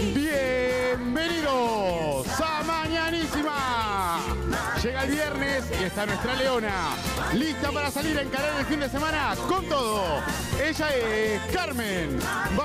Bienvenidos a Mañanísima. Llega el viernes y está nuestra leona, lista para salir a encarar el fin de semana con todo. Ella es Carmen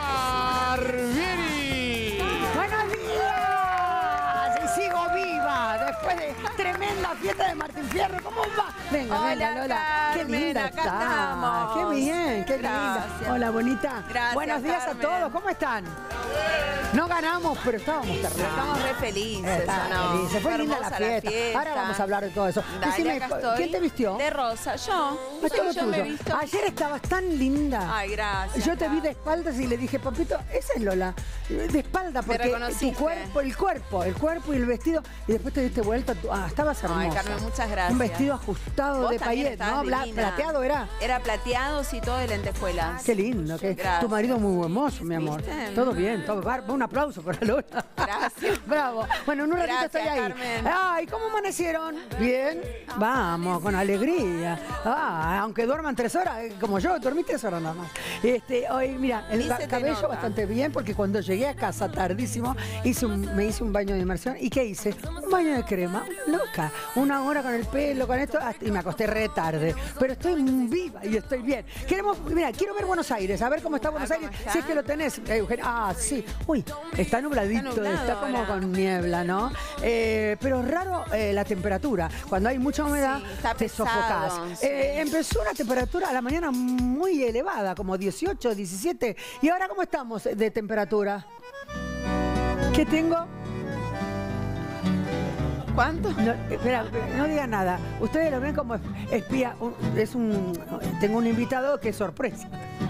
Barbieri. ¡Buenos días! Y sigo viva después de tremenda fiesta de Martín Fierro. ¿Cómo va? Venga, hola, Lola. Qué Carmen, linda acá está. estamos. Qué bien, qué linda. Gracias. Hola, bonita. Gracias, Buenos días Carmen. a todos. ¿Cómo están? No ganamos, pero estábamos terribles. Estamos re felices, Está ¿o no? felices. Fue linda la Hermosa fiesta. Ahora vamos a hablar de todo eso. Dale, Decime, acá estoy. ¿quién te vistió? De rosa. Yo. Es todo Yo me tuyo. he visto. Ayer estabas tan linda. Ay, gracias. Yo te vi de Carmen. espaldas y le dije, papito, esa es Lola. De espalda, Me porque tu reconociste. cuerpo, el cuerpo y el vestido. Y después te diste vuelta. Estabas hermosa. Ay, Carmen, muchas gracias. Un vestido ajustado Vos de también payet, estabas ¿no? divina. Plateado era. Era plateado, sí, todo de lentejuelas. Qué lindo. Gracias. Tu marido muy buen mozo, mi amor. ¿Viste? Todo bien, todo. Un aplauso para Lola. Gracias. Bravo. Bueno, en un ratito Gracias, estoy ahí. Carmen. Ay, ¿cómo amanecieron? Bien. Vamos, con alegría. Aunque duerman 3 horas, como yo, dormí 3 horas nada más. Hoy, mira, el Ni se te cabello nota. bastante bien, porque cuando llegué a casa tardísimo, me hice un baño de inmersión. ¿Y qué hice? Un baño de crema. Loca. 1 hora con el pelo, con esto, y me acosté re tarde. Pero estoy viva y estoy bien. Mira, quiero ver Buenos Aires, a ver cómo está Buenos ¿Cómo Aires. está? Si es que lo tenés, Eugenia. Sí. Uy, está nubladito, Está nublado está como ahora. con niebla, ¿no? Pero raro la temperatura. Cuando hay mucha humedad, Sí, está te pesado, sofocás. sí. Empezó una temperatura a la mañana muy elevada, como 18, 17. ¿Y ahora cómo estamos de temperatura? ¿Qué tengo? ¿Cuánto? No, espera, no digan nada. Ustedes lo ven como espía. Tengo un invitado que es sorpresa.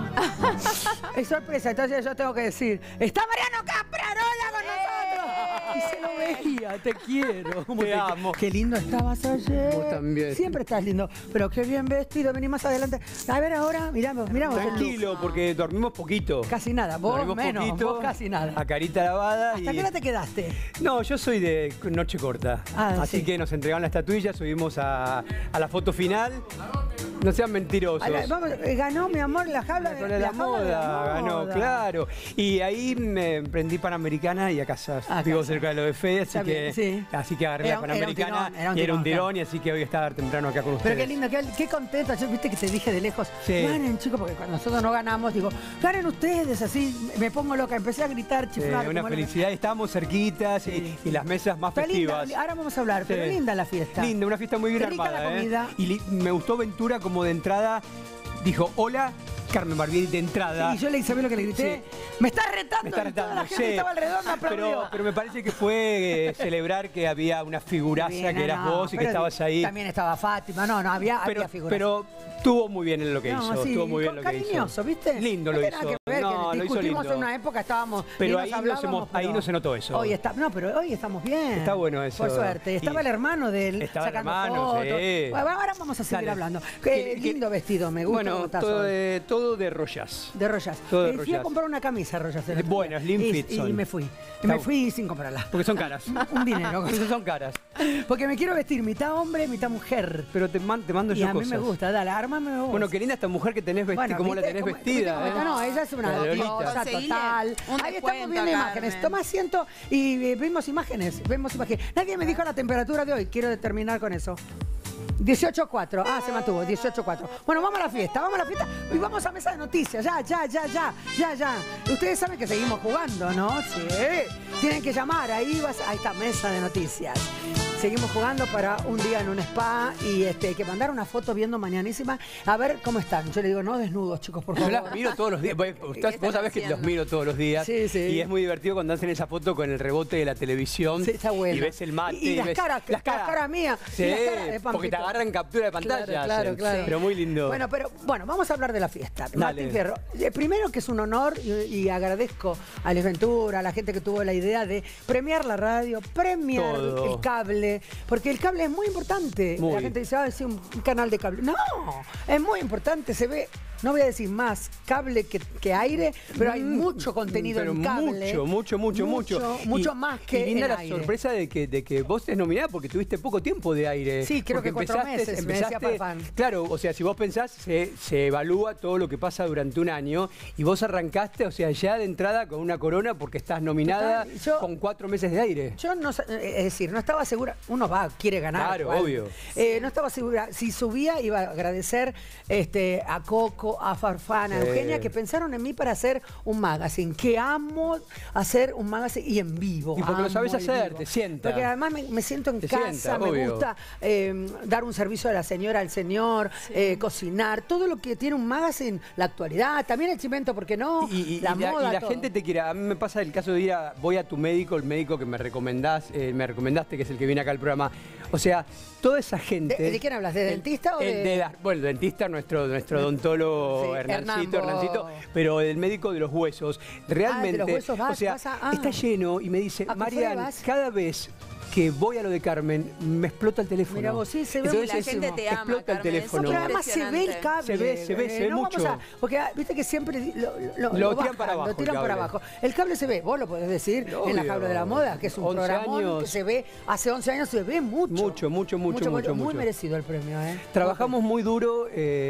Es sorpresa, entonces yo tengo que decir, ¡está Mariano Caprarola con nosotros! Y se lo veía, te quiero. Te amo. Qué lindo estabas ayer. Vos también. Siempre estás lindo, pero qué bien vestido, vení más adelante. A ver ahora, miramos el look. Tranquilo, porque dormimos poquito. Casi nada, vos Dormimos menos, poquito, vos casi nada. A carita lavada. ¿Hasta qué hora te quedaste? No, yo soy de noche corta. Así sí. que nos entregaron la estatuilla, subimos a la foto final. No sean mentirosos. Ganó, mi amor, la jaula Con la moda, ganó, claro. Y ahí me prendí Panamericana y a casa vivo cerca de lo de Fede, Está bien, sí. así que agarré la Panamericana era un tirón, y así que voy a estar temprano acá con ustedes. Pero qué lindo, qué contenta. Yo viste que te dije de lejos, Sí. ganen, chicos, porque cuando nosotros no ganamos, digo, ganen ustedes, así me pongo loca, empecé a gritar, chiflar. Una como loca. felicidad, estábamos cerquitas y las mesas más Fue linda, festivas. ahora vamos a hablar, pero Sí. linda la fiesta. Linda, una fiesta muy bien Rica armada. la comida. Y me gustó Ventura como de entrada. Dijo, hola, Carmen Barbieri de entrada. Y yo le hice, ¿sabés lo que le grité? Me estás retando, Me está y toda retando, la gente sí. estaba alrededor, me aplaudió. Pero me parece que fue celebrar que había una figuraza Bien, que eras vos y que pero estabas ahí. También estaba Fátima, había figuras. Pero estuvo muy bien en lo que No, hizo. sí, Estuvo muy bien lo que hizo. cariñoso, ¿viste? Lindo No lo tiene hizo. nada que ver, No, que lo hizo discutimos lindo. en una época, estábamos. Pero y nos ahí, hablábamos, ahí pero no se notó eso. Hoy estamos bien. Está bueno eso. Por suerte. Estaba Y- el hermano de él Estaba el sacando hermano, fotos. sí. Bueno, ahora vamos a seguir Dale. hablando. Qué lindo vestido, me gusta. Bueno, cómo estás todo hoy. todo de Royas. De Royas. todo de Fui a Royas. comprar una camisa Royas. el otro día. Bueno, slim fit Y son. me fui. Está Me bu- fui sin comprarla. Porque son caras. Un dinero. Porque son caras. Porque me quiero vestir mitad hombre, mitad mujer. Pero te mando Y yo a mí cosas. me gusta, dale, ármame vos. Bueno, qué linda esta mujer que tenés vestida, cómo la ¿viste? tenés ¿Viste vestida. cómo está? No, ella es una La Lolita. diosa Conseguile total. un Ahí estamos descuento, viendo imágenes. Carmen. Toma asiento y vemos imágenes. Nadie me dijo la temperatura de hoy. Quiero terminar con eso. 18.4. Se mantuvo, 18.4. Bueno, vamos a la fiesta y vamos a mesa de noticias. Ya. Ustedes saben que seguimos jugando, ¿no? Sí. Tienen que llamar, ahí está, mesa de noticias. Seguimos jugando para un día en un spa y hay que mandar una foto viendo Mañanísima a ver cómo están. Yo le digo, no desnudos, chicos, por Yo favor. las miro todos los días. Vos sabés que haciendo? los miro todos los días. Sí, sí. Y es muy divertido cuando hacen esa foto con el rebote de la televisión. Sí, está bueno. Y ves el mate. Y las ves caras, las caras mías. Sí, y las caras de porque Pampito. te agarran captura de pantalla. Claro. Pero muy lindo. Bueno, vamos a hablar de la fiesta. Dale. Martín Fierro. Primero que es un honor y agradezco a Alex Ventura, a la gente que tuvo la idea de premiar la radio, premiar Todo. el cable, porque el cable es muy importante. Muy. La gente dice, es un canal de cable. No, es muy importante, se ve no voy a decir más cable que aire, pero hay mucho contenido pero en cable. Mucho Mucho más que y linda en la aire. sorpresa de que vos estés nominada porque tuviste poco tiempo de aire. Sí, creo Porque que 4 meses, me decía Farfán. Claro, o sea, si vos pensás, se evalúa todo lo que pasa durante un año y vos arrancaste, o sea, ya de entrada con una corona porque estás nominada con 4 meses de aire. Yo no, es decir, no estaba segura, uno quiere ganar. Claro, igual. obvio. No estaba segura, si subía iba a agradecer a Coco, a Farfán, a Eugenia, que pensaron en mí para hacer un magazine, que amo hacer un magazine y en vivo. Y porque lo sabes amo el hacer, vivo. te sienta. Porque además me siento en Te casa, sienta, me obvio. gusta dar un servicio a la señora, al señor, cocinar, todo lo que tiene un magazine, la actualidad, también el cimento, ¿por qué no? La moda, y la todo. gente te quiere. A mí me pasa el caso de voy a tu médico, el médico que me recomendaste, que es el que viene acá al programa. O sea, toda esa gente. ¿De quién hablas? ¿De dentista o de...? Bueno, dentista, nuestro odontólogo Sí, Hernancito, pero el médico de los huesos. Realmente, ¿de los huesos vas, o sea, pasa? está lleno y me dice, ¿A qué Marian, pruebas? cada vez que voy a lo de Carmen, me explota el teléfono. Mira vos, sí, se ve Entonces, la gente te ama, explota el Carmen, teléfono. eso Pero además se ve el cable. Se ve no mucho. vamos porque viste que siempre lo tiran bajan, para abajo lo tiran el para cable. abajo. El cable se ve, vos lo podés decir en la Obvio. Jaula de la Moda, que es un 11 programón años. que se ve, hace 11 años se ve mucho. Mucho. Muy merecido el premio, ¿eh? Trabajamos muy duro,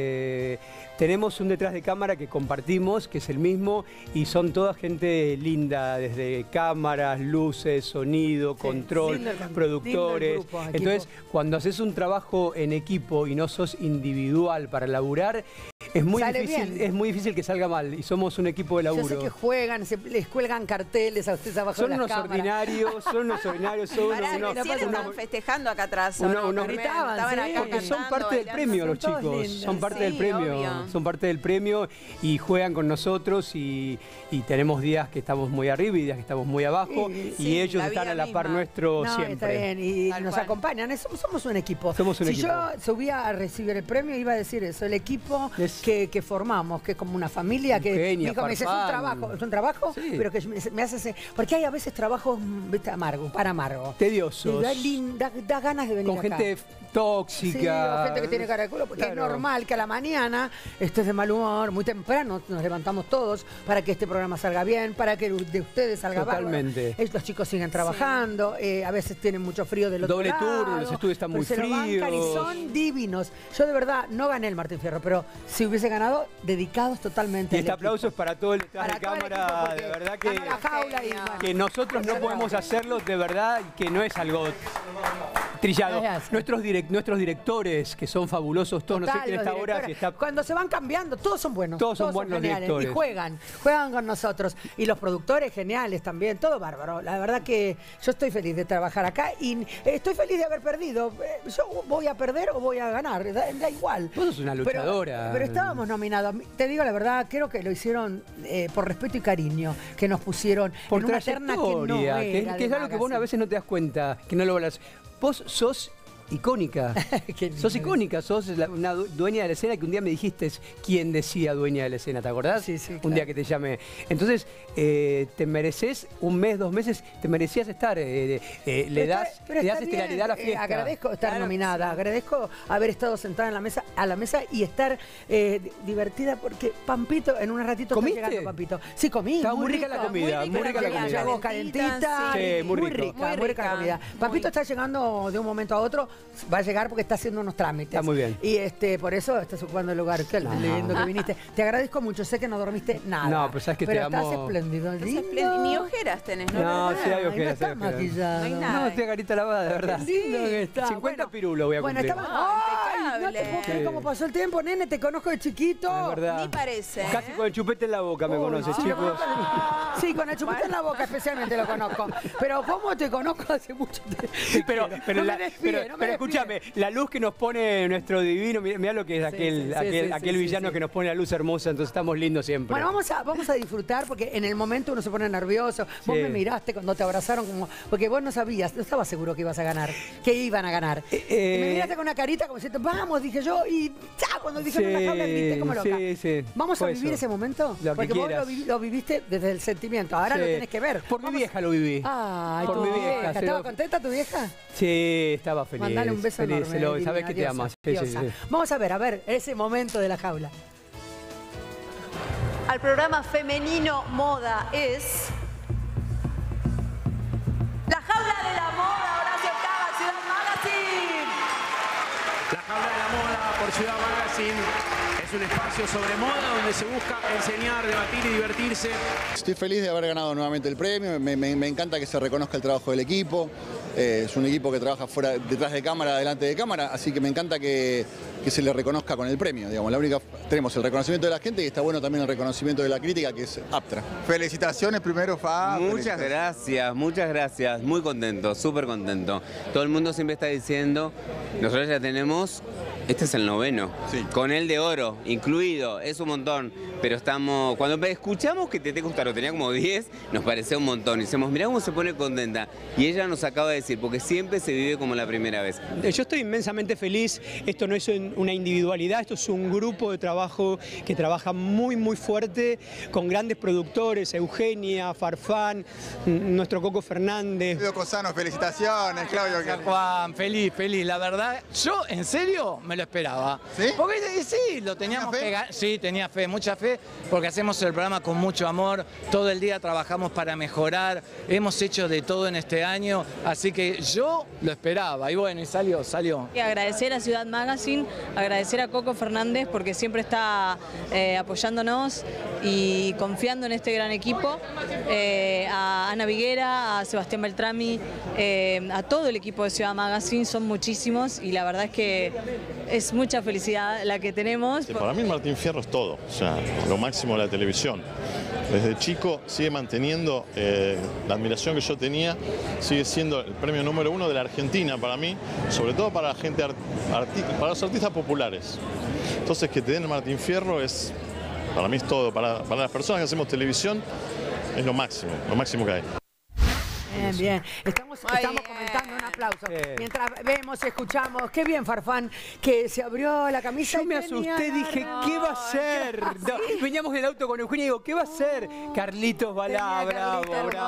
tenemos un detrás de cámara que compartimos, que es el mismo, y son toda gente linda, desde cámaras, luces, sonido, control, lindo lindo el productores. grupo, equipo. Entonces, cuando haces un trabajo en equipo y no sos individual para laburar, es muy difícil que salga mal, y somos un equipo de laburo. Yo sé que juegan, les cuelgan carteles a ustedes abajo Son de las unos cámaras. ordinarios, Pará, recién estaban festejando acá atrás. ¿o no, Carmen? gritaban, Estaban sí. acá Porque son cantando, parte del bailando. premio los son todos chicos, lindos. son parte Sí, del premio, obvio. son parte del premio y juegan con nosotros y tenemos días que estamos muy arriba y días que estamos muy abajo Sí, y ellos la están vida a la par misma. nuestro No, siempre. está bien, y Tal nos cual. acompañan, somos un equipo. Somos un si equipo. yo subía a recibir el premio, iba a decir eso, el equipo Es- que formamos, que es como una familia, que Eugenia, me dijo, me dice, Farfán. es un trabajo, Sí. pero que me hace, porque hay a veces trabajos, viste, amargos, para amargos. Tediosos, Da ganas de venir con acá. gente tóxica. Sí, o gente que tiene cara de culo, porque Claro. es normal que a la mañana estés de mal humor, muy temprano nos levantamos todos para que este programa salga bien, para que de ustedes salga bárbaro. Totalmente. Los chicos siguen trabajando, a veces tienen mucho frío del otro Doble lado. turno, los estudios están pero muy se lo bancan y fríos. son divinos. Yo de verdad no gané el Martín Fierro, pero si hubiese ganado, dedicados totalmente Y al este aplauso es equipo. para todo el detrás Para de todo el equipo, cámara, porque de verdad que, ganó la jaula y, bueno, que nosotros no podemos hacerlo, de verdad, que no es algo trillado. Gracias. Nuestros directores, que son fabulosos, todos, no sé Total, quién los está ahora, si directores. está... Cuando se van cambiando, todos son buenos. Todos son buenos geniales. directores. Y juegan con nosotros. Y los productores geniales también, todo bárbaro. La verdad que yo estoy feliz de trabajar acá y estoy feliz de haber perdido. Yo voy a perder o voy a ganar, da igual. Vos sos una luchadora. Pero estábamos nominados. Te digo la verdad, creo que lo hicieron por respeto y cariño, que nos pusieron Por en una terna que no trayectoria, era que es de algo que vos a magazine. veces no te das cuenta, que no lo hablas. Vos sos icónica. Qué Sos lindo. icónica, sos una dueña de la escena que un día me dijiste quién decía dueña de la escena, ¿te acordás? Sí, sí, Un claro. día que te llamé. Entonces, te mereces un mes, 2 meses, te merecías estar. Le das Pero está estelaridad a la bien, fiesta. agradezco estar Claro que nominada, sí. agradezco haber estado sentada en a la mesa y estar divertida porque Pampito, en un ratito ¿Comiste? está llegando Pampito. Sí, comí. Estaba muy rica la comida, muy rica la comida. Llegó calentita, Sí, muy rico. muy rica la comida. Pampito está llegando de un momento a otro, va a llegar porque está haciendo unos trámites. Está muy bien. Y por eso estás ocupando el lugar. Qué lindo que viniste. Te agradezco mucho, sé que no dormiste nada. No, pero sabes que te estás amo. espléndido, Estás lindo. espléndido. Ni ojeras tenés, ¿no? No, sí hay Ay, no ojeras. estás maquillado. No hay nada. No, estoy a carita lavada, de verdad. Qué lindo que está. 50 pirulos voy a Bueno, cumplir. estaba... ¡Ay! No te impecable. puedo creer Sí. cómo pasó el tiempo, nene. Te conozco de chiquito. De verdad. Ni parece. Casi con el chupete en la boca me conoces, Sí, chicos. Sí, con el chupete en la boca especialmente lo conozco. Pero ¿cómo te conozco hace mucho tiempo? Pero, no la- me despide, pero- no me pero despide. escúchame, la luz que nos pone nuestro divino, mirá lo que es aquel villano que nos pone la luz hermosa, entonces estamos lindos siempre. Bueno, vamos a disfrutar porque en el momento uno se pone nervioso. Vos Sí. me miraste cuando te abrazaron como porque vos no sabías, no estabas seguro que ibas a ganar, que iban a ganar. Y me miraste con una carita como diciendo, vamos, dije yo, y ya, cuando dijeron la jaula grité como loca. sí. ¿Vamos a Fue vivir eso. ese momento? Lo que Porque vos quieras. lo viviste desde el sentimiento, ahora Sí. lo tenés que ver. Por mi vieja lo viví. Ay, Por tu mi vieja, vieja. se ¿Estaba lo- contenta tu vieja? Sí, estaba feliz. Mandale un beso feliz, enorme. sabes divina, que te diosa, amas. Sí, sí, diosa. sí. Vamos a ver, ese momento de la jaula. al programa femenino Moda es... La Jaula de la Moda, Horacio Cava, Ciudad Magazine. La Jaula de la Moda por Ciudad Magazine es un espacio sobre moda donde se busca enseñar, debatir y divertirse. Estoy feliz de haber ganado nuevamente el premio, me encanta que se reconozca el trabajo del equipo. Es un equipo que trabaja detrás de cámara, delante de cámara, así que me encanta que se le reconozca con el premio. Digamos, tenemos el reconocimiento de la gente y está bueno también el reconocimiento de la crítica, que es aptra. Felicitaciones primero, Fa. Muchas gracias, muy contento, súper contento. Todo el mundo siempre está diciendo, nosotros ya tenemos, este es el 9º, sí, con el de oro, incluido, es un montón, pero estamos, cuando escuchamos que Tete Custaro tenía como 10, nos pareció un montón, y decimos, mirá cómo se pone contenta, y ella nos acaba de decir, porque siempre se vive como la primera vez. Yo estoy inmensamente feliz, esto no es una individualidad, esto es un grupo de trabajo que trabaja muy fuerte, con grandes productores, Eugenia, Farfán, nuestro Coco Fernández. Claudio Cosano, felicitaciones, Claudio. Juan, feliz, la verdad, yo en serio me lo esperaba. ¿Sí? Porque sí, lo teníamos que ganar. Sí, tenía fe, mucha fe, porque hacemos el programa con mucho amor, todo el día trabajamos para mejorar, hemos hecho de todo en este año, así que yo lo esperaba y bueno, y salió. Y agradecer a Ciudad Magazine, agradecer a Coco Fernández porque siempre está apoyándonos y confiando en este gran equipo, a Ana Viguera, a Sebastián Beltrami, a todo el equipo de Ciudad Magazine, son muchísimos y la verdad es que es mucha felicidad la que tenemos. Sí, para mí Martín Fierro es todo, o sea, lo máximo de la televisión. Desde chico sigue manteniendo la admiración que yo tenía, sigue siendo el premio número 1 de la Argentina para mí, sobre todo para la gente, para los artistas populares. Entonces que te den el Martín Fierro es, para mí es todo, para las personas que hacemos televisión es lo máximo que hay. Bien. Estamos comentando, un aplauso. Mientras vemos, escuchamos, qué bien, Farfán, que se abrió la camisa. Yo me asusté, dije, ¿qué va a ser? No, veníamos en el auto con Eugenia y digo, ¿qué va a ser? Carlitos Balá, bravo,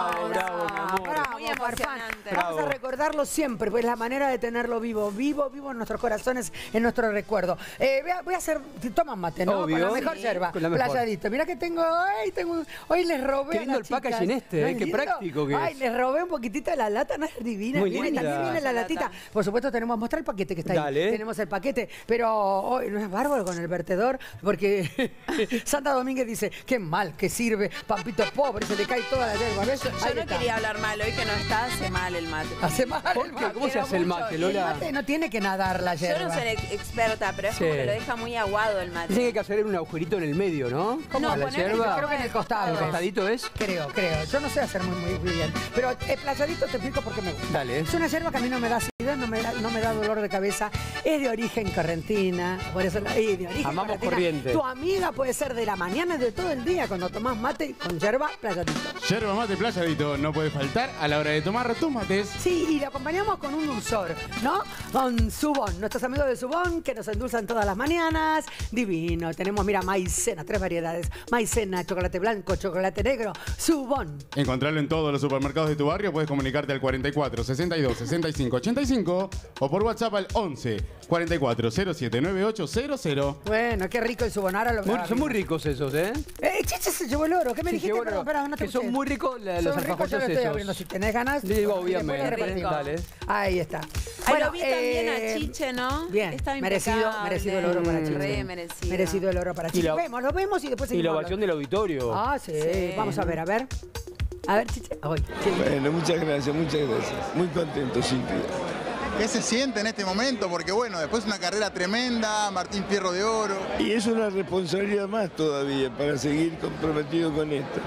muy emocionante. Vamos a recordarlo siempre, pues la manera de tenerlo vivo en nuestros corazones, en nuestro recuerdo. Voy a hacer, toman mate, ¿no? Obvio. Con la mejor yerba, playadito. Mirá que tengo, hoy les robé. Qué lindo el packaging este, qué práctico que es. Ay, les robé un poquito de la lata, no es divina. Muy También viene la latita. Por supuesto tenemos, mostrar el paquete que está Dale. ahí. Tenemos el paquete, pero hoy no es bárbaro con el vertedor, porque Santa Domínguez dice, qué mal que sirve, Pampito pobre, se le cae toda la yerba. ¿Ves? Yo no quería hablar mal, hoy que no está, hace mal el mate. Hace mal el mate. ¿Cómo se hace el mate, Lola? El mate no tiene que nadar la yerba. Yo no soy experta, pero es como que lo deja muy aguado el mate. Tiene que hacer un agujerito en el medio, ¿no? ¿Cómo la yerba? Creo que en el costado. ¿El costadito es? Creo. Yo no sé hacer muy bien. Pero el playadito te explico por qué me gusta. Dale. Es una yerba que a mí no me da acidez, no me da dolor de cabeza. Es de origen correntina. Por eso de origen amamos Corrientes. Tu amiga puede ser de la mañana y de todo el día cuando tomás mate con yerba playadito. Yerba mate playadito no puede faltar a la hora de tomar tus mates. Sí, y lo acompañamos con un dulzor, ¿no? Con Subón, nuestros amigos de Subón que nos endulzan todas las mañanas. Divino. Tenemos, mira, maicena, 3 variedades. Maicena, chocolate blanco, chocolate negro, Subón. Encontrarlo en todos los supermercados de tu barrio. Puedes comunicarte al 44 62 65 85 o por WhatsApp al 11 44 07 9800. Bueno, qué rico el Subón. Ahora son muy ricos esos, ¿eh? Chiche se llevó el oro. ¿Qué me dijiste? Perdón, no te que son muy ricos los alfajores esos. Estoy abriendo. Si tenés ganas. Digo, obviamente. Dale. Ahí está. Bueno, lo vi también a Chiche, ¿no? Bien, merecido el oro para Chiche. Re merecido. Merecido el oro para Chiche. Lo vemos y después seguimos. Y la ovación del auditorio. Ah, sí. Vamos a ver. A ver, Chiche. Bueno, muchas gracias. Muy contento, Cintia. ¿Qué se siente en este momento? Porque bueno, después una carrera tremenda, Martín Fierro de oro. Y es una responsabilidad más todavía para seguir comprometido con esto.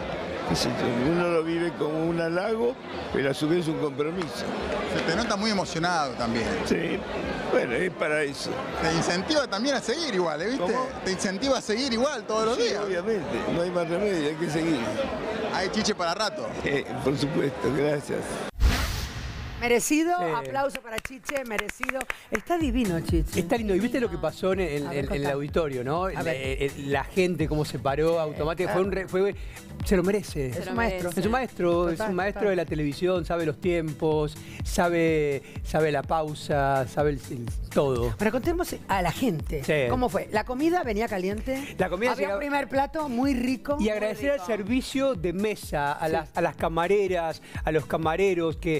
Uno lo vive como un halago, pero a su vez un compromiso. Se te nota muy emocionado también. Sí, bueno, es para eso. Te incentiva también a seguir igual, ¿viste? ¿Cómo? Te incentiva a seguir igual todos los días. Obviamente, no hay más remedio, hay que seguir. Hay Chiche para rato. Por supuesto, gracias. Merecido, aplauso para Chiche, merecido. Está divino, Chiche. Está lindo. ¿Y viste lo que pasó en el auditorio, no? La gente, cómo se paró automáticamente. Se lo merece. Es un maestro. Es un maestro, es un maestro de la televisión, sabe los tiempos, sabe la pausa, sabe todo. Pero contemos a la gente. Sí. ¿Cómo fue? ¿La comida venía caliente? La comida había un primer plato muy rico. Y agradecer al servicio de mesa, a las camareras, a los camareros, que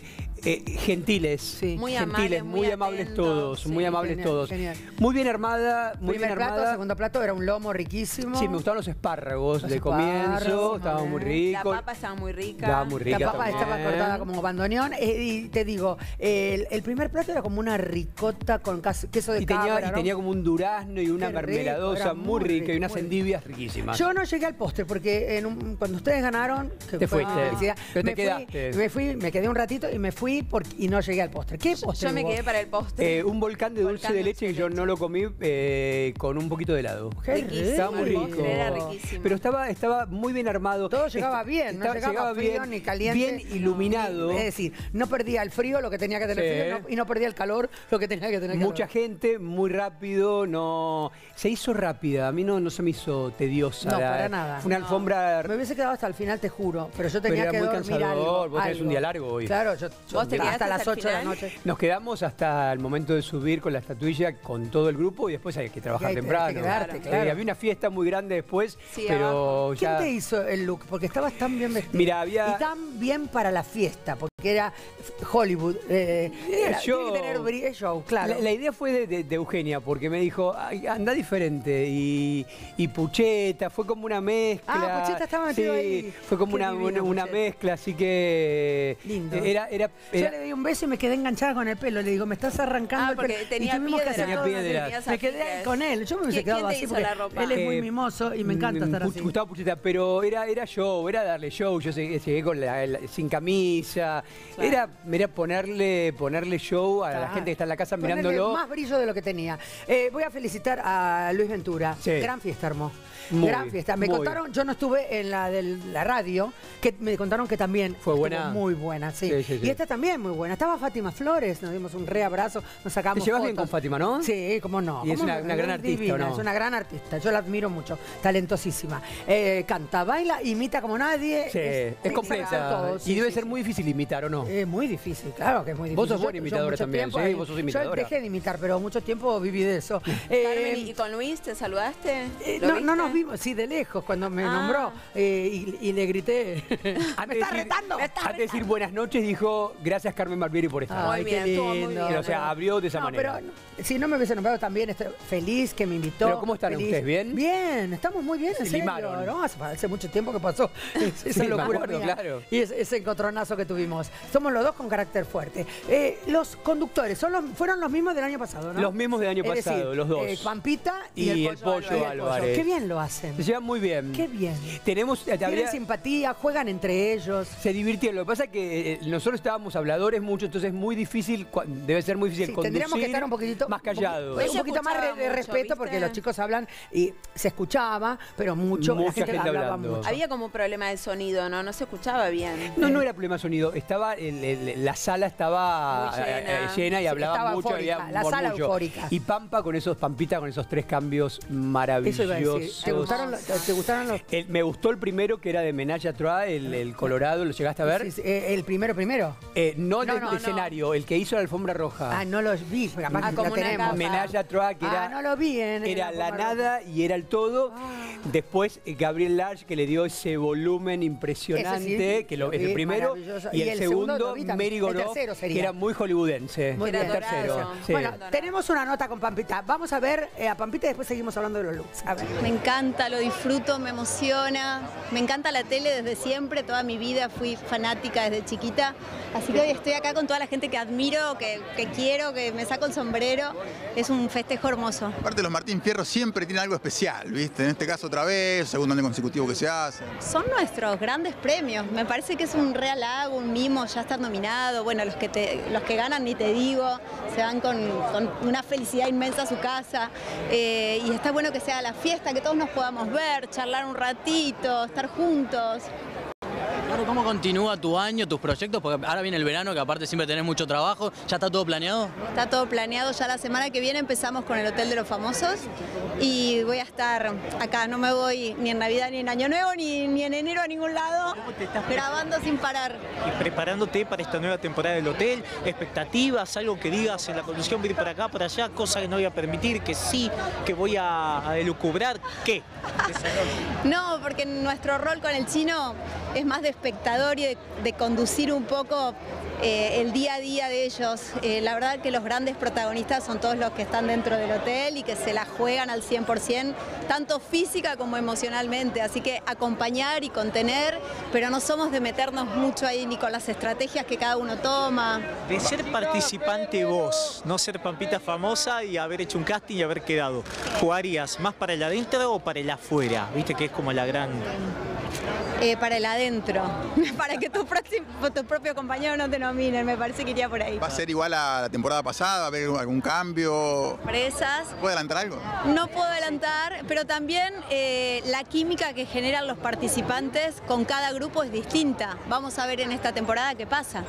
gentiles, Muy gentiles, amables, muy amables atentos, todos, sí. muy amables Genial, todos. genial. Muy bien armada, muy Primer bien plato, armada. segundo plato era un lomo riquísimo. Sí, me gustaban los espárragos Los de comienzo, espárragos, estaban muy La ricos. papa estaba muy rica. Estaba muy rica La papa también. estaba cortada como bandoneón. Y te digo, el primer plato era como una ricota con queso de cabra, ¿no? tenía como un durazno y una Qué rico, mermeladosa era muy rica y unas muy rico. endivias riquísimas. Yo no llegué al postre porque cuando ustedes ganaron, que Te fue fuiste. una felicidad, Pero te quedaste. me quedé un ratito y me fui y no llegué al postre. ¿Qué postre Yo me hubo? quedé para el postre. Un volcán de dulce de leche que yo no lo comí con un poquito de helado. Qué Riquísimo, Estaba muy el rico. postre era riquísimo. Pero estaba muy bien armado. Todo llegaba bien, no llegaba frío bien, ni caliente. bien iluminado. Es decir, no perdía el frío, lo que tenía que tener Sí. frío, y no perdía el calor, lo que tenía que tener Mucha calor. gente, muy rápido, no se hizo rápida, a mí no se me hizo tediosa. No, para nada. Fue una No. alfombra. Me hubiese quedado hasta el final, te juro, pero yo Pero tenía era que muy dormir cansador, algo. vos tenés un día largo hoy. Claro, yo ¿Vos te quedaste hasta las hasta el 8 de la final? noche. Nos quedamos hasta el momento de subir con la estatuilla con todo el grupo y después hay que trabajar Y ahí tenés que temprano. quedarte, claro. Había una fiesta muy grande después, Sí, pero abajo. ya. ¿Quién te hizo el look? Porque estabas tan bien vestido. Mira, había. Y tan bien para la fiesta, porque era Hollywood. Tiene show. que tener show, claro. La idea fue de Eugenia, porque me dijo, "Ay, anda diferente. Y Pucheta, fue como una mezcla. Ah, Pucheta estaba metido sí, ahí. fue como Qué una divino, una Pucheta. mezcla, así que. Lindo. Era Yo le di un beso y me quedé enganchada con el pelo. Le digo, me estás arrancando el porque pelo. tenía y tuvimos que hacer piedras. todo. Tenía piedras. Me quedé con él. Yo me hubiese ¿Quién quedado te así hizo porque la ropa? él es muy mimoso y me encanta estar así. Gustavo Pucheta, pero era show, era darle show. Yo llegué con sin camisa. Era ponerle show a la gente que está en la casa Ponerle mirándolo. más brillo de lo que tenía. Voy a felicitar a Luis Ventura. Sí. Gran fiesta armó. Muy, Gran fiesta. Me muy. contaron, yo no estuve en la de la radio, que me contaron que también Fue buena. estuvo muy buena, sí. Sí, sí, sí. Y esta también muy buena. Estaba Fátima Flores, nos dimos un reabrazo, nos sacamos ¿Te llevas fotos. bien con Fátima, no? Sí, cómo no. Y es ¿Cómo una no? gran Es artista, divina, ¿o no? Es una gran artista, yo la admiro mucho, talentosísima. Canta, baila, imita como nadie. Sí, es sabe completa. todo, Y sí, debe sí, ser sí. muy difícil imitar, ¿o no? Es muy difícil, claro que es muy difícil. Vos sos Yo- buena yo imitadora mucho también, tiempo sí, ahí- vos sos Yo imitadora. dejé de imitar, pero mucho tiempo viví de eso. Carmen, ¿y con Luis te saludaste? ¿Lo No, viste? no nos vimos, sí, de lejos, cuando me nombró y le grité. Antes de decir buenas noches, dijo gracias Carmen Barbieri por estar. Ay, qué lindo. O sea, abrió de esa manera. Pero si no me hubiese nombrado también, estoy feliz que me invitó. ¿Pero cómo están feliz. ustedes? ¿Bien? Bien, estamos muy bien, en Se serio. limaron. ¿No? Hace mucho tiempo que pasó esa Sí, me locura acuerdo, mía. claro. Y ese encontronazo que tuvimos. Somos los dos con carácter fuerte. Los conductores fueron los mismos del año pasado, ¿no? Los mismos del año Es pasado, decir, los dos. Pampita Y el Pollo Álvarez. Qué bien lo hacen. Se llevan muy bien. Qué bien. Tenemos, Tienen simpatía, juegan entre ellos. Se divirtieron. Lo que pasa es que nosotros estábamos habladores mucho, entonces es muy difícil, debe ser muy difícil Sí, conducir. tendríamos que estar un poquito más callados. Un poquito más de respeto porque los chicos hablan y se escuchaba, pero mucha gente hablaba hablando. mucho. Había como un problema de sonido, ¿no? No se escuchaba bien. No era problema de sonido. Estaba la sala estaba Muy llena. llena y Sí, hablaban estaba mucho. eufórica, Había la sala murmullo. eufórica. Y Pampita con esos 3 cambios Eso maravillosos. iba a decir. ¿Te gustaron los? Me gustó el primero que era de Menage à Trois, el Colorado. ¿Lo llegaste a ver? Sí, sí, ¿el primero? No del no. escenario, el que hizo la alfombra roja. Ah, no los vi, pero capaz que como la una tenemos. capa. Menage à Trois, que era, no lo vi era la alfombra nada y era el todo. Después Gabriel Large, que le dio ese volumen impresionante, Ese sí, que lo es vi, el primero. maravilloso. Y el segundo, lo vi también. Mary Goroff, El tercero sería. que era muy hollywoodense. Muy el bien. tercero. sí. Bueno, tenemos una nota con Pampita. Vamos a ver a Pampita y después seguimos hablando de los looks. A ver. Me encanta, lo disfruto, me emociona. Me encanta la tele desde siempre, toda mi vida fui fanática desde chiquita. Así que hoy estoy acá con toda la gente que admiro, que quiero, que me saco el sombrero. Es un festejo hermoso. Aparte los Martín Fierro siempre tienen algo especial, ¿viste? En este caso otra vez, segundo año consecutivo que se hace. Son nuestros grandes premios. Me parece que es un real halago, un mimo ya estar nominado. Bueno, los que ganan ni te digo, se van con una felicidad inmensa a su casa. Y está bueno que sea la fiesta, que todos nos podamos ver, charlar un ratito, estar juntos. ¿Cómo continúa tu año, tus proyectos? Porque ahora viene el verano, que aparte siempre tenés mucho trabajo. ¿Ya está todo planeado? Está todo planeado, ya la semana que viene empezamos con el Hotel de los Famosos y voy a estar acá, no me voy ni en Navidad ni en Año Nuevo ni en enero a ningún lado, grabando sin parar. Y preparándote para esta nueva temporada del hotel, expectativas, algo que digas en la conducción, voy a ir por acá, por allá, cosas que no voy a permitir, que sí, que voy a elucubrar, ¿qué? No, porque nuestro rol con el Chino es más de espectador y de conducir un poco el día a día de ellos. La verdad que los grandes protagonistas son todos los que están dentro del hotel y que se la juegan al 100%, tanto física como emocionalmente. Así que acompañar y contener, pero no somos de meternos mucho ahí ni con las estrategias que cada uno toma. De ser participante vos, no ser Pampita famosa y haber hecho un casting y haber quedado, ¿jugarías más para el adentro o para el afuera? Viste que es como la gran... Para el adentro, para que tu propio compañero no te nominen, me parece que iría por ahí. ¿Va a ser igual a la temporada pasada? ¿Va a haber algún cambio? Sorpresas. ¿Puede adelantar algo? No puedo adelantar, pero también la química que generan los participantes con cada grupo es distinta. Vamos a ver en esta temporada qué pasa.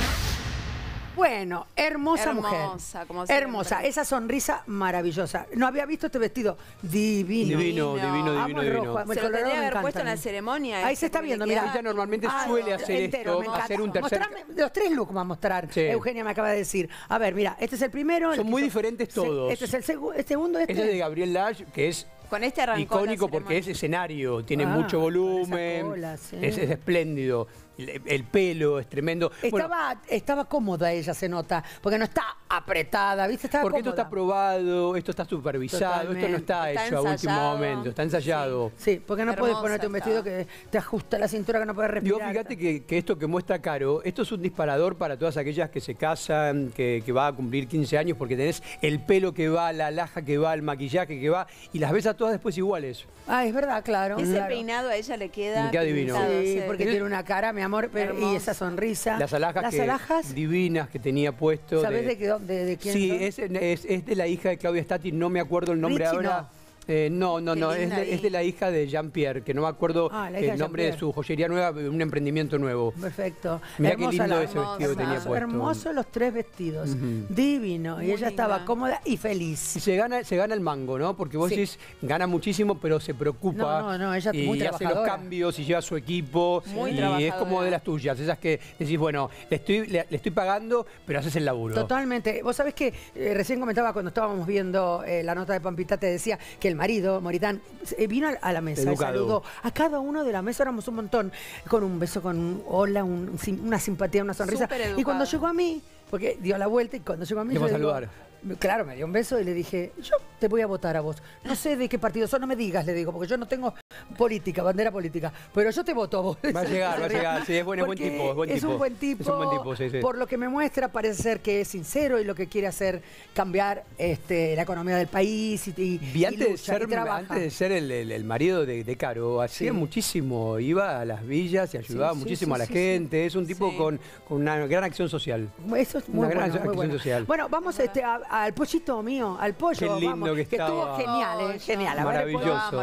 Bueno, hermosa mujer. Como siempre. Hermosa, esa sonrisa maravillosa. No había visto este vestido divino. Divino. Amo el rojo, el Se lo colorado tenía que me haber encanta puesto a en mí. la ceremonia. Ahí se está viendo, mira. Ella normalmente suele hacer entero, esto, hacer un tercer... Los 3 looks va a mostrar. Sí. Eugenia me acaba de decir. A ver, mira, este es el primero. Son muy diferentes todos. Este es el segundo. Este es de Gabriel Lage, que es Con este arrancó icónico la porque es escenario, tiene Ah, mucho volumen, con esa cola, sí. es espléndido. El pelo es tremendo. Bueno, Estaba cómoda ella, se nota, porque no está apretada, ¿viste? Estaba porque esto cómoda. está probado, esto está supervisado, esto no está Está hecho a último ensayado. momento, está ensayado. Sí, porque no puedes Hermosa ponerte un vestido que te ajusta la cintura, que no puedes Digo, respirar. fíjate que esto que muestra Caro, esto es un disparador para todas aquellas que se casan, que va a cumplir 15 años, porque tenés el pelo que va, la laja que va, el maquillaje que va, y las ves a todas después iguales. Ah, es verdad, claro. Ese claro. peinado a ella le queda... Me queda divino. pintado, Sí, porque tiene una cara, mi amor, y esa sonrisa. Las alhajas divinas que tenía puesto. ¿Sabés de quién Sí, son? es de la hija de Claudia Stati, no me acuerdo el nombre Richie, ahora. No, es de la hija de Jean-Pierre, que no me acuerdo la hija el de nombre de Jean-Pierre. su joyería nueva, un emprendimiento nuevo. Perfecto. Mirá qué Hermosa lindo la- ese vestido que tenía puesto. Hermosos los 3 vestidos. Divino. Y ella estaba cómoda y feliz. Y se gana el mango, ¿no? Porque vos Sí. decís, gana muchísimo, pero se preocupa. No, ella y muy hace los trabajadora. cambios y lleva a su equipo. Muy y es trabajadora. como de las tuyas, esas que decís, bueno, le estoy pagando, pero haces el laburo. Totalmente. Vos sabés que recién comentaba cuando estábamos viendo la nota de Pampita, te decía que el marido, Moritán, vino a la mesa y Educado. saludó a cada uno de la mesa, éramos un montón, con un beso, con un hola, una simpatía, una sonrisa. Súper educado. Y cuando llegó a mí, porque dio la vuelta y cuando llegó a mí, Te fue yo a digo, saludar. Claro, me dio un beso y le dije, yo te voy a votar a vos. No sé de qué partido sos, no me digas, le digo, porque yo no tengo política, bandera política, pero yo te voto a vos. Va a llegar, sí, es buen Porque tipo, es buen tipo. Es un buen tipo. Es un buen tipo, sí. Por lo que me muestra, parece ser que es sincero y lo que quiere hacer cambiar la economía del país Y antes, lucha, y trabaja. antes de ser el marido de Caro, hacía muchísimo, iba a las villas y ayudaba muchísimo a la gente. Es un tipo con una gran acción social. Eso es muy Una gran bueno, muy acción bueno. social. Bueno, vamos al pollito mío, al pollo. Qué lindo vamos, que estuvo estaba. genial, genial. A ver, Maravilloso.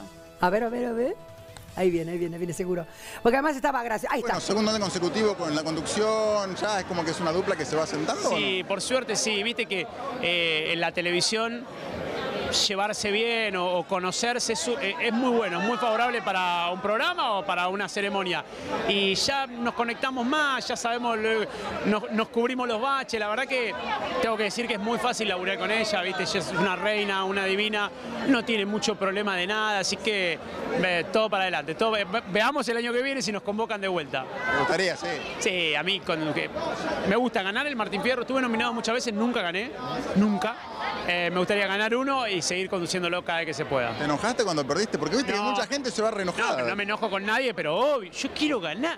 A ver. Ahí viene seguro. Porque además estaba gracioso. Ahí Bueno, está. segundo año consecutivo con la conducción, ya es como que es una dupla que se va sentando. Sí, por suerte sí. Viste que en la televisión llevarse bien o conocerse es muy bueno, muy favorable para un programa o para una ceremonia. Y ya nos conectamos más, ya sabemos, nos cubrimos los baches. La verdad que tengo que decir que es muy fácil laburar con ella, ¿viste? Ella es una reina, una divina, no tiene mucho problema de nada, así que todo para adelante. Veamos el año que viene si nos convocan de vuelta. Me gustaría, sí. Sí, a mí me gusta ganar el Martín Fierro. Estuve nominado muchas veces, nunca gané, nunca. Me gustaría ganar uno y seguir conduciéndolo cada vez que se pueda. ¿Te enojaste cuando perdiste? Porque viste que mucha gente se va reenojada. No me enojo con nadie, pero obvio, yo quiero ganar.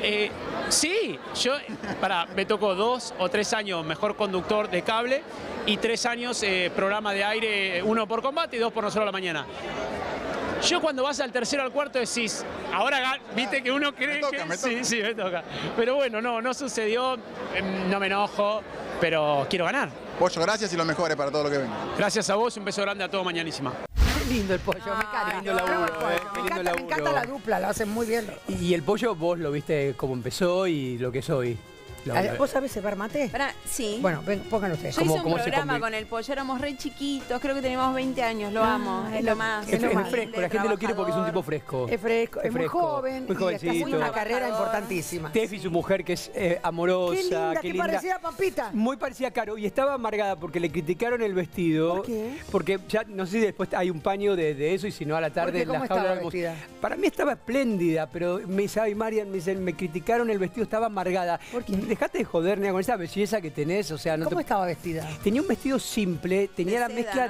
Sí, me tocó 2 o 3 años mejor conductor de cable y 3 años programa de aire, 1 por combate y 2 por Nosotros a la Mañana. Yo cuando vas al tercero o al cuarto decís, ahora viste que uno cree que... Sí, me toca. Pero bueno, no sucedió, no me enojo, pero quiero ganar. Pollo, gracias y lo mejores para todo lo que venga. Gracias a vos, un beso grande a todo Mañanísima. Qué lindo el pollo, me encanta. Lindo laburo, Me encanta la dupla, lo hacen muy bien. Y el Pollo, vos lo viste cómo empezó y lo que es hoy. ¿Vos sabés cebar mate? Sí. Bueno, pónganlo ustedes. Yo hice un programa con el Pollo, éramos re chiquitos, creo que teníamos 20 años, lo amo, es lo más. Es fresco, la gente lo quiere porque es un tipo fresco. Es fresco, es muy joven, muy jovencito. y está una carrera importantísima. Tefi, su mujer, que es amorosa, qué linda. Parecida a Pampita. Muy parecida a Caro, y estaba amargada porque le criticaron el vestido. ¿Por qué? Porque ya, no sé si después hay un paño de eso, y si no a la tarde ¿Cómo estaba vestida? Para mí estaba espléndida, pero me dice, Marian, me criticaron el vestido, estaba amargada. ¿Por qué? Dejate de joder, con esa belleza que tenés, o sea, no. ¿Cómo estaba vestida? Tenía un vestido simple, tenía la mezcla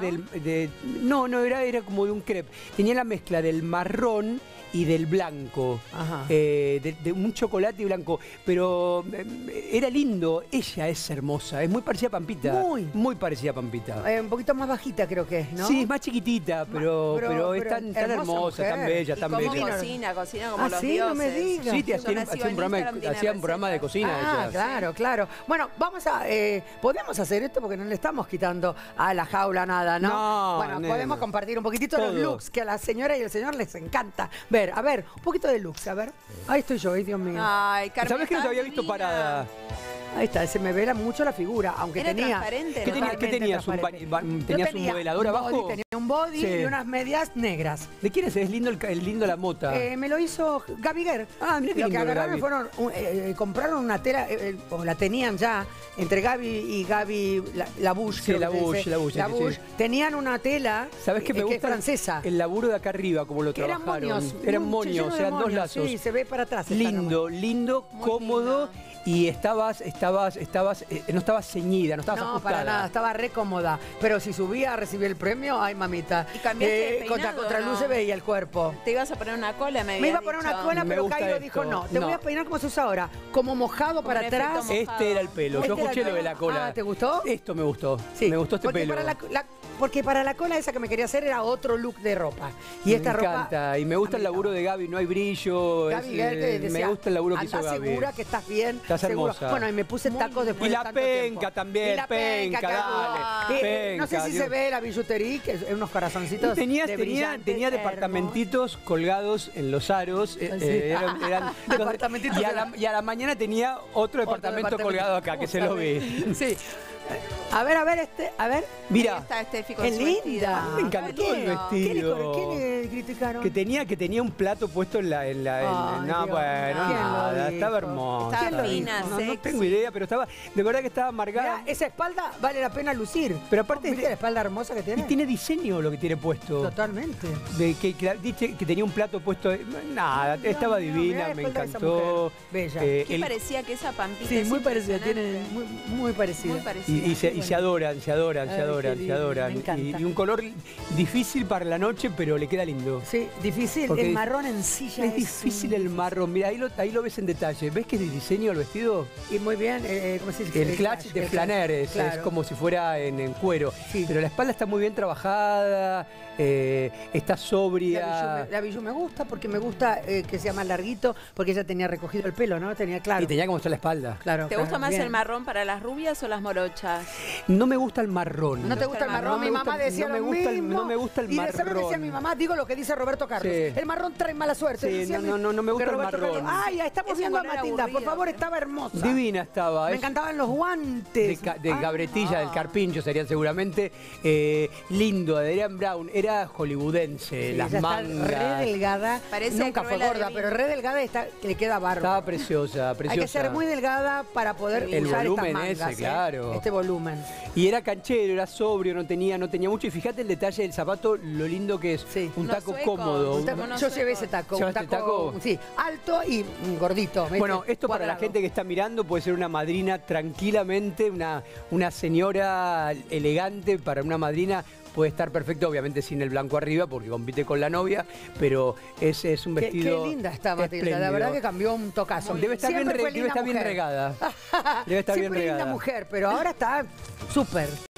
¿no? Era como de un crepe. Tenía la mezcla del marrón y del blanco, de un chocolate y blanco, pero era lindo. Ella es hermosa, es muy parecida a Pampita. Muy parecida a Pampita. Un poquito más bajita creo que es, ¿no? Sí, es más chiquitita, pero es tan hermosa, tan bella, tan bella. Cocina como los dioses. No me digas. Sí, hacía un programa de cocina. Claro. Bueno, podemos hacer esto porque no le estamos quitando a la jaula nada, ¿no? Bueno, podemos compartir un poquitito los looks que a la señora y el señor les encanta. A ver, un poquito de looks, a ver. Ahí estoy yo, Dios mío. Ay, Carmen, ¿sabes que no te había visto parada? Ahí está, se me vela mucho la figura, aunque era tenía... transparente, ¿Qué tenías? ¿Tenías un modelador abajo? Tenía un body y unas medias negras. ¿De quién es? Es lindo la mota. Me lo hizo Gaby Guer. Mira qué lindo. Lo que agarraron fueron, compraron una tela, o la tenían ya, entre Gaby y Gaby Labush. Sí, Labush. Tenían una tela, ¿sabes qué me gusta? Que es francesa. El laburo de acá arriba, como lo trabajaron. Eran moños, eran dos lazos. Sí, se ve para atrás. Lindo, cómodo. Y no estabas ceñida, no estabas ajustada. No, para nada, estaba re cómoda. Pero si subía a recibir el premio, ay, mamita. ¿Y cambiaste de peinado, contra luz se veía el cuerpo. ¿Te ibas a poner una cola? Me iba a poner una cola, pero Cairo dijo no. Te voy a peinar como se usa ahora. Como mojado para atrás. Este era el pelo. Yo escuché lo de la cola. ¿Te gustó? Esto me gustó. Sí. Me gustó este pelo. Porque para la cola esa que me quería hacer era otro look de ropa. Y esta ropa... Me encanta. Y me gusta el laburo de Gaby. No hay brillo. Me gusta el laburo que hizo Gaby. ¿Estás segura que estás bien? Estás hermosa. Bueno, y me puse tacos después de tanto tiempo. Y la penca también. Penca, dale. No sé si se ve la billutería, que es unos corazoncitos Tenía departamentitos colgados en los aros. Eran departamentitos. Y a la mañana tenía otro departamento colgado acá, que se lo vi. Sí. A ver, Mira, es linda. Me encantó el vestido. ¿Qué le criticaron? Que tenía un plato puesto en nada, estaba hermosa. Estaba fina, no tengo idea, pero de verdad que estaba amargada. Mirá, esa espalda vale la pena lucir. Pero aparte ¿viste la espalda hermosa que tiene? Y tiene diseño lo que tiene puesto. Totalmente. Que tenía un plato puesto. Estaba divina, me encantó. Bella. ¿Qué parecía que esa Pampita? Sí, muy parecida, tiene muy parecida. Y se adoran. Y un color difícil para la noche, pero le queda lindo. Sí, difícil. Porque el marrón en sí ya es difícil el marrón. Mira, ahí lo ves en detalle. ¿Ves que es de diseño el vestido? Y muy bien. ¿Cómo se dice? El clutch de flaner es como si fuera en cuero. Sí. Pero la espalda está muy bien trabajada. Está sobria. La Bijou me gusta porque me gusta que sea más larguito, porque ella tenía recogido el pelo, ¿no? Tenía claro. Y tenía como está la espalda. Claro. ¿Te gusta más el marrón para las rubias o las morochas? No me gusta el marrón. ¿No te gusta el marrón? Mi mamá decía lo mismo. No me gusta el marrón. Y ¿sabes qué decía mi mamá? Digo lo que dice Roberto Carlos. Sí. El marrón trae mala suerte. Sí, no me gusta el marrón. Ay, estamos viendo a Matilda. Por favor, estaba hermosa. Divina estaba. Me encantaban los guantes. De Gabretilla, del Carpincho serían seguramente. Lindo, Adrián Brown. Era hollywoodense. Las mangas. Re delgada. Nunca fue gorda, pero re delgada le queda bárbaro. Estaba preciosa. Hay que ser muy delgada para poder usar estas mangas. Claro. Este volumen. Y era canchero, era sobrio, no tenía mucho. Y fíjate el detalle del zapato, lo lindo que es. Sí. Un taco cómodo. Yo llevé ese taco. ¿Llevaste el taco? Sí, alto y gordito. Bueno, esto para la gente que está mirando puede ser una madrina tranquilamente, una señora elegante para una madrina. Puede estar perfecto, obviamente sin el blanco arriba, porque compite con la novia, pero es un vestido. Qué linda está Matilda, la verdad que cambió un tocazo. Debe estar bien regada. Debe estar bien regada. Linda mujer, pero ahora está súper.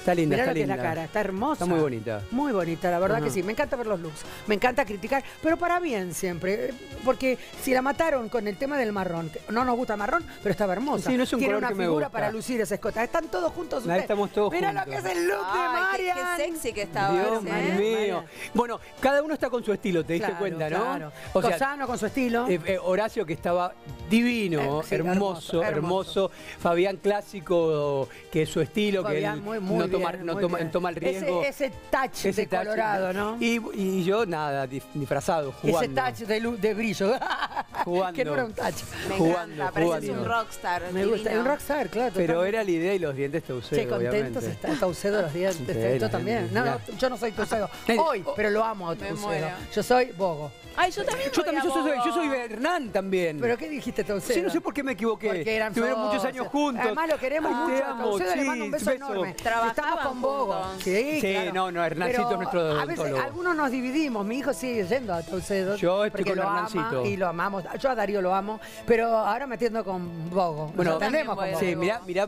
Está linda, Mirá está lo que es linda. la cara, está hermosa. Está muy bonita. Muy bonita, la verdad Ajá. que sí. Me encanta ver los looks, me encanta criticar, pero para bien siempre. Porque si la mataron con el tema del marrón, que no nos gusta el marrón, pero estaba hermosa. Sí, no es un Tiene color una que me figura gusta. para lucir esa escota. Están todos juntos. Ahí estamos todos Mirá juntos. lo que es el look de Ay, Marian. qué sexy que está Dios ahora, ¿eh? mío. Bueno, cada uno está con su estilo, te diste Claro, cuenta, ¿no? claro. O sea, Cosano con su estilo. Horacio que estaba divino, Sí, hermoso, hermoso. Fabián clásico, que es su estilo, Fabián, que él muy no, toma, bien, no muy toma, bien. toma el riesgo. Ese touch de touch, colorado, ¿no? Y yo nada, disfrazado, jugando. Ese touch de brillo. Jugando. Que no era un touch. Me Jugando, encanta, pareces jugando. un rockstar. Me gusta, divino. un rockstar, claro. Pero totalmente. era la idea y los dientes Taucedo, Che, contentos obviamente. está Taucedo los dientes. Sí, Yo la también. gente, No, mirá. yo no soy Taucedo hoy, pero lo amo a Me Taucedo. muero. Yo soy Bogo. Ay, yo también. Yo soy Hernán también. ¿Pero qué dijiste, Taucedo? Sí, no sé por qué me equivoqué. Porque eran Tuvieron muchos socios. años juntos. Además lo queremos Ay, mucho. te A amo, Taucedo le sí, mando un beso enorme. Trabajaban Estamos con Bogo. juntos. Sí, Sí, claro. no, Hernancito Pero es nuestro a veces odontólogo. algunos nos dividimos. Mi hijo sigue yendo a Taucedo. Yo estoy porque con lo ama Hernancito. y lo amamos. Yo a Darío lo amo, pero ahora me atiendo con Bogo. Bueno, Nos atendemos con sí, Bogo. mirá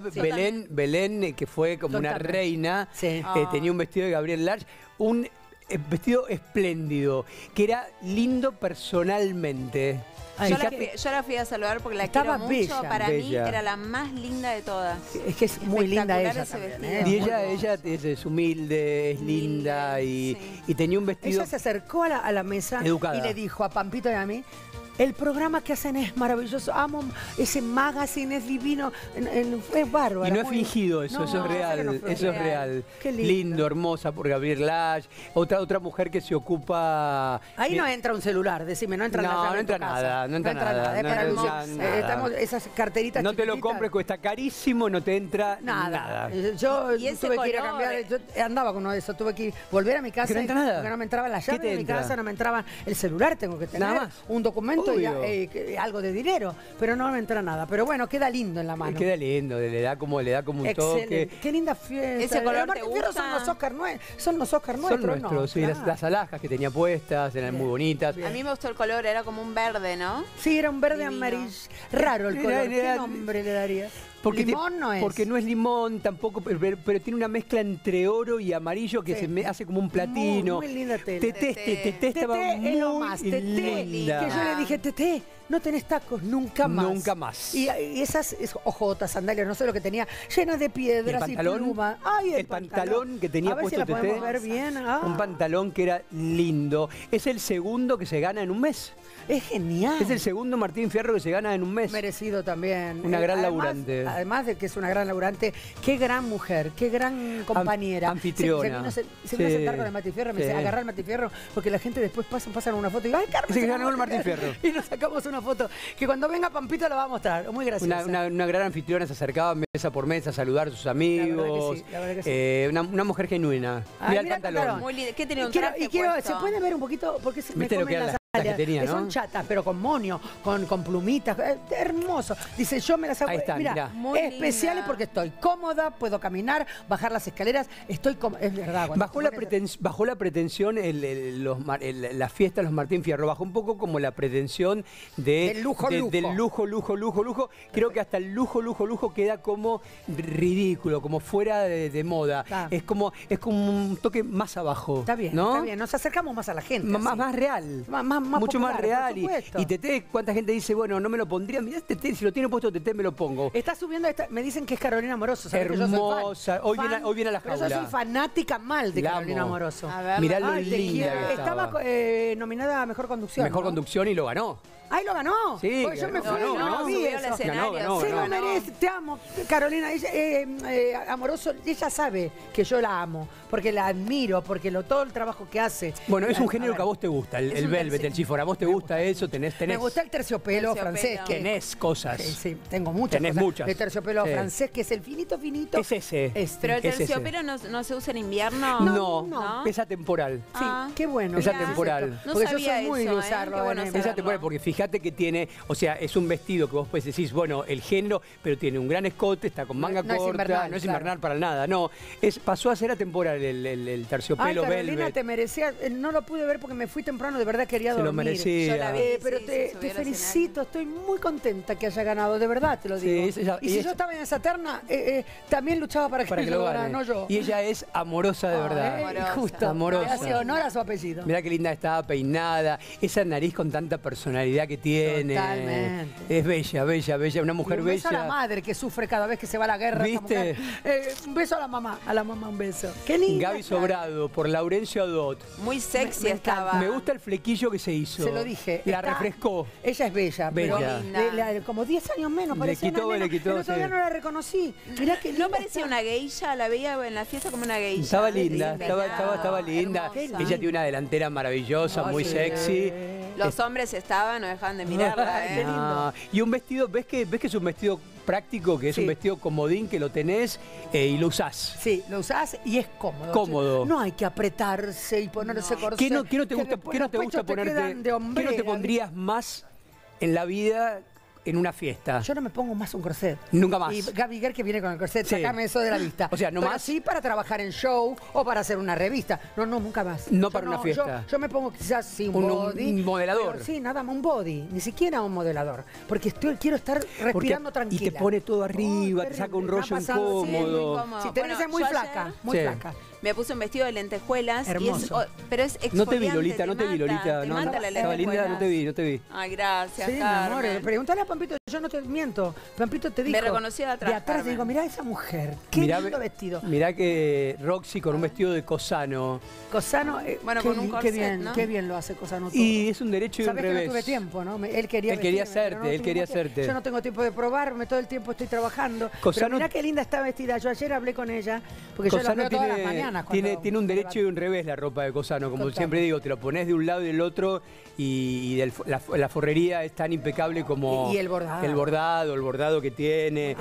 Belén, que fue como una Contame. reina, Sí. tenía un vestido de Gabriel Large, un vestido espléndido, que era lindo personalmente. Yo la fui a saludar porque la Estaba quiero mucho. bella. Para mí Bella. era la más linda de todas. Es que es muy linda ella Espectacular ese también, vestido. Y ella es humilde, es linda y tenía un vestido... Ella se acercó a la mesa Educada. y le dijo a Pampito y a mí, el programa que hacen es maravilloso, amo ese magazine, es divino, es bárbaro. Y no es fingido eso, No, eso es real, sé que no fue eso es real. Qué lindo. Hermosa por Gabriel Lash, otra mujer que se ocupa... Ahí no entra un celular, decime, no entra No, la llave no en tu entra casa. nada, no entra nada, es no para entra lucir. nada. Estamos esas carteritas No te lo chiquititas. compres, cuesta carísimo, no te entra Nada. nada. Yo Y ese tuve que ir a color, cambiar, yo andaba con uno de esos, tuve que volver a mi casa. ¿Que no entra nada? Porque no me entraba la ¿Qué llave te de mi entra? casa, no me entraba el celular, tengo que tener Nada más. un documento y Obvio. algo de dinero, pero no me entra nada. Pero bueno, queda lindo en la mano. Queda lindo, le da como un Excelente. toque. Qué linda fiesta. ¿Ese color Los Martín te Fierro gusta? son los Oscar Son nuestros, nuestros, ¿no? sí, Claro. las alhajas que tenía puestas eran muy bonitas. A mí me gustó el color, era como un verde, ¿no? Sí, era un verde Divino. amarillo. Raro el color. ¿Qué Era- nombre le daría? Porque Limón no es. Porque no es limón tampoco, pero tiene una mezcla entre oro y amarillo que Sí. se me hace como un platino. Muy linda tela. Teté estaba Teté es lo muy más, Teté. linda. Que yo le dije, Teté, no tenés tacos nunca más. Nunca más. Y esas ojotas, sandalias, no sé lo que tenía, llenas de piedras ¿El pantalón? y plumas. Ay, El pantalón que tenía A ver si puesto la podemos Teté. ver bien. Ah, Un pantalón que era lindo. Es el segundo que se gana en un mes. es genial. Es el segundo Martín Fierro que se gana en un mes. Merecido también. Una gran Además- laburante. Además de que es una gran laburante, qué gran mujer, qué gran compañera. anfitriona. Se vino a Sí. sentar con el Martín Fierro, me Sí. dice, agarrar el Martín Fierro, porque la gente después pasan una foto y digo, ay, Carmen. Dice que se ganó el Martín Fierro. Y nos sacamos una foto que cuando venga Pampito la va a mostrar. Muy graciosa. Una gran anfitriona, se acercaba mesa por mesa a saludar a sus amigos. La verdad que sí. Una mujer genuina. Ay, Mira el mira pantalón. Muy lindo. ¿Qué tenía un Quiero- traje y quiero, puesto? se puede ver un poquito, porque me ¿Viste lo comen que eran las las sandalias, que tenía, no? son chatas, pero con moño, con plumitas, hermoso. Dice, yo me las hago, Ahí está, mira, mirá. Muy especiales linda. porque estoy cómoda, puedo caminar, bajar las escaleras, estoy es verdad. cuando Bajó te la, pones- bajó la pretensión la fiesta de los Martín Fierro, bajó un poco como la pretensión Del lujo. del lujo. Creo que hasta el lujo queda como ridículo, como fuera de moda. Está. Es como un toque más abajo. Está bien, ¿no? está bien, nos acercamos más a la gente. así. Más real. popular, Mucho más real. por supuesto. Y Teté, ¿cuánta gente dice, bueno, no me lo pondría? Mirá Teté, si lo tiene puesto Teté, me lo pongo. Está subiendo, me dicen que es Carolina Amoroso. ¿sabes que yo soy fan? Hermosa. Hoy viene a la Pero jaula. yo soy fanática mal de La Carolina amo. Amoroso. A ver, Mirá lo Ay, te linda quiero. que Estaba estaba. nominada a Mejor Conducción. Mejor ¿no? conducción y lo ganó. ¡Ay, lo ganó! Sí, Porque yo me fui, ganó, no, ganó. vi Subió eso. al escenario. Ganó, Se ganó. lo merece, te amo, Carolina. Amoroso, ella sabe que yo la amo, porque la admiro, porque todo el trabajo que hace. Bueno, es un A género ver, que a vos te gusta, es el un velvet, tercio- el chiffon. ¿A vos te gusta eso? Tenés. Me gusta el terciopelo francés. Que Tenés cosas. Sí, sí, tengo muchas Tenés cosas. muchas. El terciopelo Sí. francés, que es el finito. Es ese. Pero el Es ese. terciopelo no se usa en invierno. No, es atemporal. Sí, qué bueno. Es mira. atemporal. No Porque yo sabía soy muy eso, de ¿eh? usarlo. Qué bueno en- saberlo. Es atemporal porque fíjate que tiene, o sea, es un vestido que vos pues decís, bueno, el género, pero tiene un gran escote, está con manga corta, invernal, no es claro. invernal para nada, no. Pasó a ser atemporal el terciopelo Ay, Carolina, velvet. te merecía, no lo pude ver porque me fui temprano, de verdad quería dormir. Se lo merecía. Yo la vi, pero sí, te se subió al felicito, estoy muy contenta que haya ganado, de verdad te lo Sí, digo. ella- y y si ella- yo estaba en esa terna, también luchaba para que lo lo ganara, gane. no yo. Y ella es amorosa de verdad. Amorosa. Justo, Amorosa. le hace honor a su apellido. Mirá qué linda estaba peinada, esa nariz con tanta personalidad que tiene. Totalmente. Es bella, bella, bella, una mujer Y un beso bella. a la madre que sufre cada vez que se va a la guerra. esta ¿Viste? mujer. Un beso a la mamá un beso. Qué linda. Gaby Sobrado, por Laurencio Adot. Muy sexy Me estaba. Me gusta el flequillo que se hizo. Se lo dije. La está- refrescó. Ella es bella, Bella. pero Linda. como 10 años menos. Le parecía quitó, una nena, le quitó, pero todavía sí. no la reconocí. Mirá que No parecía una geisha, la veía en la fiesta como una geisha. Estaba linda, Sí, estaba linda. hermosa. Ella tiene una delantera maravillosa, muy sexy. Los hombres estaban, no dejaban de mirarla, ¿eh? Ah, y un vestido, ¿ves que es un vestido práctico, que es un vestido comodín, que lo tenés y lo usás? Sí, lo usás y es cómodo. Cómodo. No hay que apretarse y ponerse corsé. ¿Qué no te gusta, después qué no te los gusta pechos te ponerte? quedan de ¿Qué no hombrera, te pondrías más en la vida en una fiesta? Yo no me pongo más un corset. Nunca más. Y Gaby Guer que viene con el corset, Sí. sacame eso de la vista. O sea, no Pero más. sí para trabajar en show o para hacer una revista. No, nunca más. No Yo para una fiesta. Yo me pongo quizás sí, un Un body. modelador. pero sí, nada más un body. Ni siquiera un modelador. Porque quiero estar respirando tranquila. Y te pone todo arriba, te saca un rollo Me ha pasado, sí, es muy incómodo. cómodo. Si tenés Bueno, muy yo flaca, ayer- muy Sí. flaca. Me puse un vestido de lentejuelas. Hermoso. Pero es exfoliante. No te vi, Lolita, no te vi, Lolita. Te No, mata no, la estaba linda, no te vi, no te vi. Ay, gracias, Sí, mi amor, Carmen. pregúntale a Pampito, yo no te miento. Pampito te dijo. Me reconoció de atrás, De atrás te Carmen. digo, mirá esa mujer, qué lindo vestido. Mirá que Roxy con un vestido de Cosano. Cosano, Bueno, qué, con un qué corset, bien, ¿no? qué bien lo hace Cosano todo. Y es un derecho y un Sabés que revés. no tuve tiempo, ¿no? Él quería Él quería vestirme, pero hacerte, no él tuve quería tiempo. hacerte. Yo no tengo tiempo de probarme, todo el tiempo estoy trabajando. Cosano- Pero mirá qué linda está vestida. Yo ayer hablé con ella, porque yo la Cosano veo todas las mañanas. cuando tiene un me derecho y levanto. un revés la ropa de Cosano. Como Total. siempre digo, te lo pones de un lado y del otro y la forrería es tan impecable como Y el bordado. el bordado que tiene.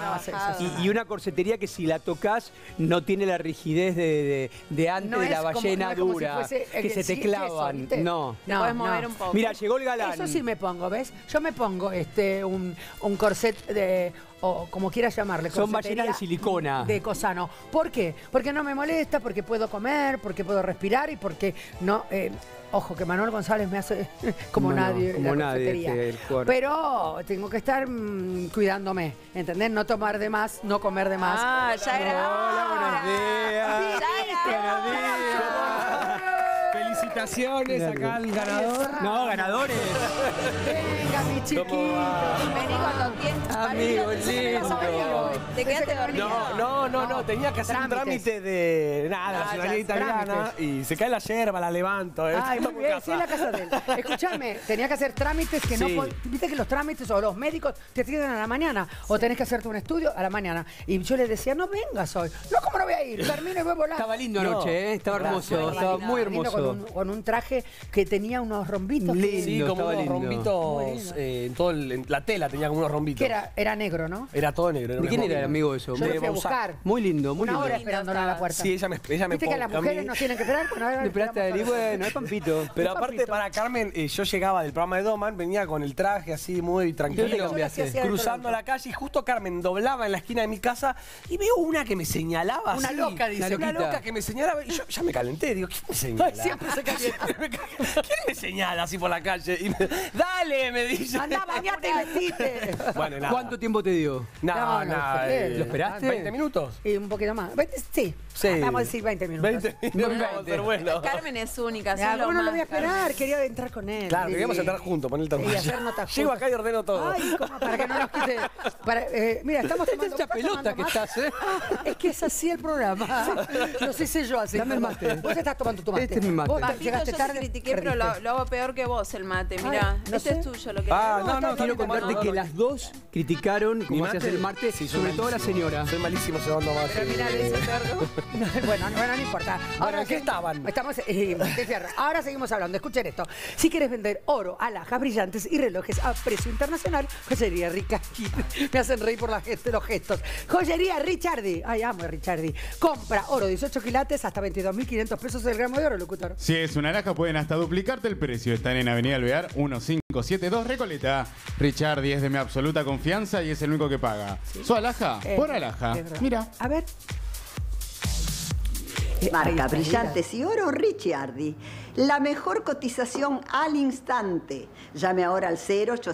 Y una corsetería que si la tocas no tiene la rigidez de antes No de la es como- ballena no es como si dura, fuese, que se te sí, clavan. eso, ¿viste? No. Te podés mover un poco. Mira, llegó el galán. Eso sí me pongo, ¿ves? Yo me pongo un corset de, o como quieras llamarle. Son corsetería ballenas de silicona. De Cosano. ¿Por qué? Porque no me molesta, porque puedo comer, porque puedo respirar y porque no... ojo, que Manuel González me hace como Bueno, nadie. como en la nadie, corsetería. sí, el cuerpo. Pero tengo que estar cuidándome, ¿entendés? No tomar de más, no comer de más. Ah, ya era. Hola, buenos días. Ya era. Felicitaciones acá al ganador. No, ganadores. Venga, mi chiquito. Vení cuando quieras. Amigo lindo. Te quedaste dormido. No, tenía que hacer un trámite de nada, la ciudadanía italiana y se cae la yerba, la levanto. Ay, muy Estamos en bien, casa. sí, en la casa de él. Escuchame, tenía que hacer trámites que Sí. no... Viste que los trámites o los médicos te tienen a la mañana o tenés que hacerte un estudio a la mañana. Y yo le decía, no vengas hoy. No, ¿cómo no voy a ir? Termino y voy volando. Estaba lindo anoche, estaba hermoso, estaba muy Lindo hermoso. con un traje que tenía unos rombitos. que- Sí, como estaba unos lindo. Muy rombitos lindo. en todo en la tela tenía como unos rombitos. Que era negro, ¿no? Era todo negro. ¿De quién era el amigo eso? Yo lo fui a Bonsac. buscar. Muy lindo, muy Una lindo. hora esperándolo en la puerta. Sí, ella me Viste que las mujeres nos tienen que esperar. Bueno, ahora Me esperaste a él y bueno, es Pampito. Pero aparte para Carmen, yo llegaba del programa de Doman, venía con el traje así muy tranquilo, ¿Qué te cambiaste? cruzando la calle y justo Carmen doblaba en la esquina de mi casa y veo una que me señalaba Una así. loca, dice. Una loca que me señalaba y yo ya me calenté, digo, ¿quién me señala? Ay, siempre se calienta. ¿Quién me señala así por la calle? Y dale, me dice. Andá, bañate y vestite. Bueno, nada. ¿Cuánto tiempo te dio? No, ¿Lo esperaste? 20 minutos. Y un poquito más. Sí. Sí. Vamos a decir 20 minutos. 20 minutos, vamos a ser bueno. Carmen es única. Ya, sos lo ¿cómo no lo más, voy a esperar? Carmen. Quería entrar con él. Claro, Sí. queríamos entrar juntos, poner el termo. Y hacer notas Llego juntos. acá y ordeno todo. Ay, ¿cómo? Para que no nos quite. Mira, estamos tomando. Esta pelota que estás, ¿eh? Es que es así el programa. Lo sé yo así. Dame el mate. Vos estás tomando tu mate. Este es mi mate. Vos Papito, llegaste yo tarde. te critiqué, pero perdiste. lo hago peor que vos, el mate. Mirá, no este sé. es tuyo lo que No, Quiero contarte que las dos criticaron, como se hace el martes, Sí, soy sobre todo la malísimo. señora. Soy malísimo llevando mate. Pero mirá, le hice peor que vos. Bueno, no importa. ¿en qué sí, estaban? Estamos de cierre. Ahora seguimos hablando. Escuchen esto. Si quieres vender oro, alhajas brillantes y relojes a precio internacional, Joyería Riccardi. Me hacen reír por los gestos. Joyería Riccardi. Ay, amo a Riccardi. Compra oro 18 quilates hasta 22.500 pesos el gramo de oro, locutor. Si es una alhaja, pueden hasta duplicarte el precio. Están en Avenida Alvear 15. 572 Recoleta. Richardi es de mi absoluta confianza y es el único que paga. ¿Su alhaja? Por alhaja. Mira. A ver. Marca Brillantes y Oro Richardi. La mejor cotización al instante. Llame ahora al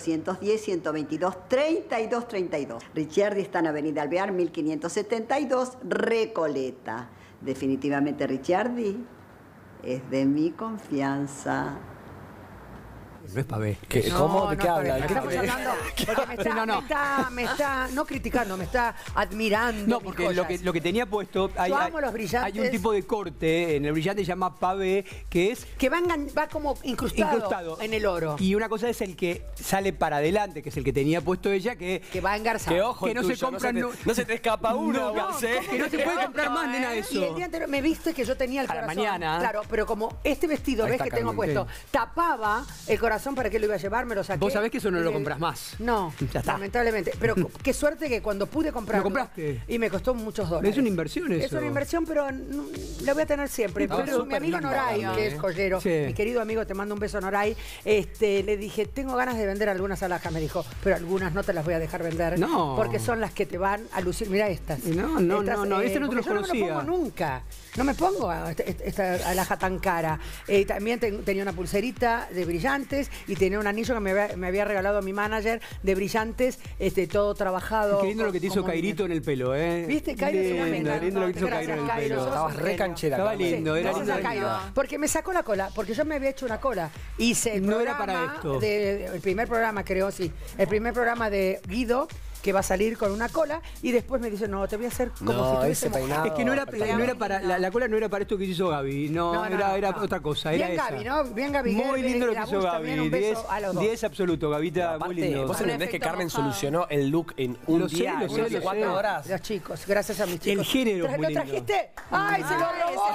0810-122-3232. Richardi está en Avenida Alvear, 1572, Recoleta. Definitivamente Richardi es de mi confianza. No es pavé. ¿Cómo? ¿De qué habla? Estamos hablando porque me está no criticando, me está admirando. No, porque lo que tenía puesto, Yo amo los brillantes. hay un tipo de corte en el brillante que se llama pavé, que es... Que va como incrustado en el oro. Y una cosa es el que sale para adelante, que es el que tenía puesto ella, que va engarzado. Que ojo, que no tuyo, se compra... no se te escapa uno. Que no se puede comprar más, nena, de eso. Y el día anterior me viste que yo tenía el Para corazón. mañana. Claro, pero como este vestido, Ahí ves está, que tengo Carmen, puesto, tapaba el corazón para que lo iba a llevar, me lo saqué. Vos sabés que eso no lo compras más. No, Ya está. lamentablemente. Pero qué suerte que cuando pude comprarlo. ¿Lo compraste? Y me costó muchos dólares. Es una inversión eso. Es una inversión, pero la voy a tener siempre. No, Pero mi súper amigo lindo, Noray, ¿no? que es joyero, Sí. mi querido amigo, te mando un beso, Noray, le dije, tengo ganas de vender algunas alhajas. Me dijo, pero algunas no te las voy a dejar vender. No. Porque son las que te van a lucir. Mira estas. No, ese no te porque los yo conocía. No me lo pongo nunca. No me pongo esta alhaja tan cara. También tenía una pulserita de brillantes y tenía un anillo que me había regalado mi manager de brillantes, todo trabajado. Qué lindo lo que te hizo Cairito en el pelo, ¿eh? ¿Viste? Cairo es una mena. Lindo lo que te hizo Cairo en el pelo. Estabas re canchera. Estaba lindo, era Gracias lindo. a Cairo. Porque me sacó la cola, porque yo me había hecho una cola. Hice el No era programa para esto. el primer programa, creo, sí. El primer programa de Guido, que va a salir con una cola, y después me dice, no, te voy a hacer como si tuviese mojado. Es que no era para, la cola no era para esto que hizo Gaby, era otra cosa, era Bien esa. Gaby, ¿no? Bien Gaby. Muy lindo lo que hizo También, un Gaby, beso a los dos. 10 absoluto, Gavita, muy lindo. ¿Vos entendés que Carmen solucionó el look en un día, en 24 horas? Los chicos, gracias a mis chicos. El género es muy ¿Lo lindo. trajiste? ¡Ay, se lo robó!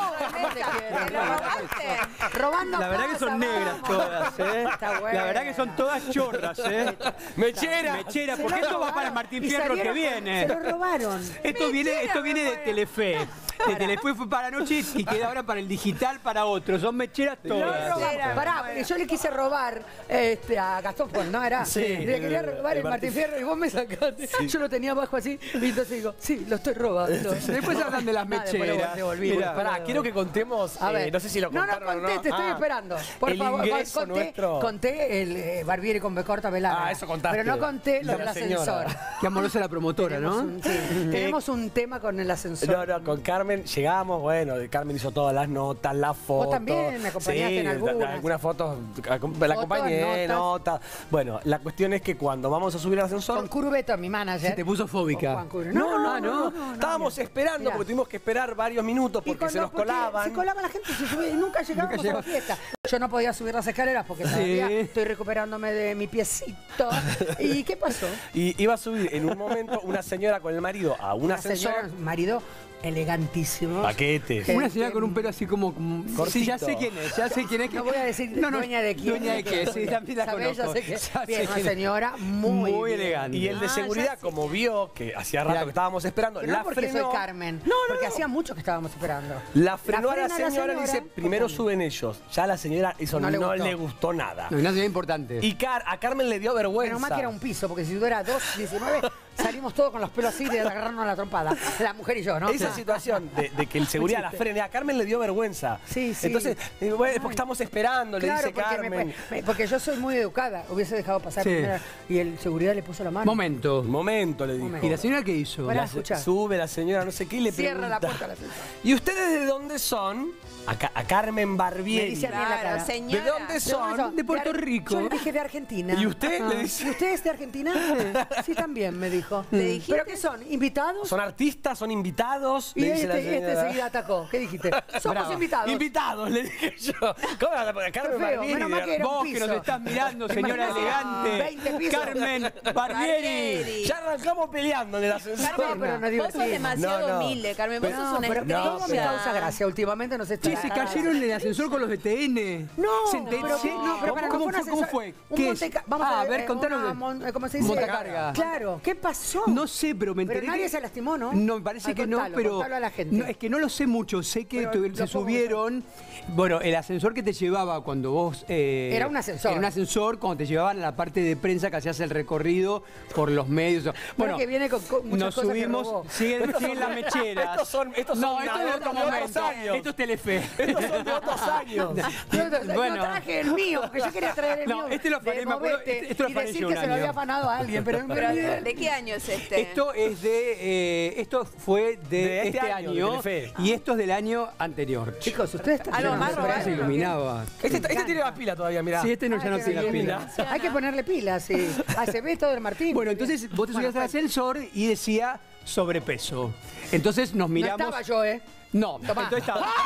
Robando La verdad que son negras todas, ¿eh? Está bueno. La verdad que son todas chorras, ¿eh? Mechera, porque esto va para el Martín Fierro que viene. Se lo robaron. Esto viene de Telefe. De Telefe fue para anoche y queda ahora para el digital para otros. Son mecheras todas. Pará, yo le quise robar a Gastón Fon, ¿no? Era. Sí, le quería robar el Martín Fierro y vos me sacaste. Sí. Yo lo tenía abajo así y entonces digo, sí, lo estoy robando. Después hablan de las mecheras. Mirá, pará, quiero que contemos, A ver. no sé si lo contaron o no. conté, te estoy esperando. Por el favor, ingreso nuestro. conté el Barbieri con B corta Velada. Ah, eso contaste. Pero no conté lo De del la señora. ascensor. Qué amorosa la promotora, ¿no? Tenemos un tema con el ascensor. No, con Carmen llegamos, bueno, Carmen hizo todas las notas, las fotos. Vos también me acompañaste en algunas. Algunas fotos, la acompañé, notas. Bueno, la cuestión es que cuando vamos a subir al ascensor... Con Curveto, mi manager. Se te puso fóbica. No. Estábamos esperando, porque tuvimos que esperar varios minutos porque se nos colaban. Se colaba la gente, se subía y nunca llegábamos a la fiesta. Yo no podía subir las escaleras porque todavía estoy recuperándome de mi piecito. ¿Y qué pasó? Y iba a subir en un momento una señora con el marido a un ascensor. Señora, marido elegantísimo. Paquetes. Una señora con un pelo así como... Sí, ya sé quién es. No voy a decir dueña de quién. Dueña de qué, sí, también la ¿Sabés? conozco. Ya sé que bien, una señora muy bien. elegante. Y el de seguridad, como vio que hacía rato que estábamos esperando, Pero no la porque frenó. soy Carmen. Porque hacía mucho que estábamos esperando. La frenó a la frena señora y dice, primero suben ellos. Ya a la señora eso no le gustó nada. No, una señora importante. Y a Carmen le dio vergüenza. Pero más que era un piso, porque si dura 2.19, salimos todos con los pelos así de agarrarnos a la trompada. La mujer y yo, ¿no? Esa situación de que el seguridad la frene, a Carmen le dio vergüenza. Sí. Entonces, bueno, porque estamos esperando, le dice Carmen. Porque yo soy muy educada. Hubiese dejado pasar Sí. primero y el seguridad le puso la mano. Momento, le dijo. Momento. ¿Y la señora qué hizo? Pará, escuchá. Sube la señora, no sé qué, y le Cierra pregunta. la puerta a la señora. ¿Y ustedes de dónde son? A Carmen Barbieri. Me dice a mí en la cara. ¿De dónde son? De Puerto Rico. Yo le dije de Argentina. ¿Y usted? Ajá. Le dice. ¿Y usted es de Argentina? Sí, también me dijo. ¿Le dijiste? ¿Pero qué son? ¿Invitados? ¿Son artistas? ¿Son invitados? Y Le dice la este señora. enseguida atacó. ¿Qué dijiste? Somos Brava. invitados. Invitados, le dije yo. ¿Cómo la Carmen Qué feo, Barbieri? menos mal que era un Vos que piso. nos estás mirando, señora Imagínate, elegante. 20 pisos. Carmen Barbieri. Ya arrancamos peleando en el ascensor. Carmen, pero no digo Vos sos así. demasiado humilde, Carmen. Vos sos una Todo me causa estrella. gracia. Últimamente no sé. Che, se cayeron en el ascensor con los de TN. No, pero para, ¿Cómo no fue? ¿Cómo fue? Un ¿Qué es? Vamos a ver, contanos. ¿cómo se dice? Montacarga. Claro. ¿Qué pasó? pasó? No sé, pero me enteré Pero nadie que... se lastimó, ¿no? No, me parece que contalo, no, pero... contalo a la gente. No, es que no lo sé mucho. Sé que se subieron... Bueno, el ascensor que te llevaba cuando vos... Era un ascensor. Era un ascensor cuando te llevaban a la parte de prensa que hacías el recorrido por los medios. Bueno, que viene con muchas nos cosas que subimos... robó. Siguen las mecheras. Estos son No, esto es de otro otros momento. años. Esto es Telefe. Estos son de otros años. Yo traje el mío, porque yo quería traer el mío. No, este lo afané, de me acuerdo, Movete, esto lo y afané decir yo que un se lo año. había afanado a alguien, pero ¿De qué año es este? Esto es esto fue de este año, de Telefe. y esto es del año anterior. Chicos, ustedes están Algo más robado. Se iluminaba. Este tiene la pila todavía, mirá. Sí, este no, ya no tiene la pila. Hay que ponerle pilas, sí. Se ve todo el Martín. Bueno, entonces vos te subías al ascensor y decía sobrepeso. Entonces nos miramos. No estaba yo, ¿eh? No, Tomá. entonces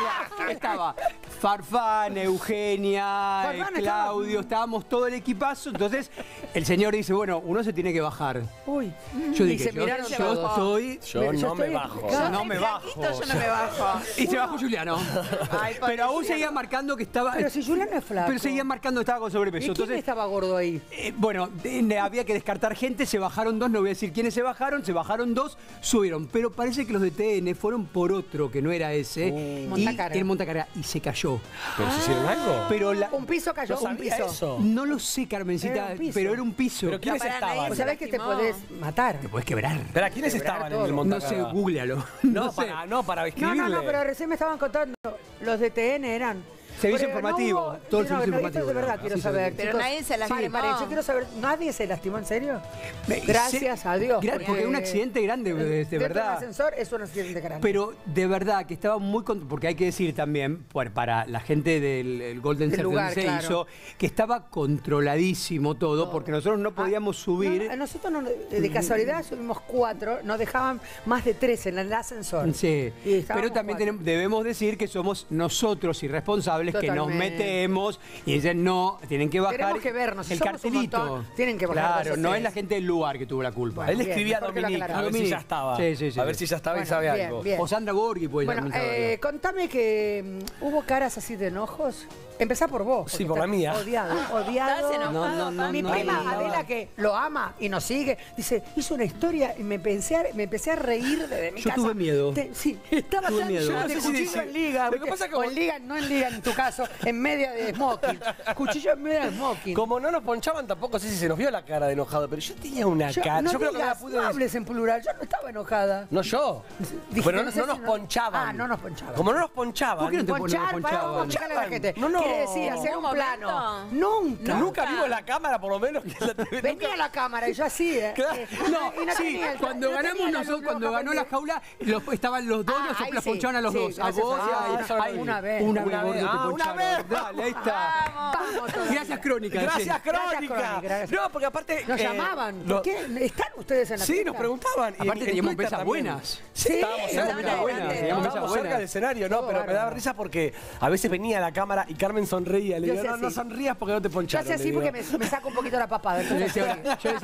estaba Farfán, Eugenia, Farfán Claudio, estábamos todo el equipazo. Entonces el señor dice, bueno, uno se tiene que bajar. Uy. Yo Y dije, se miraron todos. yo no me bajo. Yo No soy me bajo. flaquito, yo no me bajo. Y se bajó Juliano. Pero aún seguía marcando que estaba... Pero si Juliano es flaco. Pero seguía marcando que estaba con sobrepeso. ¿Y quién Entonces, estaba gordo ahí? bueno, había que descartar gente, se bajaron dos, no voy a decir quiénes se bajaron dos, subieron. Pero parece que los de TN fueron por otro, que no era ese. Montacarga. Y el Montacarga. Y se cayó. ¿Pero se hicieron algo? Pero Un piso cayó, No un sabía piso. eso. no lo sé, Carmencita, Era un piso. pero era un piso. ¿Pero quiénes pará, estaban? nadie ¿Vos sabés que te lastimó. podés matar? Te puedes quebrar. Espera, ¿quiénes estaban en el No Montacarga? sé, googlealo. No, sé. para escribirle. No, pero recién me estaban contando. Los de TN eran. Servicio Pero informativo, hubo- todo el servicio esto informativo. de verdad quiero saber. Pero chicos. nadie se lastimó. Pare, yo quiero saber, ¿nadie se lastimó en serio? Gracias a Dios. Porque es un accidente grande, de dentro del verdad. ascensor es un accidente grande. Pero de verdad que estaba muy contento, porque hay que decir también, para la gente del Golden Del Circle lugar, se claro. hizo, que estaba controladísimo todo, porque nosotros no podíamos subir. Nosotros de casualidad subimos 4, nos dejaban más de 3 en el ascensor. Sí, Y estábamos pero también 4. debemos decir que somos nosotros irresponsables que nos Totalmente. metemos y dicen no, tienen que bajar Tenemos que vernos, si el somos un cartelito. montón, tienen que bajar Claro, dos o no tres. es la gente del lugar que tuvo la culpa. Bueno, Él le bien, escribía a mejor que lo Dominique, a ver si aclaramos. ya estaba. Sí, sí, sí. A ver si ya estaba y Bueno, sabe bien, algo. bien. O Sandra Borghi puede Bueno, también saberlo. contame que hubo caras así de enojos. Empezá por vos. Sí, porque por la estás mía. Odiado. ¿Estás enojado? Mi prima Adela, que lo ama y nos sigue, dice, hizo una historia y me empecé a reír desde mi Yo casa. tuve miedo. Sí, estaba Tuve tan miedo. yo Yo no de sé si cuchillo dice- en liga. Lo que ¿viste? pasa es que O vos- en liga, no en liga en tu caso, en media de smoking. Cuchillo en media de smoking. Como no nos ponchaban, tampoco sé si se nos vio la cara de enojado, pero yo tenía una cara. No Yo creo que no la digas, pude no decir. hables en plural, yo no estaba enojada. No yo. Dije, Pero no no, sé si nos no- ponchaban. Ah, no nos ponchaban. Como no nos ponchaban. ¿Por qué no te Ponchar, ponchaban? para vamos a explicarle a la gente. No, no. Quiere decir, hacer ¿En un un plano. momento? Nunca. Nunca vimos la cámara, por lo menos. Que la TV Venía a la cámara y yo así, Claro. No, y no sí, tenía el- cuando no ganamos tenía la nosotros, luz cuando roja ganó la prendida. jaula, estaban los dos, ahí los sí, ponchaban a los sí, dos. A gracias vos a y Dios. a Eso ahí. una vez. Una Una vez, vez. gordo, te Ah, una poncharon. vez. Dale, ahí está. Vamos todos. Gracias, Crónica. Gracias, sí. Crónica. Gracias. No, porque aparte. Nos llamaban. ¿Por qué? ¿Están ustedes en la Sí, fiesta? nos preguntaban. Y Aparte en teníamos Twitter mesas también. buenas. Sí, estábamos estaban cerca. adelante. buenas, teníamos mesas Estábamos cerca buenas. del escenario, no, Todo pero me daba bárbaro. risa porque a veces venía a la cámara y Carmen sonreía. Le Yo digo, hacía no, no así. sonrías porque no te Yo poncharon. hacía así le porque digo. me saco un poquito la papada. Yo le decía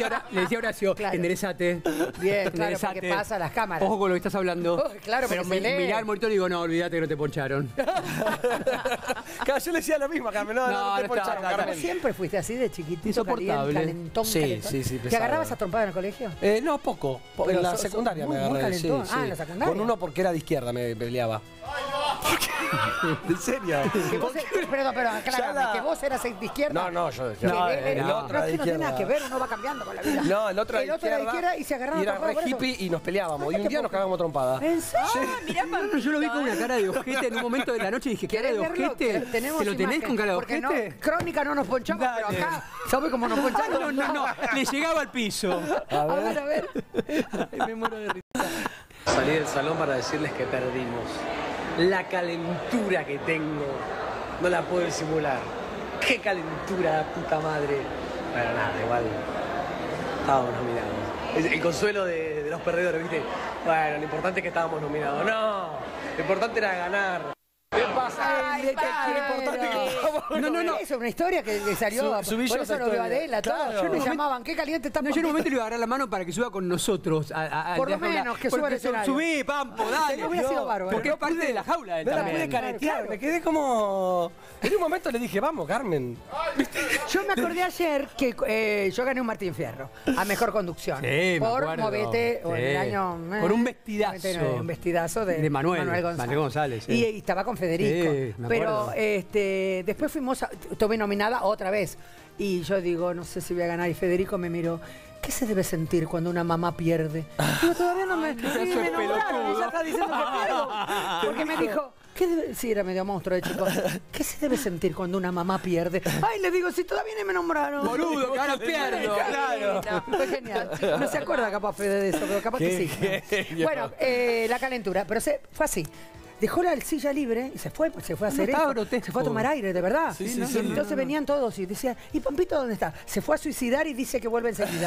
a Horacio, Claro. enderezate. Bien, claro, Enderezate. porque pasa a las cámaras. Ojo con lo que estás hablando. Oh, claro, pero porque se lee. mirá al monitor y digo, no, olvídate que no te poncharon. Claro, yo le decía lo mismo a Carmen. No, no, No, te no poncharon, está, Carmen. ¿Vos siempre fuiste así de chiquitito, Insoportable. calentón, Sí, calentón? sí, sí, ¿Te pesado. agarrabas a trompada en el colegio? No, poco. Pero En la sos secundaria muy- me muy agarré. Sí, calentón. sí. Ah, en la secundaria. Con uno porque era de izquierda me peleaba. ¿En serio? Que vos, perdón, Ya aclárame, la- que vos eras de izquierda. No, no, yo de Que izquierda. él- el no, otro era de no tiene nada izquierda. que ver, uno va cambiando con la vida. No, el otro El otro era de izquierda y se agarraron Y era a trompadas re por eso. hippie y nos peleábamos. Y Ay, un día qué nos poco. cagamos trompada. ¿En serio? Mirá, No, yo lo vi con una cara de ojete en un momento de la noche y dije, ¿cara de ¿Querés verlo? ojete? Tenemos ¿Te lo tenés imagen, con cara de porque ojete? no, Crónica no nos ponchamos, pero Dale. acá, ¿sabes cómo nos ponchamos? No, le llegaba al piso. A ver. Ay, me muero de risa. Salí del salón para decirles que perdimos. La calentura que tengo no la puedo disimular. ¡Qué calentura, la puta madre! Bueno, nada, igual estábamos nominados. El consuelo de los perdedores, ¿viste? Bueno, lo importante es que estábamos nominados. No, lo importante era ganar. pasa? Ay, te quiero. No. Eso es una historia que salió. Subí por yo eso esa lo vio historia. Adela. Claro. Todos. Me llamaban, qué caliente está No, yo en un momento le iba a agarrar la mano para que suba con nosotros. Por lo menos que suba al escenario. Subí, Pampo, dale. Hubiera sido bárbaro. Porque es parte de la jaula de No la también. pude caretear, me quedé como... En un momento le dije, vamos, Carmen. Yo me acordé ayer que yo gané un Martín Fierro a Mejor Conducción. Sí, me por acuerdo. Movete, o en el año... Por un vestidazo. 99, un vestidazo de Manuel González. González, sí. Y estaba con Federico. Sí, me pero acuerdo. después estuve nominada otra vez. Y yo digo, no sé si voy a ganar. Y Federico me miró. ¿Qué se debe sentir cuando una mamá pierde? Digo, todavía no me nombraron, y ya está diciendo que pierdo. Porque me dijo, sí, era medio monstruo de chico. ¿Qué se debe sentir cuando una mamá pierde? Ay, le digo, si todavía ni me nombraron. Boludo, que ahora pierdo. Claro. Fue genial. No se acuerda capaz Fede de eso, pero capaz que sí. Bueno, la calentura, pero fue así. Dejó la silla libre y se fue a hacer eso. Se fue a tomar aire, de verdad. Sí, ¿no? sí, Entonces venían todos y decían, ¿y Pampito dónde está? Se fue a suicidar y dice que vuelve enseguida.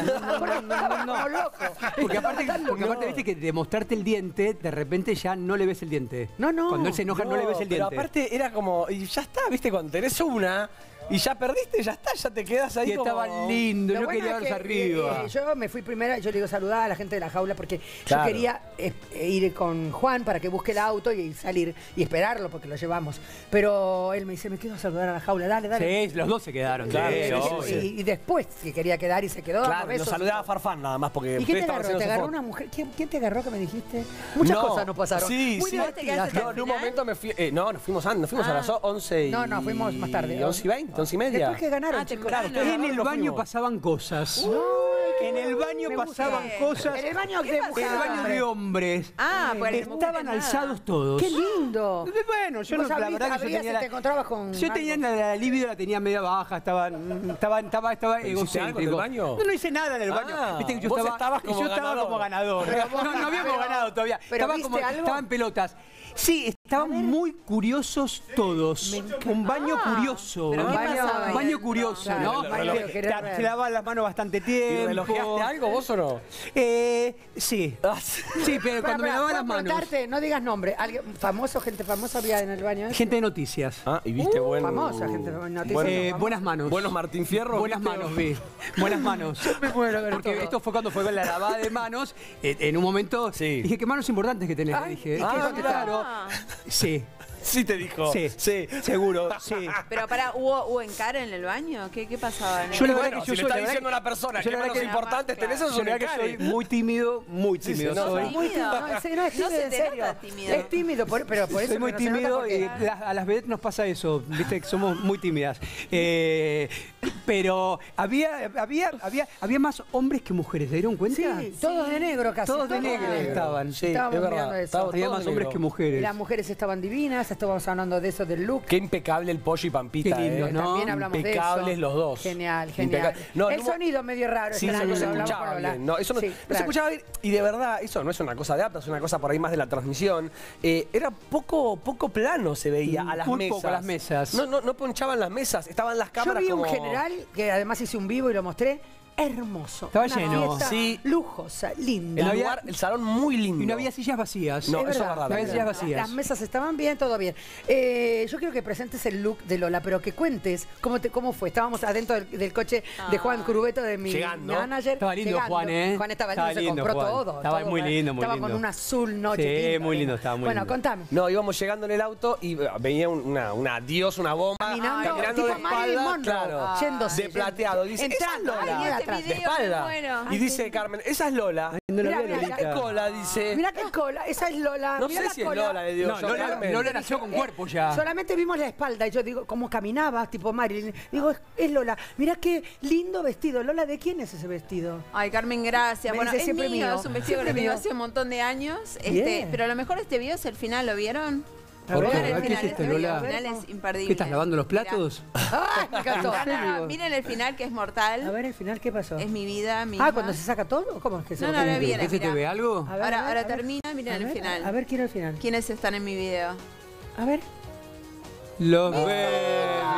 No, loco. Porque aparte viste que de mostrarte el diente, de repente ya no le ves el diente. No. Cuando él se enoja no le ves el diente. Pero aparte era como, y ya está, viste, cuando tenés una y ya perdiste, ya está, ya te quedas ahí Y como... estaba lindo, Lo yo bueno quería es verlos que, arriba. yo me fui primera, yo le digo saludar a la gente de la jaula porque Claro. yo quería ir con Juan para que busque el auto y salir y esperarlo porque lo llevamos. Pero él me dice, me quedo a saludar a la jaula, dale. Sí, los dos se quedaron. Claro, sí, Y después se quería quedar y se quedó. Claro, besos. lo saludaba a Farfán nada más porque... ¿Y quién te estaba agarró? haciendo ¿Te su agarró foto. una mujer? ¿Quién te agarró que me dijiste? Muchas cosas nos pasaron. Sí, Muy sí. divertidas. No, en un momento me fui... no, nos fuimos a las 11 y... No, fuimos más tarde. 11 y 20, 11 y media. Después que ganaron, chicos. Claro, ustedes En el nos baño fuimos. pasaban cosas. En el baño me gusta. pasaban cosas. En el baño ¿Qué de pasaba? En el baño de hombres. Estaban alzados todos. ¡Qué lindo! Bueno, yo ¿Vos la sabías- verdad que yo sabías tenía si te encontrabas con Yo tenía la libido, la tenía media baja, estaba egocéntrico. en el baño? No hice nada en el baño. Viste que yo vos estaba estabas como ganador. No habíamos ganado todavía. pero ¿viste algo? Estaba en pelotas. Sí, estaban muy curiosos todos. Un baño curioso. ¿Pero un qué baño, pasaba ahí baño adentro? curioso, Claro, ¿no? el baño que quería ver. Te lavabas las manos bastante tiempo. ¿Y relojeaste algo vos o no? Sí. Sí, pero cuando me lavaba las manos. No digas nombre. ¿Alguien famoso, gente famosa había en el baño? Gente de noticias. Ah, y viste famosa gente de noticias. Buenas manos. Buenos Martín Fierro. Buenas ¿viste? manos, vi. Buenas manos. Porque esto fue cuando fue con la lavada de manos. En un momento dije, ¿qué manos importantes que tenés? Dije, claro. Sí. Sí te dijo. Sí, seguro, sí. Pero ¿hubo encare en el baño? ¿Qué pasaba en el Yo la baño? verdad que si le está diciendo a una persona que manos importantes tenés, eso es un que soy encare. muy tímido, muy tímido. Sí, soy. Muy tímido. No, es tímido, en serio. Es tímido, pero por eso soy muy que no se nota tímido porque- y a las veces nos pasa eso, viste que somos muy tímidas. Pero había más hombres que mujeres, ¿se dieron cuenta? Sí, todos de negro casi. Todos de negro estaban. Sí, Estábamos es verdad. mirando eso. Estábamos había todos más de hombres negro. que mujeres. Y las mujeres estaban divinas, estábamos hablando de eso del look. Qué impecable el Pollo y Pampita. Qué lindo, ¿no? También hablamos Impecables de eso. los dos. Genial, Impecable. genial. No, el no- sonido medio raro. Sí, extraño, no se lo hablamos escuchaba con Lola. bien. No, eso no, Sí, no se claro. escuchaba bien. Y de verdad, eso no es una cosa de apta, es una cosa por ahí más de la transmisión. Era poco plano se veía a las Muy mesas. poco a las mesas. No ponchaban las mesas, estaban las cámaras Yo vi como... un general, que además hice un vivo y lo mostré, hermoso. Estaba Una lleno. fiesta Sí. lujosa, linda. El había- lugar, el salón muy lindo. Y no había sillas vacías. No, Es eso es verdad, verdad. No había es sillas verdad. vacías. Las mesas estaban bien, todo bien. Yo quiero que presentes el look de Lola, pero que cuentes cómo fue. Estábamos adentro del coche de Juan Curubeto, de mi Llegando. manager. Estaba lindo llegando. Juan, ¿eh? Juan estaba Estaba lindo, lindo, se compró Juan. todo. Estaba todo, muy lindo, muy Estaba lindo. con un azul noche. Sí, tinta, muy lindo, estaba muy bueno, lindo. contame. No, íbamos llegando en el auto y venía una dios, una bomba. Caminando, tipo de Marilyn espalda, Monroe, claro, yéndose. de plateado. Dice, esa es Entrando, Lola. venía de Ay, atrás. este De video espalda. muy bueno. Y dice Carmen, esa es Lola. No lo Mirá, vi, mirá, Lolita. ¿Qué cola? Dice. Mirá qué cola, esa es Lola. No mirá sé la si es cola. Lola, le digo No, yo. Lola- Carmen. Lola nació con cuerpo ya. Solamente vimos la espalda y yo digo, cómo caminaba, tipo Marilyn. Digo, es Lola. Mirá qué lindo vestido. Lola, ¿de quién es ese vestido? Ay, Carmen, gracias. Me Bueno, dice es siempre mío, mío. es un vestido que lo Siempre tengo mío. hace un montón de años. Bien. Pero lo mejor de este video es el final, ¿lo vieron? ¿Por qué? Vean el ¿Qué final, hiciste, este video, Lola? el final es imperdible. ¿Qué estás lavando los platos? ¡Ay, me encantó! No, miren el final que es mortal. A ver, el final, ¿qué pasó? Es mi vida misma. ¿cuando se saca todo? ¿Cómo es que se No, lo no, tiene ahora que- viene. ¿Qué se te mirá. ve algo? A ver, Ahora, a ver, ahora a ver. termina, miren A el ver, final. A ver, quiero el final. ¿Quiénes están en mi video? A ver. Los baby.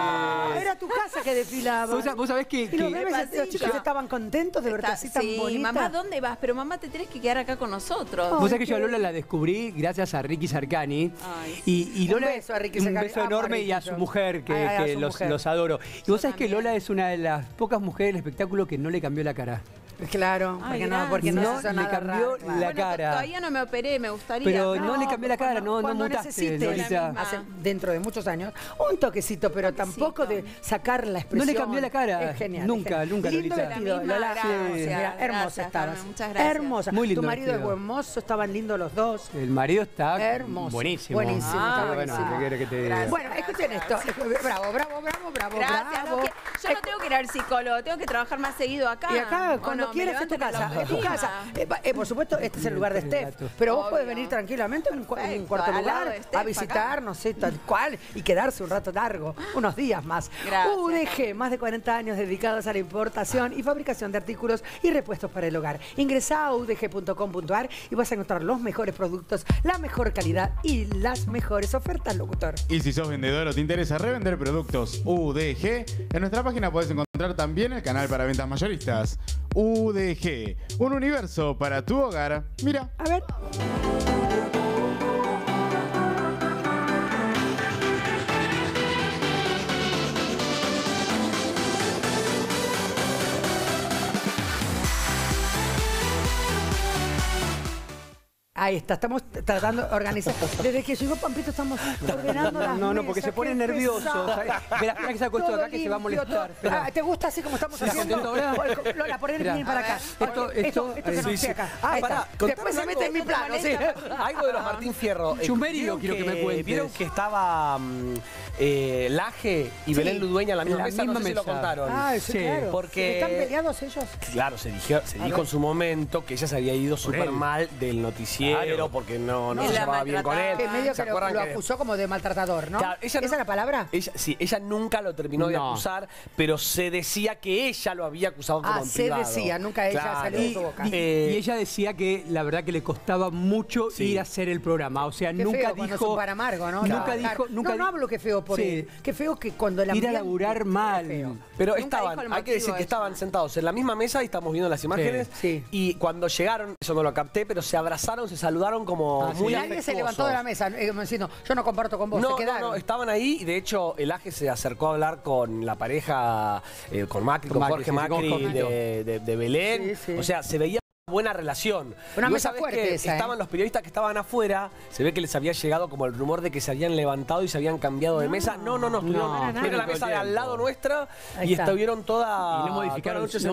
Era tu casa que desfilaba. Vos sabés que... Y los bebés, los chicos estaban contentos de verte así tan bonita. Mamá, ¿dónde vas? Pero mamá, te tenés que quedar acá con nosotros. Vos sabés que yo a Lola la descubrí gracias a Ricky Sarcani. Y Lola, un beso a Ricky un Sarcani. beso enorme y a su mujer, que los adoro. Y vos sabés que Lola es una de las pocas mujeres del espectáculo que no le cambió la cara. Claro, porque no se le cambió la cara. Todavía no me operé, me gustaría. Pero no le cambió la cara, no cuando mutaste, necesites, dentro de muchos años, un toquecito, pero tampoco de sacar la expresión. No le cambió la cara. Es genial. Nunca, Lindo Lolita. vestido, Lola. Hermosa estabas. Muchas gracias. Hermosa. Muy lindo Tu marido es vestido. buen mozo, estaban lindos los dos. El marido está hermoso. Buenísimo. Buenísimo, está buenísimo. Bueno, ¿qué quiere que te diga? Bueno, escuchen esto. Bravo. Gracias. Yo no tengo que ir al psicólogo, tengo que trabajar más seguido acá. Y acá, cuando quieras, en tu casa. En tu casa. Por supuesto, este es el lugar de Steph. Pero vos podés venir tranquilamente en un cuarto lugar a visitar, no sé, tal cual, y quedarse un rato largo, unos días más. Gracias. UDG, más de 40 años dedicados a la importación y fabricación de artículos y repuestos para el hogar. Ingresá a udg.com.ar y vas a encontrar los mejores productos, la mejor calidad y las mejores ofertas, locutor. Y si sos vendedor o te interesa revender productos UDG, en nuestra página podés encontrar también el canal para ventas mayoristas. UDG, un universo para tu hogar. Mira. A ver. Ahí está, estamos tratando de organizar. Desde que llegó Pampito estamos ordenando las No, porque mesas, se pone qué nervioso. pesado. Espera que saco esto de acá que se va a molestar. ¿Te gusta así como estamos haciendo? Lola, poner bien para acá. Esto que no esté acá. Ahí está. Después se mete en mi plano, sí. Algo de los Martín Fierro. Chumerio quiero que me cuentes. Vieron que estaba Laje y Belén Ludueña en la misma mesa, no sé si lo contaron. Sí, claro. Porque ¿Están peleados ellos? Claro, se dijo en su momento que ella se había ido súper mal del noticiero porque no se llevaba bien con él. Que medio que lo acusó como de maltratador, ¿no? Claro, ¿Esa es la palabra? Ella nunca lo terminó de acusar, pero se decía que ella lo había acusado como en privado. Se decía, nunca ella salió de su boca. Y ella decía que la verdad que le costaba mucho ir a hacer el programa. O sea, qué nunca feo dijo. cuando es un para amargo, ¿no? Nunca dijo. No hablo que feo por él. Qué feo que cuando la ir a laburar mal. Pero estaban, hay que decir que estaban sentados en la misma mesa y estamos viendo las imágenes. Y cuando llegaron, eso no lo capté, pero se abrazaron, se saludaron como muy afectuosos. Nadie se levantó de la mesa diciendo, yo no comparto con vos, se quedaron. No, estaban ahí y de hecho el Aje se acercó a hablar con la pareja, con Macri, con Jorge Macri de Belén. O sea, se veía buena relación. Una mesa fuerte esa, estaban los periodistas que estaban afuera, se ve que les había llegado como el rumor de que se habían levantado y se habían cambiado de mesa. No, era la mesa de al lado nuestra y estuvieron toda. Y no modificaron sillas,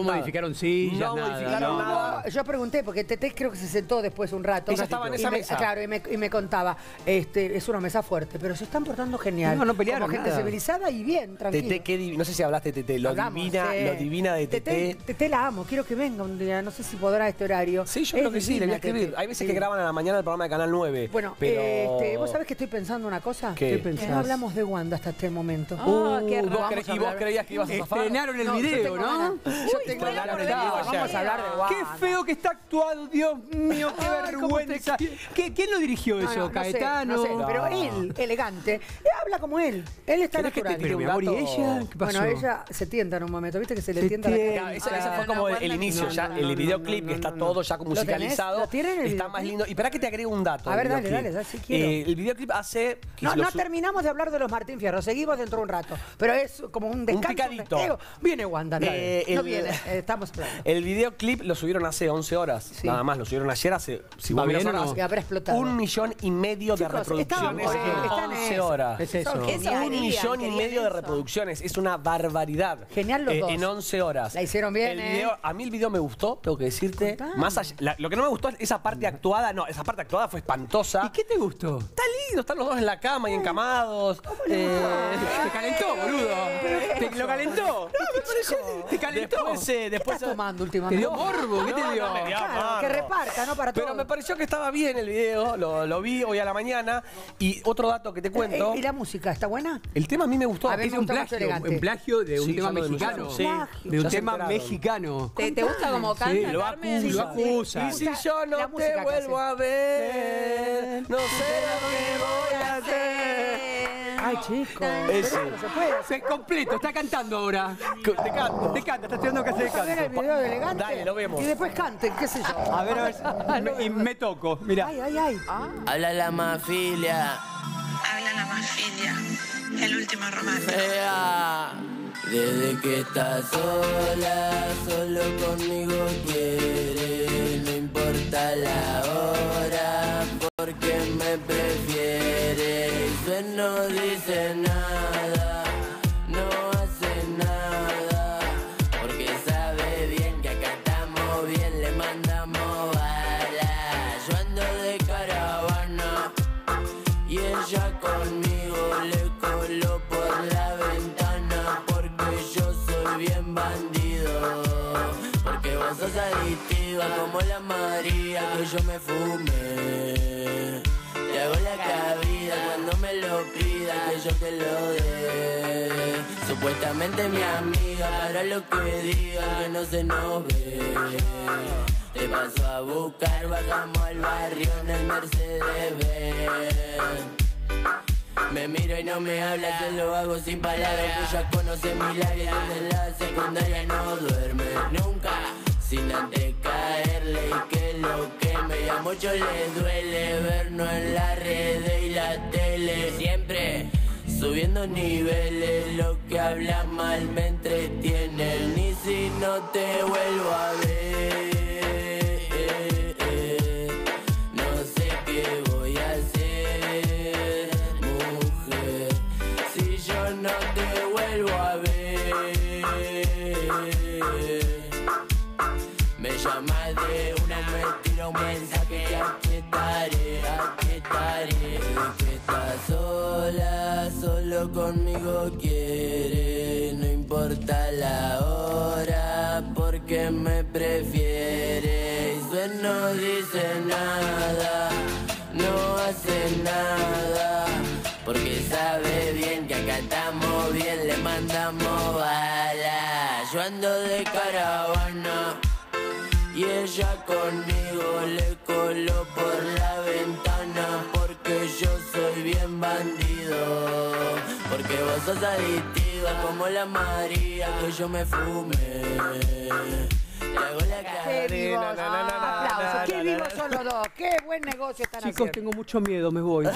no modificaron nada. Yo pregunté, porque Teté creo que se sentó después un rato. Ella estaba en esa mesa. Claro, y me contaba, es una mesa fuerte, pero se están portando genial. No pelearon. Como gente civilizada y bien, tranquilo. Teté, no sé si hablaste de Teté, lo divina de Teté. Teté la amo, quiero que venga un día, no sé si podrá horario. Sí, yo creo que sí, le voy a escribir. Hay veces que graban a la mañana el programa de Canal 9. Bueno, pero... ¿vos sabés que estoy pensando una cosa? ¿Qué pensás? No hablamos de Wanda hasta este momento. ¿Y vos creías que ibas a zafar? Estrenaron el video, ¿no? Estrenaron el video ayer. Vamos a hablar de Wanda. Qué feo que está actuado, Dios mío, qué vergüenza. ¿Quién lo dirigió eso? ¿Caetano? No sé, pero él, elegante, habla como él. Él está natural. Pero mi amor, ¿y ella? ¿Qué pasó? Bueno, ella se tienta en un momento, ¿viste? Que se le tienta la cara. Esa fue como el inicio, ya el videoclip, que está todo ya musicalizado. Está más lindo. Y espera que te agrego un dato. A ver, dale, si quiero. El videoclip hace... No terminamos de hablar de los Martín Fierro, seguimos dentro de un rato. Pero es como un descanso. Un picadito. Viene Wanda, no viene, estamos esperando. El videoclip lo subieron hace 11 horas, nada más. Lo subieron ayer hace... Si vos miras horas, habrá explotado. 1,5 millones de reproducciones en 11 horas. Es eso. 1,5 millones de reproducciones. Es una barbaridad. Genial los dos. En 11 horas. La hicieron bien, A mí el video me gustó, tengo que decirte. Más allá, lo que no me gustó es esa parte actuada. No, esa parte actuada fue espantosa. ¿Y qué te gustó? Está lindo, están los dos en la cama y encamados. Te calentó, boludo. ¿Lo calentó? No, me pareció. ¿Te calentó? Después ¿Qué estás tomando últimamente? ¿Te dio morbo? ¿Qué te dio? Claro, que reparta, ¿no? Para todo. Pero me pareció que estaba bien el video, lo vi hoy a la mañana. Y otro dato que te cuento. ¿Y la música está buena? El tema a mí me gustó. A mí me gusta mucho elegante. Un plagio de un tema ya lo mexicano. denunciaron. De un tema mexicano. ¿Te gusta como canta, lo Carmen? lo acusa. Y si yo no te vuelvo a ver, no sé lo que voy a hacer. Ay, chicos. Ese. No se puede. Se completo, está cantando ahora. Te canta, está estudiando clase de Vamos a ver el canto. video de elegante. Dale, lo vemos. Y después canten, qué sé yo. A ver. Y me toco, mirá. Ay, ay, ay. Habla la mafilia. Habla la mafilia. El último romance. Desde que estás sola, solo conmigo quiere. No importa la hora, porque me prefiere. Eso no dice nada, no hace nada, porque sabe bien que acá estamos bien, le mandamos balas. Yo ando de caravana y ella conmigo le coló por la ventana, porque yo soy bien bandido, porque vos sos adictiva como la María que yo me fume. Te hago la cabida cuando me lo pida, que yo te lo dé. Supuestamente mi amiga, para lo que diga que no se nos ve. Te paso a buscar, bajamos al barrio en el Mercedes-Benz. Me miro y no me habla, yo lo hago sin palabras, que ya conoce mi labio, desde la secundaria no duerme nunca, sin antes caerle y que lo queme. Y a muchos les duele vernos en la red y la tele, siempre subiendo niveles, lo que habla mal me entretiene, ni si no te vuelvo a ver. No sé qué voy a hacer, mujer, si yo no te vuelvo a ver. Me llamas de una, me tira un mensaje y aquí estaré, aquí estaré. Que estás sola, solo conmigo quiere, no importa la hora, porque me prefiere. Eso no dice nada, no hace nada, porque sabe bien que acá estamos bien, le mandamos balas. Yo ando de caravana y ella conmigo le coló por la ventana, porque yo soy bien bandido, porque vos sos adictiva como la María que yo me fume. Te hago la Qué vivos. cadena, Aplausos. Qué vivos son los dos. Qué buen negocio están Chicos, haciendo. tengo mucho miedo, me voy.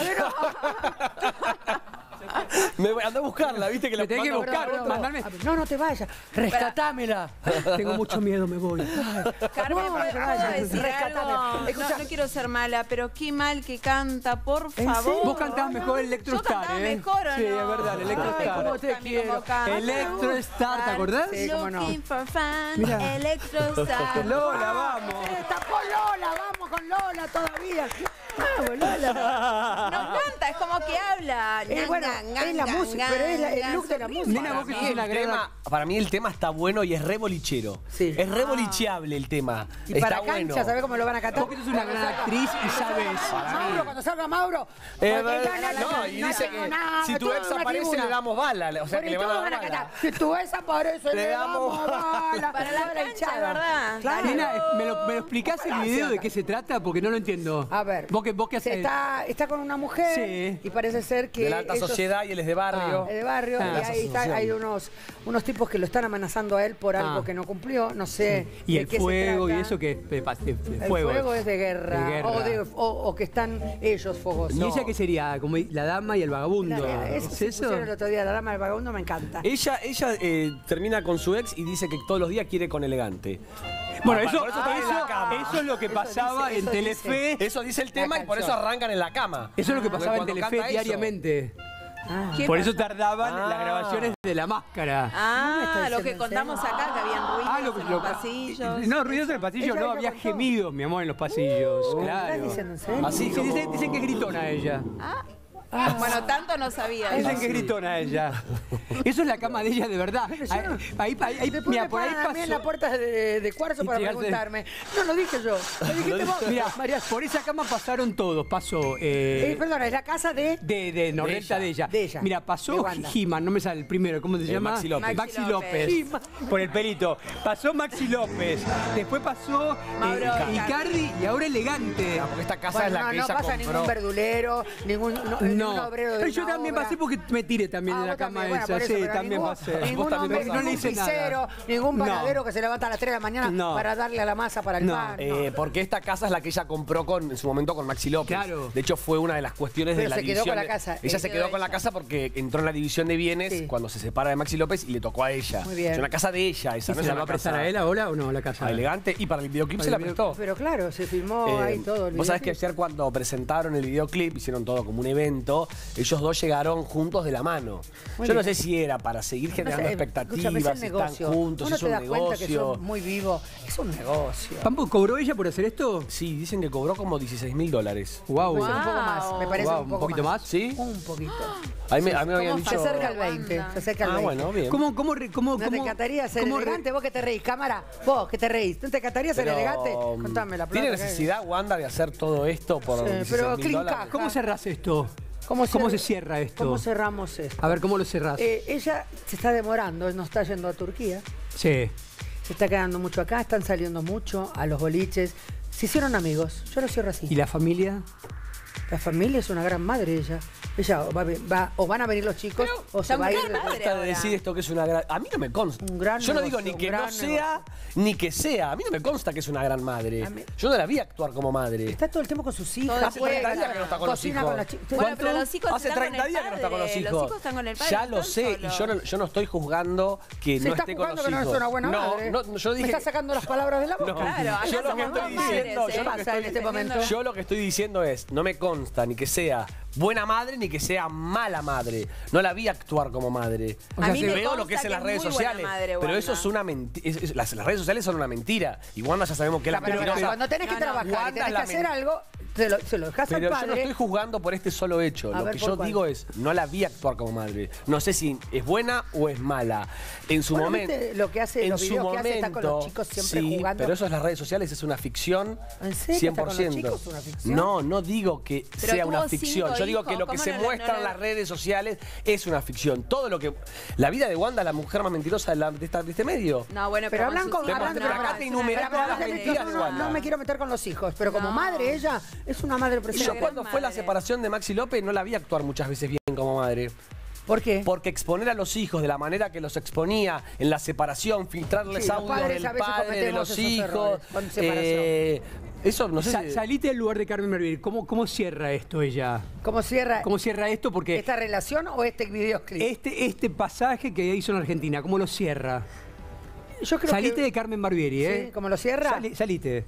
Anda a buscarla, viste que la Me tenés que mando a buscar, buscar. mandame. No, no te vayas. Rescatámela. Tengo mucho miedo, me voy. Carmen, No, ¿puedo no te vayas. decir Rescatame. algo? Escucha. No quiero ser mala, pero qué mal que canta, por favor. Vos cantabas mejor el Electrostar, Yo cantaba ¿eh? mejor, ¿o Sí, no? es verdad, el Electrostar. Ay, cómo te quiero. Electrostar, ¿te acordás? Sí, cómo no. Looking for fun, Mirá. Electrostar. Lola, vamos. Está con Lola, vamos con Lola todavía. Vamos, Lola. No canta, es como que habla. Bueno, es la música, pero es el look de la música. Nena, vos que sos una gran... Para mí el tema está bueno y es re bolichero. Sí. Es re bolicheable el tema. Y Está para bueno. cancha, ¿sabés cómo lo van a cantar? Vos que sos una gran actriz y sabes. Mauro, cuando salga Mauro. No, y dice que si tu ex aparece le damos bala. O sea que le van a dar bala. Si tu ex aparece le damos bala. Para la cancha, de verdad. Claro. Nena, ¿me lo explicás el video de qué se trata? Porque no lo entiendo. A ver. ¿Vos qué haces? Está con una mujer Sí. y parece ser que De la alta ellos- sociedad y él es de barrio. de barrio, Ah. y ahí está, hay unos tipos que lo están amenazando a él por algo Ah. que no cumplió, no sé. Y de el qué se fuego y trata. eso que es El fuego es de guerra, De guerra. O que están ellos fogosos. ¿Y ella qué sería? Como la dama y el vagabundo. Eso ¿Es se eso? pusieron el otro día, la dama del vagabundo me encanta. Ella termina con su ex y dice que todos los días quiere con elegante. Bueno, Por eso está en la cama. es lo que Eso pasaba dice- en eso Telefe. Eso dice el tema y por eso canción. arrancan en la cama. Eso es lo que Porque pasaba en cuando Telefe canta eso- diariamente. ¿Qué Por eso pasa? tardaban las grabaciones de la máscara. Ah, lo que diciendo en contamos acá, que habían ruidos en los pasillos. No, ruidos en el pasillo, Ella no, lo había contó. gemidos, mi amor, en los pasillos, ¿Estás claro. diciendo en serio? Así que dicen que es gritona ella. Bueno, tanto no sabía. Dicen que es gritona ella. Eso es la cama de ella de verdad. Ahí, Después mira, me por ahí paran a mí en la pasó. puerta de cuarzo Y para llegaste- preguntarme. No, lo dije yo. Lo dijiste vos. Mira, María. por esa cama pasaron todos. Pasó. Perdona, es la casa De Norrenta de ella. De ella. Mira, De pasó Wanda. He-Man, no me sale el primero, ¿cómo se llama? Maxi López. Maxi Maxi López. López. Por el pelito. Pasó Maxi López. Después pasó Mauro Icardi y ahora Elegante. Porque esta casa es Bueno, la no, que no ella pasa compró. ningún verdulero, ningún. ningún obrero de Pero yo una también obra. pasé porque me tiré también en la cama Bueno, esa. por eso, Sí, pero también ningún, pasé. Ningún, También hombre, no le ningún hice pisero, nada. ningún No. panadero que se levanta a las 3 de la mañana No. para darle a la masa para el pan. No. Porque esta casa es la que ella compró en su momento con Maxi López. Claro. De hecho, fue una de las cuestiones Pero de la se quedó división. con la casa. Ella se quedó con la casa porque entró en la división de bienes cuando se separa de Maxi López y le tocó a ella. Muy bien. Es una casa de ella, esa. ¿Y No se es la una va a prestar casa a él ahora o no la casa? elegante. Y para el videoclip se la prestó. Pero claro, se filmó ahí todo. Vos sabés que ayer cuando presentaron el videoclip, hicieron todo como un evento, ellos dos llegaron juntos de la mano. Muy Yo no bien. sé si era para seguir generando expectativas, Escúchame, es un si negocio. están juntos, Uno es te un das cuenta que negocio. son muy vivo. Es un negocio. ¿Pampo cobró ella por hacer esto? Sí, dicen que cobró como $16.000. Wow. Un poco más, me parece Wow, un poco poquito más. ¿Sí? Un poquito. A mí me habían Se dicho... acerca al 20. Se acerca al 20. bueno, bien. ¿Cómo ¿No te encantaría ser elegante? ¿Vos que te reís? Cámara, vos que te reís. ¿No te encantaría ser Pero, elegante? Contame la plata. ¿Tiene necesidad Wanda de hacer todo esto por pero $16.000? ¿Cómo cerrás esto? ¿Cómo se cierra esto? ¿Cómo cerramos esto? A ver, ¿cómo lo cerrás? Ella se está demorando, no está yendo a Turquía. Sí. Se está quedando mucho acá, están saliendo mucho a los boliches. Se hicieron amigos, yo lo cierro así. ¿Y la familia? La familia es una gran madre ella. Ella o van a venir los chicos o se va a ir. Basta de decir esto que es una gran... A mí no me consta. Yo no digo ni que no sea, ni que sea. A mí no me consta que es una gran madre. Yo no la vi actuar como madre. Está todo el tiempo con sus hijos. Hace 30 días que no está con los Cocina hijos. con las chicas. Bueno, pero los hijos Hace están 30 con el días que no está con los padre, hijos. los hijos están con el padre, Ya no lo están sé, y yo no estoy juzgando que Se no está esté con jugando los que no hijos. es una buena madre. No, yo dije... Me está sacando las palabras de la boca. No, Claro, yo acá lo que somos estoy dos diciendo, madres, yo lo que pasa en este momento. Yo lo que estoy diciendo es, no me consta ni que sea buena madre ni que sea mala madre. No la vi actuar como madre. O sea, A mí me veo consta lo que es en que las es redes muy buena sociales. madre, Pero Wanda. eso es una mentira. Las redes sociales son una mentira. Y Wanda ya sabemos que es la Pero mentirosa. cuando tenés que trabajar y Wanda tenés es que la hacer algo, se lo dejas al Pero yo no padre. estoy juzgando por este solo hecho. A Lo ver, que ¿por yo cuál? digo es, no la vi actuar como madre. No sé si es buena o es mala. En su Bueno, momento. ¿viste lo que hace, en los su videos que momento, hace, está con los chicos siempre sí, jugando? pero eso es las redes sociales, es una ficción. ¿En serio? 100%. ¿Está con los chicos? ¿Es una ficción? No, no digo que Pero sea una tuvo ficción. 5 Yo digo que hijos, lo que ¿cómo se no muestra en las redes sociales es una ficción. Todo lo que. La vida de Wanda es la mujer más mentirosa de este medio. No, bueno, Pero hablan sus con... hijos hablan pero acá te enumeré Pero todas las hablan de- mentiras de Wanda. No me quiero meter con los hijos, pero como madre ella es una madre Y presente. yo cuando fue la separación de Maxi López no la vi actuar muchas veces bien como madre. ¿Por qué? Porque exponer a los hijos de la manera que los exponía en la separación, filtrarles Sí, los audio padres del a veces padre, de cometemos los esos hijos. errores con separación. Eso no sé si... Salite del lugar de Carmen Barbieri. ¿Cómo cierra esto ella? ¿Cómo cierra esto? Porque esta relación o este videoclip? este pasaje que hizo en Argentina, ¿cómo lo cierra? Yo creo Salite que- de Carmen Barbieri, ¿eh? Sí, ¿cómo lo cierra? Salite.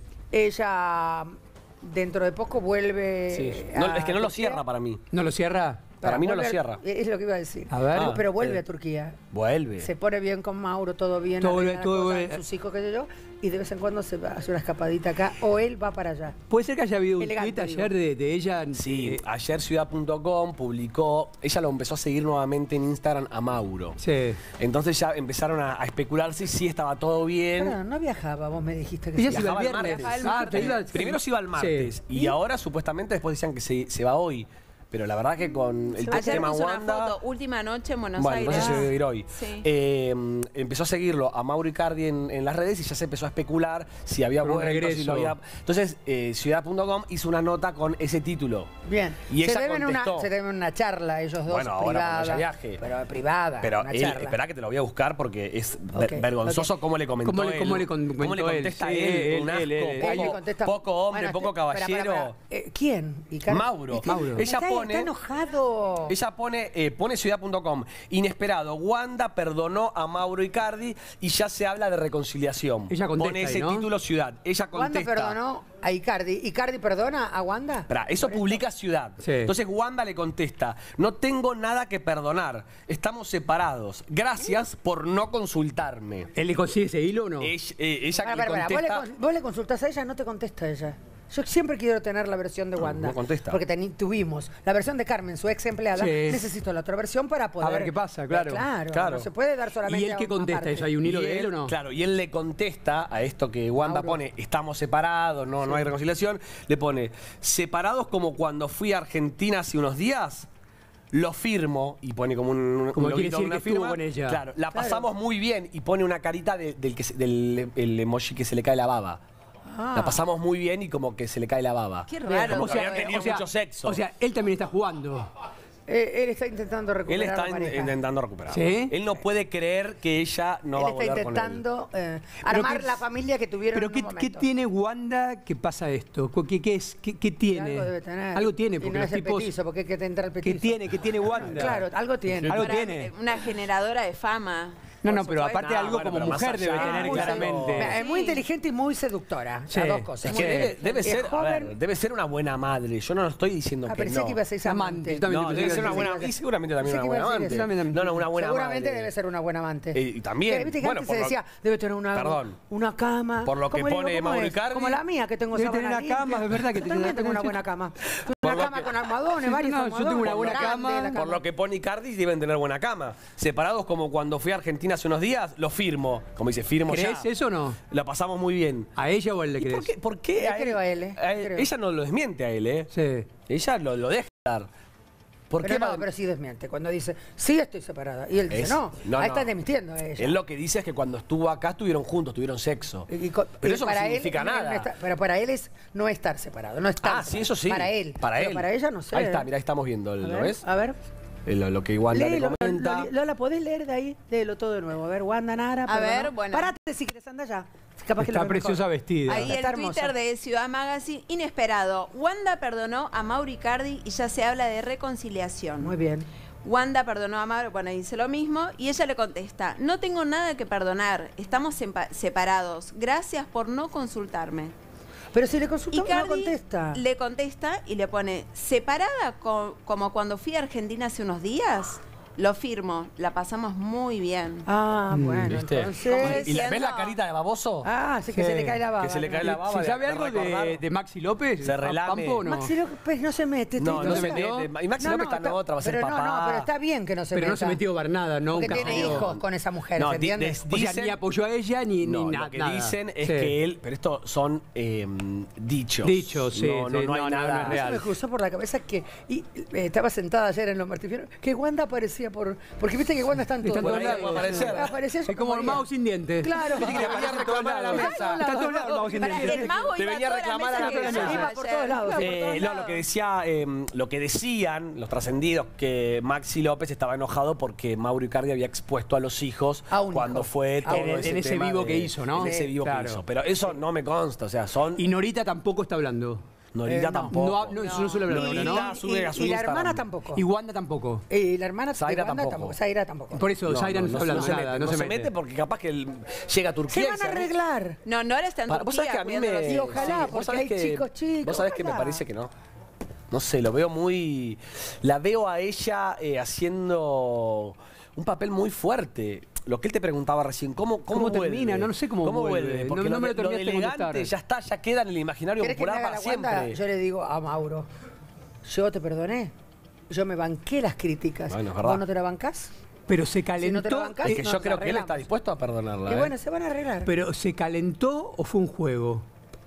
Ella dentro de poco vuelve. Sí. No, a es que no lo Turquía. cierra para mí. ¿No lo cierra? Para mí no lo vuelve- cierra. Es lo que iba a decir. A ver. Pero vuelve a Turquía. Vuelve. Se pone bien con Mauro, todo bien. Todo arregla bien, las todo cosas, bien. sus hijos, qué sé yo. Y de vez en cuando se va a hacer una escapadita acá. O él va para allá. ¿Puede ser que haya habido un Elegante, tweet ayer de ella? Sí, ayer Ciudad.com publicó, ella lo empezó a seguir nuevamente en Instagram a Mauro. Sí. Entonces ya empezaron a especular si sí estaba todo bien. Pero no viajaba, vos me dijiste que Ella sí. se iba el Viajaba viernes. martes. Primero se iba el martes Sí. y ahora supuestamente después decían que se va hoy. Pero la verdad que con el Ayer tema puso una Wanda... foto, última noche en Buenos Bueno, Aires. entonces se debe ir hoy. Sí. Empezó a seguirlo a Mauro Icardi en las redes y ya se empezó a especular si había Por un vuelto, si regreso. lo había... Entonces, Ciudad.com hizo una nota con ese título. Bien. Y se ella deben contestó. se deben una charla ellos dos, Bueno, ahora privada. cuando ella viaje. Pero privada, Pero una él, charla. esperá que te lo voy a buscar porque es Ok, vergonzoso ok. cómo le comentó ¿Cómo le él. comentó ¿Cómo le él? contesta Sí, él? Un asco, Él le contesta- poco hombre, Bueno, poco espera, caballero. ¿Quién? Icardi? Mauro. Mauro. Ella Está pone... enojado. Ella pone Ciudad.com. Inesperado. Wanda perdonó a Mauro Icardi y ya se habla de reconciliación. Ella contesta Pone ahí, ese ¿no? título Ciudad. Ella Wanda contesta. perdonó a Icardi. ¿Icardi perdona a Wanda? Esperá, eso publica Ciudad. Sí. Entonces Wanda le contesta, no tengo nada que perdonar, estamos separados, gracias por no consultarme. ¿Él le consigue ese hilo o no? Ella Pará, le pará, contesta... vos le consultás a ella, no te contesta ella. Yo siempre quiero tener la versión de Wanda. no contesta. Porque tuvimos la versión de Carmen, su ex empleada. Sí. Necesito la otra versión para poder... A ver qué pasa, claro. Claro. No se puede dar solamente ¿Y él a qué una contesta parte. eso? ¿Hay un hilo Y de él o no? Claro, y él le contesta a esto que Wanda pone, estamos separados, no hay reconciliación, le pone, separados como cuando fui a Argentina hace unos días, lo firmo, y pone como un Como loguito quiere de decir una que estuvo firma. con ella. Claro, la pasamos muy bien, y pone una carita del el emoji que se le cae la baba. La pasamos muy bien y como que se le cae la baba. Qué raro. Como que que habían tenido mucho sexo. O sea, él también está jugando. Él está intentando recuperar Él está la pareja. intentando recuperar. ¿Sí? Él no puede creer que ella no Él va a está volver con él. intentando armar la familia que tuvieron Pero en un ¿qué momento. tiene Wanda que pasa esto? ¿Qué tiene? Algo debe tener. Algo tiene, Y porque no los es el tipos... petizo, porque hay que tentar el petizo. ¿Qué tiene Wanda? Claro, algo tiene. Algo Para- tiene. Una generadora de fama. No, por pero supuesto. aparte algo bueno, como pero más mujer debe allá, tener muy claramente. Es muy inteligente y muy seductora. Sí. Las dos cosas. Es que debe Es ser, a joven. ver, debe ser una buena madre. Yo no estoy diciendo que Pensé no. que iba a ser amante. Yo también No, pensé debe que ser iba una a buena decir y seguramente también Pensé una que iba buena a decir amante. eso. No, una buena Seguramente madre. debe ser una buena amante. Y también, Viste que bueno, antes por se lo- decía, debe tener una cama. Por lo que ¿Cómo digo, pone cómo Mauro es? Icardi. Como la mía, que tengo Debe sábana tener una limpia. cama, es verdad que Yo te también tengo tengo una una buena cama. Por Una lo cama que- con almohadones, varios No, yo almohadones. tengo una buena grande cama. la Por lo que pone Icardi, deben tener buena cama. Separados como cuando fui a Argentina hace unos días, lo firmo. Como dice, firmo ya. ¿Crees eso o no? La pasamos muy bien. ¿A ella o a él le ¿Y crees? por qué Yo creo a él, creo. Ella no lo desmiente a él, ¿eh? Sí. Ella lo deja estar. ¿Por Pero qué? no, pero sí desmiente. Cuando dice, sí estoy separada. Y él dice, ahí está desmintiendo a ella. Él lo que dice es que cuando estuvo acá estuvieron juntos, tuvieron sexo. Pero eso no para significa él, nada. pero para él es no estar separado, no estar Ah, sí, eso sí. Para él. Para Pero él. para ella no sé. Ahí está, mirá, ahí estamos viendo, A ¿lo ver, ves? A ver. Lo que Wanda le Léelo, comenta. Lola, ¿podés leer de ahí? Léelo todo de nuevo. A ver, Wanda Nara. A ver, perdón. bueno. Parate si querés, anda ya. Capaz que Está lo ves preciosa mejor. vestida. Ahí Está el hermosa. Twitter de Ciudad Magazine, inesperado. Wanda perdonó a Mauro Icardi y ya se habla de reconciliación. Muy bien. Wanda perdonó a Mauro, bueno, dice lo mismo, y ella le contesta, no tengo nada que perdonar, estamos separados, gracias por no consultarme. Pero si le consultamos no Icardi contesta. le contesta y le pone, ¿separada como cuando fui a Argentina hace unos días? Lo firmo, la pasamos muy bien. Ah, bueno, ¿Viste? entonces... ¿Y ves la carita de baboso? Ah, sí que se le cae la baba. Que se le cae la baba. ¿Se sabe de algo recordar. de Maxi López? Se relame. ¿Pampo o no? Maxi López no se mete. No, no se metió. mete. Y Maxi López está en otra, va a ser pero papá. No, pero está bien que no se Pero meta. no se metió Bernada, ¿no? Porque Un tiene casero. hijos con esa mujer, No, ¿se entiende? O sea, ni apoyó a ella ni No, nada. lo que dicen es Sí. que él, pero esto son dichos. Dichos, sí, No, no, sí, no hay no, no, nada. no es real. Eso me cruzó por la cabeza que estaba sentada ayer en los Martín Fierro, que Wanda aparecía porque viste que Wanda está en Está todo. en todos lados. Aparecía Es como el mago sin dientes. Claro. Viste que le aparece en todos lados. Está en todos lados el mago sin Para dientes. el mago Te iba venía a toda la reclamar mesa a la que prensa. ganaba Iba por ayer. todos lados. No, lo que decían los trascendidos, que Maxi López estaba enojado porque Mauro Icardi había expuesto a los hijos A un cuando hijo. fue todo En ese tema vivo que hizo, ¿no? En ese vivo Claro. que hizo. Pero eso no me consta, o sea, son... Y Norita tampoco está hablando. Norita no. tampoco. No suele hablar Norita, Norita ¿no? sube a su Y la Instagram. hermana tampoco. Y Wanda tampoco. Y la hermana Zaira de Wanda tampoco. Zaira tampoco. Por eso, Zaira no está hablando se nada, mete, no se se mete. mete porque capaz que él llega a Turquía. Se y van a arreglar. No, Nora está en Vos Turquía sabés que a mí cuidando me... a los Y hijos. ojalá, vos porque sabés hay que- chicos, Vos sabés que me ojalá. parece que no. No sé, lo veo muy... La veo a ella haciendo un papel muy fuerte. Lo que él te preguntaba recién, ¿cómo ¿Cómo vuelve? termina? No sé cómo vuelve. Porque No me lo lo terminaste de elegante contestar. ya está, ya queda en el imaginario ¿Querés que me popular haga para la Wanda? siempre. Yo le digo a Mauro, yo te perdoné. Yo me banqué las críticas. Bueno, es verdad. ¿Vos no te la bancás? Pero se Si no te la calentó. bancás, Es que no, yo nos creo que él arreglamos. está dispuesto a perdonarla. Y ¿eh? bueno, se van a arreglar. Pero ¿se calentó o fue un juego?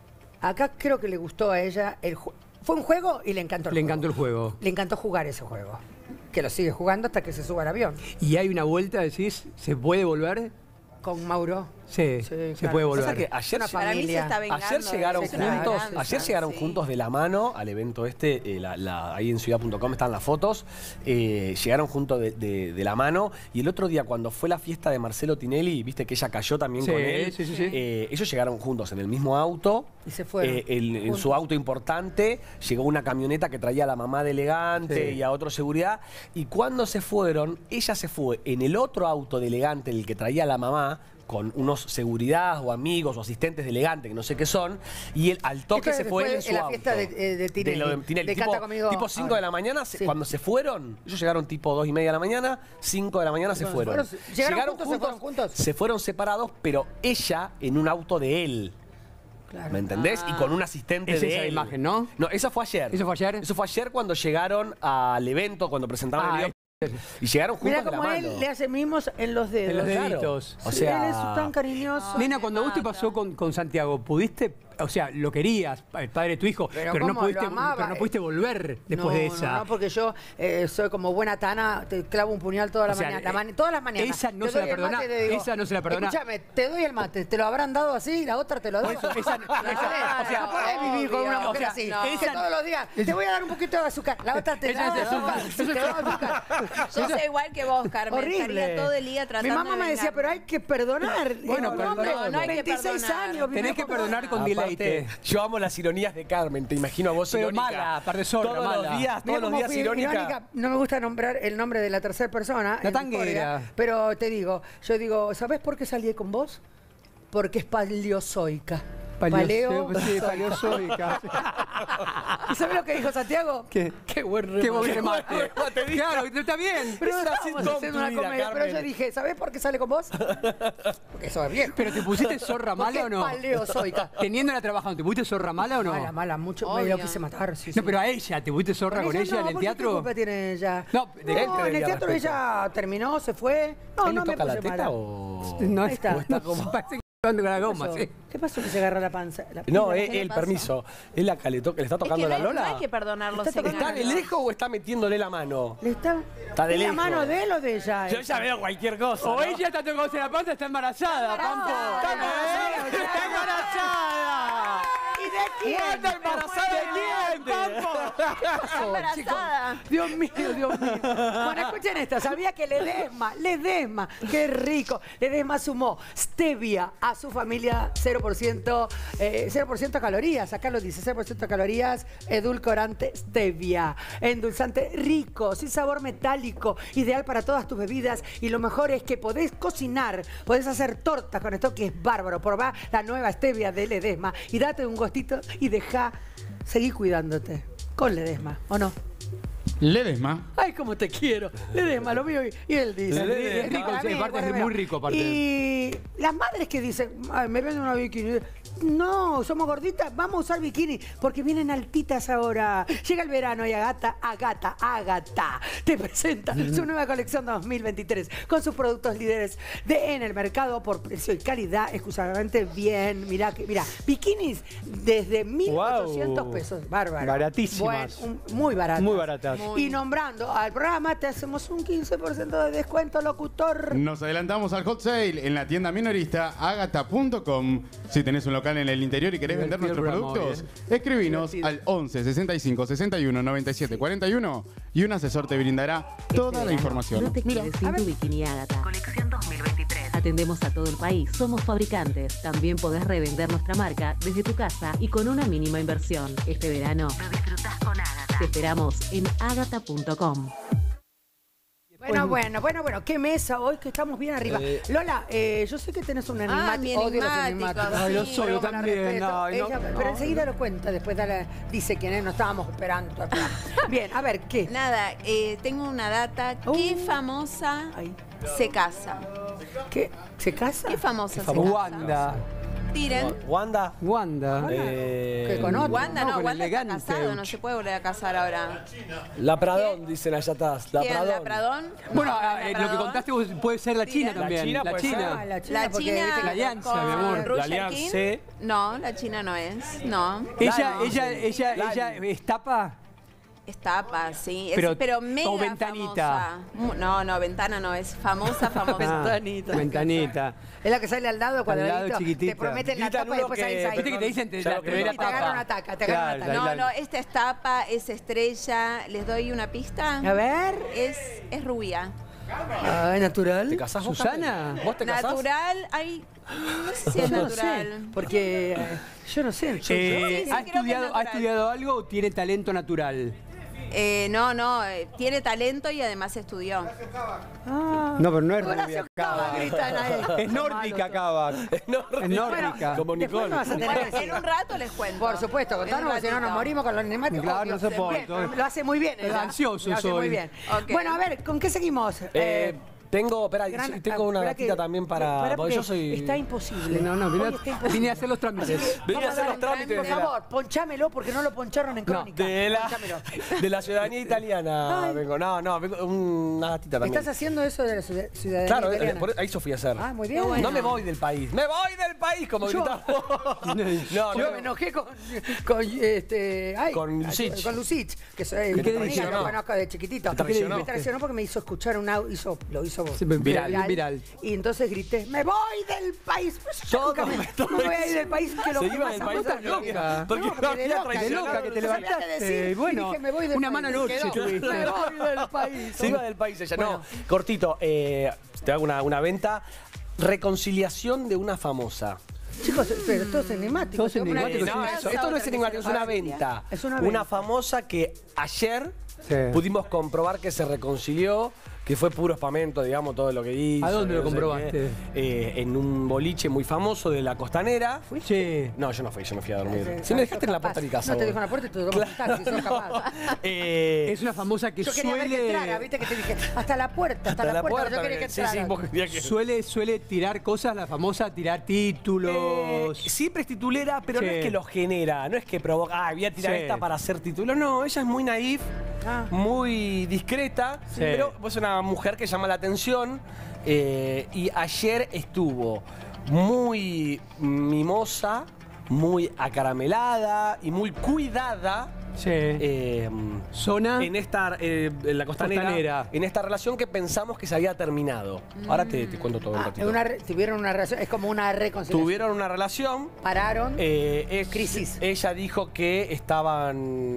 Acá creo que le gustó a ella el juego. Fue un juego y le encantó el Le juego. encantó el juego. Le encantó jugar ese juego. Que lo sigue jugando hasta que se suba al avión. Y hay una vuelta, decís, ¿se puede volver? Con Mauro. Sí, se claro. puede Pasa volver. que ayer, Una Para mí se está vengando. ayer llegaron de esa juntos, venganza, ayer llegaron sí. juntos de la mano al evento este, ahí en ciudad.com están las fotos, llegaron juntos de la mano, y el otro día cuando fue la fiesta de Marcelo Tinelli, viste que ella cayó también Sí, con él, sí, sí, sí. Ellos llegaron juntos en el mismo auto, Y se fueron. en juntos. su auto importante, llegó una camioneta que traía a la mamá de Elegante Sí. y a otro seguridad, y cuando se fueron, ella se fue en el otro auto de Elegante, el que traía a la mamá, con unos seguridad o amigos o asistentes de Elegante, que no sé qué son, y él al toque Esto se fue fue en su en la auto. fiesta de Tinelli. lo de Tinelli. De Canta Conmigo Tipo 5 ahora. de la mañana, Sí. cuando se fueron, ellos llegaron tipo 2:30 de la mañana, 5 de la mañana se Cuando fueron. llegaron juntos, se fueron juntos. Se fueron separados, pero ella en un auto de él. Claro. ¿Me entendés? Y con un asistente Es de esa él. imagen, ¿no? No, esa fue ayer. ¿Eso fue ayer? Eso fue ayer cuando llegaron al evento, cuando presentaron el video. Y llegaron juntos Mirá de la cómo mano. él le hace mimos en los dedos. En los Claro. deditos. O Él sea, es tan cariñoso. Nena, cuando a vos te pasó con Santiago, ¿pudiste o sea, lo querías, el padre de tu hijo, pero no pudiste volver después de esa. No, porque yo soy como buena tana, te clavo un puñal toda la mañana, todas las mañanas. Esa no se la perdona. Esa no se la perdona. Escúchame, te doy el mate, te lo habrán dado así y la otra te lo doy. O sea, no podés vivir con una mujer así. Que todos los días te voy a dar un poquito de azúcar, la otra te da azúcar. Yo soy igual que vos, Carmen. Horrible. Estaría todo el día tratando Mi mamá me decía, pero hay que perdonar. Bueno, no hay que 26 perdonar. años. Tenés que perdonar con deleite. Yo amo las ironías de Carmen, te imagino a vos pero irónica. mala, aparte zorra, todos mala. los días irónica. No me gusta nombrar el nombre de la tercera persona. La tanguera. Pero te digo, ¿sabés por qué salí con vos? Porque es paleozoica. Paleozoica. ¿Y sabés lo que dijo Santiago? Qué buen remate. Claro, está bien. Pero estamos haciendo una comedia. Pero yo dije, ¿sabés por qué sale con vos? Porque sos viejo. ¿Pero te pusiste zorra mala o no? Paleozoica. Teniéndola trabajando, ¿te pusiste zorra mala o no? Mala, mucho. Me lo quise matar, sí. No, pero a ella, ¿te pusiste zorra con ella en el teatro? ¿Qué culpa tiene ella? No, en el teatro ella terminó, se fue. No me toca la puse teta mala. o...? No, Ahí está. parece que con la goma, sí. ¿Qué pasó que se agarra la panza? No, el permiso. ¿Es la que le está tocando la Lola? No hay que perdonarlo. ¿Está de lejos o está metiéndole la mano? ¿Está de lejos. la mano de él o de ella? Yo ya veo cualquier cosa. O ella está tocándose la panza, está embarazada, Pampo. ¡Está embarazada! ¿Y de quién? ¿Está embarazada de quién, Pampo? Está embarazada. Dios mío. Bueno, escuchen esto. Sabía que Ledesma, qué rico. Ledesma sumó stevia a su familia 0% calorías. Acá lo dice, 0% calorías, edulcorante stevia. Endulzante rico, sin sabor metálico, ideal para todas tus bebidas. Y lo mejor es que podés cocinar, podés hacer tortas con esto que es bárbaro. Probá la nueva stevia de Ledesma y date un gustito y deja seguir cuidándote con Ledesma, ¿o no? Ledesma. Ay, cómo te quiero. Ledesma, lo mío. Y él dice. Es rico, es muy rico aparte. Y las madres que dicen, ay, me venden una bikini. No, somos gorditas, vamos a usar bikini, porque vienen altitas ahora. Llega el verano y Agata te presenta su nueva colección 2023 con sus productos líderes en el mercado por precio y calidad exclusivamente bien. Mira, bikinis desde 1.800 pesos. Bárbaro. Baratísimas. Muy baratas. Muy baratas. Y nombrando al programa te hacemos un 15% de descuento, locutor. Nos adelantamos al hot sale en la tienda minorista agata.com. Si tenés un local en el interior y querés vender nuestros productos, escribinos al 11 65 61 97 41 y un asesor te brindará toda la información. No te quedes sin tu bikini Ágata. Colección 2023. Atendemos a todo el país, somos fabricantes. También podés revender nuestra marca desde tu casa y con una mínima inversión. Este verano lo disfrutás con Ágata. Te esperamos en agata.com. Bueno, qué mesa hoy que estamos bien arriba. Lola, yo sé que tenés un enigmático. Odio los enigmáticos. Ay, yo soy, yo también. Pero enseguida lo cuenta, después dice quién es, no estábamos esperando. Bien, a ver, ¿qué? Nada, tengo una data. ¿Qué famosa se casa? ¿Qué? ¿Se casa? ¿Qué famosa se casa? Wanda. Tiren. ¿Wanda? ¿Qué con otro? Wanda no, con Wanda está elegante. casado, no se puede volver a casar ahora. La Pradón, dicen allá atrás. ¿Quién? ¿La Pradón? Bueno, ¿La lo que contaste vos puede ser la China también. La China. La La porque China. dice que La alianza, mi amor. Roger La alianza. King. No, la China no es. No. Ella es tapa. Es tapa, sí. Pero mega o ventanita. famosa. No, ventana no, es famosa. Ventanita. Es la que sale al lado cuando Al lado, chiquitita. te prometen la Gritan tapa y uno después que- salís ahí. Viste que te dicen, te Ya lo ve la Y te agarran una tapa. taca, No, esta es tapa, es estrella. ¿Les doy una pista? A ver. Es rubia. Ay, natural. ¿Te casás vos, ¿Susana? Carmen? ¿Vos te casás? Natural, no sé si es Yo no natural. sé, porque yo no sé. sí, creo que ¿Ha es natural. estudiado algo o tiene talento natural? No, tiene talento y además estudió. Ah. No, pero no es Horacio Cava, gritan ahí. Es nórdica, Cava. Es nórdica. Como Después Nicole. me vas a tener que decir. En un rato les cuento. Por supuesto, contanos, porque si no nos morimos con los enigmáticos. Claro, no soporto. Bien, lo hace muy bien. Es ella. ansioso Lo hace soy. muy bien. Ok. Bueno, a ver, ¿con qué seguimos? Tengo una gatita también para... Porque yo soy... Está imposible. No, vine a hacer los trámites. Vine a hacer los trámites. Por favor, ponchámelo porque no lo poncharon en Crónica. De la ciudadanía italiana vengo. Vengo una gatita también. ¿Estás haciendo eso de la ciudadanía italiana? Claro, ahí Sofía hacer. Ah, muy bien. No me voy del país. ¡Me voy del país! Como gritaba. Yo me enojé con Lucich. Con Lucich, que soy lo conozco de chiquitito. Me traicionó porque me hizo escuchar lo hizo viral. Y entonces grité, ¡me voy del país! Me voy a ir del país. Que se iba del país loca. De loca que te levantaste. Bueno, una mala noche tuviste. Me voy del país. Se iba del país ella. No, cortito, te hago una venta. Reconciliación de una famosa. Chicos, pero todo es enigmático. Esto no es enigmático, es una venta. Una famosa que ayer pudimos comprobar que se reconcilió, que fue puro espamento, digamos, todo lo que hizo. ¿A dónde lo comprobaste? En un boliche muy famoso de la Costanera. ¿Fuiste? No, yo no fui a dormir. Si me dejaste en la puerta de mi casa. No te dejo en la puerta y te tomas un taxi, sos capaz. Es una famosa que yo quería ver que entrara, viste que te dije, hasta la puerta, yo quería que entrara. Suele tirar cosas, la famosa, tirar títulos. Siempre es titulera, pero no es que lo genera, no es que provoca, voy a tirar esta para hacer título. No, ella es muy naif, muy discreta, pero es una mujer que llama la atención y ayer estuvo muy mimosa, muy acaramelada y muy cuidada. Zona en la costanera, en esta relación que pensamos que se había terminado. Ahora te cuento todo un ratito. Tuvieron una relación, es como una reconciliación. Tuvieron una relación. Pararon. Crisis. Ella dijo que estaba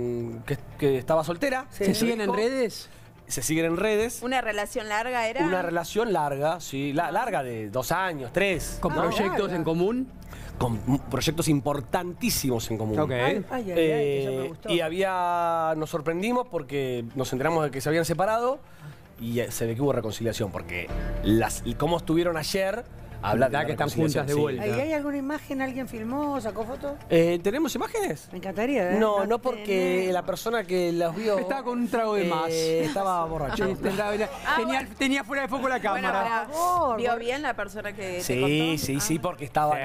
soltera. ¿Se siguen en redes? Se siguen en redes. ¿Una relación larga era? Una relación larga, sí. Larga de 2 años, 3. ¿Con proyectos en común? Con proyectos importantísimos en común. Okay. Eso me gustó. Y nos sorprendimos porque nos enteramos de que se habían separado y se ve que hubo reconciliación, porque cómo estuvieron ayer habla de que están juntas de vuelta. ¿Y hay alguna imagen? ¿Alguien filmó? ¿Sacó fotos? ¿Tenemos imágenes? Me encantaría, ¿eh? No, porque la persona que las vio... Estaba con un trago de más. Estaba borracho. Tenía fuera de foco la cámara. ¿Vio bien la persona que te contó? Sí, porque estaban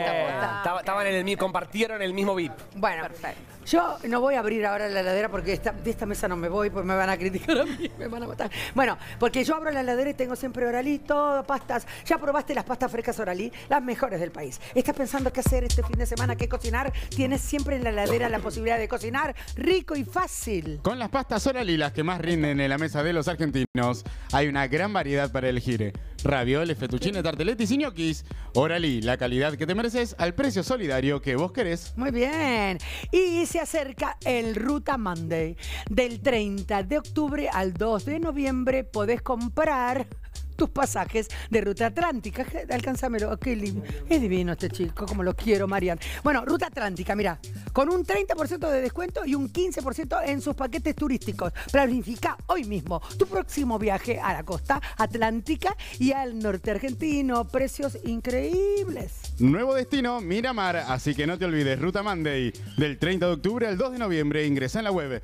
en el mismo, compartieron el mismo VIP. Bueno, perfecto. Yo no voy a abrir ahora la heladera porque de esta mesa no me voy, pues me van a criticar a mí, me van a matar. Bueno, porque yo abro la heladera y tengo siempre Oralí, todo, pastas. Ya probaste las pastas frescas Oralí, las mejores del país. ¿Estás pensando qué hacer este fin de semana, qué cocinar? Tienes siempre en la heladera la posibilidad de cocinar rico y fácil. Con las pastas Oralí, las que más rinden en la mesa de los argentinos, hay una gran variedad para elegir. Ravioles, fettuccine, tarteletis y ñoquis. Oralí, la calidad que te mereces al precio solidario que vos querés. Muy bien. Y se acerca el Ruta Monday. Del 30 de octubre al 2 de noviembre podés comprar tus pasajes de Ruta Atlántica. Alcánzamelo. Es divino este chico, como lo quiero, Marian. Bueno, Ruta Atlántica, mira, con un 30% de descuento y un 15% en sus paquetes turísticos. Planifica hoy mismo tu próximo viaje a la costa atlántica y al norte argentino. Precios increíbles. Nuevo destino, Miramar, así que no te olvides, Ruta Monday. Del 30 de octubre al 2 de noviembre, ingresa en la web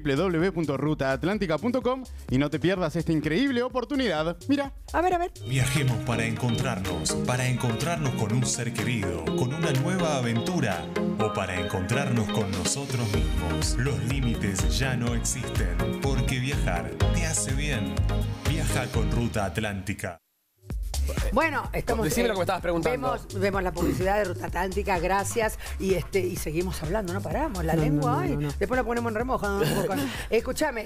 www.rutaatlántica.com y no te pierdas esta increíble oportunidad. Mira. A ver. Viajemos para encontrarnos con un ser querido, con una nueva aventura o para encontrarnos con nosotros mismos. Los límites ya no existen, porque viajar te hace bien. Viaja con Ruta Atlántica. Bueno, estamos. Decime lo que me estabas preguntando. Vemos la publicidad de Ruta Atlántica, gracias. Y seguimos hablando, no paramos. La lengua, no. Después la ponemos en remojo. Escúchame,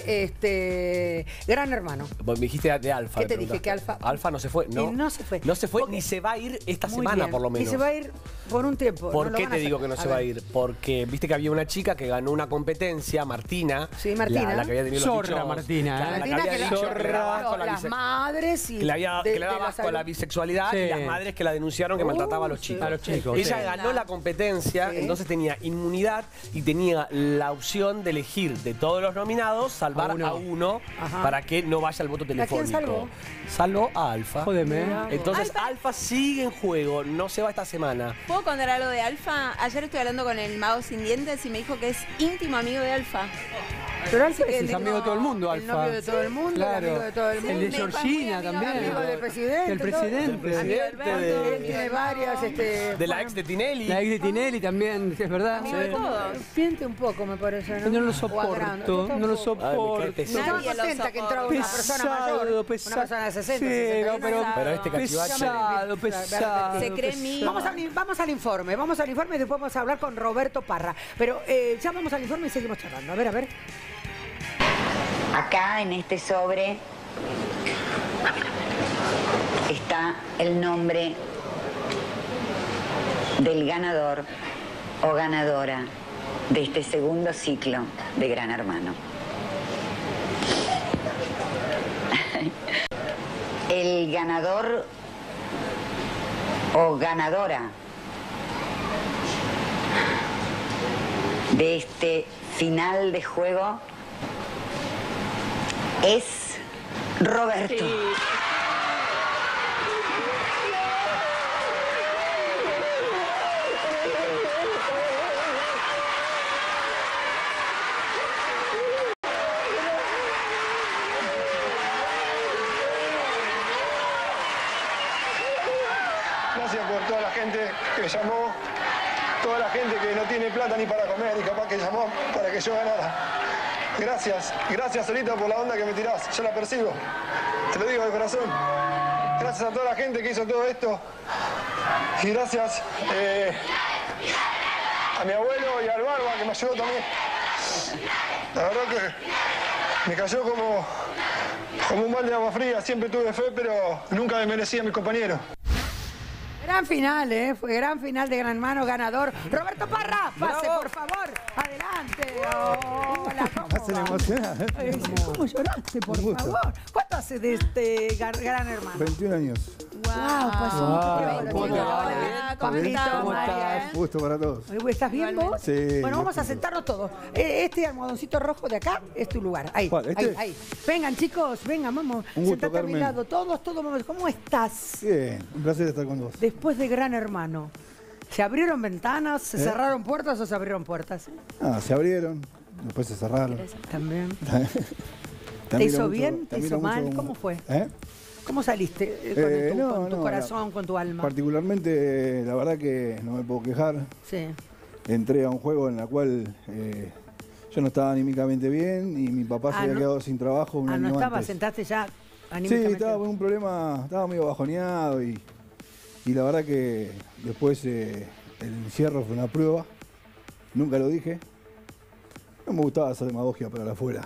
Gran Hermano. Vos me dijiste de Alfa. ¿Qué te dije? Que Alfa. Alfa no se fue. No se fue. No se fue, ni se va a ir esta semana, por lo menos. Ni se va a ir por un tiempo. ¿Por qué te digo que no se va a ir? Porque viste que había una chica que ganó una competencia, Martina. Sí, Martina. La que había tenido Zorra, Martina. Martina, que las madres y que le había dado asco a la bisexualidad y las madres que la denunciaron que maltrataba a los chicos. Ella ganó la competencia, entonces tenía inmunidad y tenía la opción de elegir de todos los nominados salvar a uno para que no vaya al voto telefónico. ¿A quién salvó? Salvó a Alfa. Jódeme. Entonces Alfa sigue en juego, no se va esta semana. ¿Puedo contar algo de Alfa? Ayer estuve hablando con el mago sin dientes y me dijo que es íntimo amigo de Alfa. Pero Alfa es amigo de todo el mundo, Alfa. El novio de todo el mundo, Claro. el amigo de todo el mundo. El de Georgina también. Amigo del presidente. Del presidente. Amigo de Alberto, él tiene varias. De la ex de Tinelli. La ex de Tinelli también, es verdad. Amigo de todos. Siente un poco, me parece, ¿no? No lo soporto, no lo soporto. Estaba contenta que entraba una persona mayor, una persona de 60, 60 pero este cachivache. Pesado. Se cree mío. Vamos al informe y después vamos a hablar con Roberto Parra. Pero ya vamos al informe y seguimos charlando. A ver. Acá en este sobre está el nombre del ganador o ganadora de este segundo ciclo de Gran Hermano. El ganador o ganadora de este final de juego es Roberto. Sí. Gracias por toda la gente que llamó, toda la gente que no tiene plata ni para comer y capaz que llamó para que yo ganara. Gracias Solita por la onda que me tirás, yo la percibo, te lo digo de corazón. Gracias a toda la gente que hizo todo esto y gracias a mi abuelo y al Barba que me ayudó también. La verdad que me cayó como un balde de agua fría, siempre tuve fe, pero nunca me merecía a mis compañeros. Gran final, fue gran final de Gran Hermano, ganador. Roberto Parra, pase, por favor. Adelante. Hola, ¿cómo va? ¿Cómo lloraste, por favor? ¿Cuánto hace de este Gran Hermano? 21 años. ¿Cómo estás? Gusto para todos. ¿Estás bien vos? Sí. Bueno, vamos a sentarnos todos. Este almohadoncito rojo de acá es tu lugar. Ahí, ahí. Vengan, chicos, vengan, vamos. Un gusto, sentate a mi Carmen. lado. Todos. ¿Cómo estás? Bien, un placer estar con vos. Después de Gran Hermano, ¿se abrieron ventanas, se cerraron puertas o se abrieron puertas? Se abrieron, después se cerraron. También. Te ¿Te hizo admiro bien? mucho, ¿Te te hizo admiro mal? mucho ¿Cómo fue? ¿Eh? ¿Cómo saliste con tu corazón, con tu alma? Particularmente, la verdad que no me puedo quejar. Sí. Entré a un juego en el cual yo no estaba anímicamente bien y mi papá se había quedado sin trabajo un año no estabas, antes. sentaste ya anímicamente. Sí, estaba con un problema, estaba medio bajoneado y la verdad que después el encierro fue una prueba. Nunca lo dije. No me gustaba hacer demagogia para la afuera.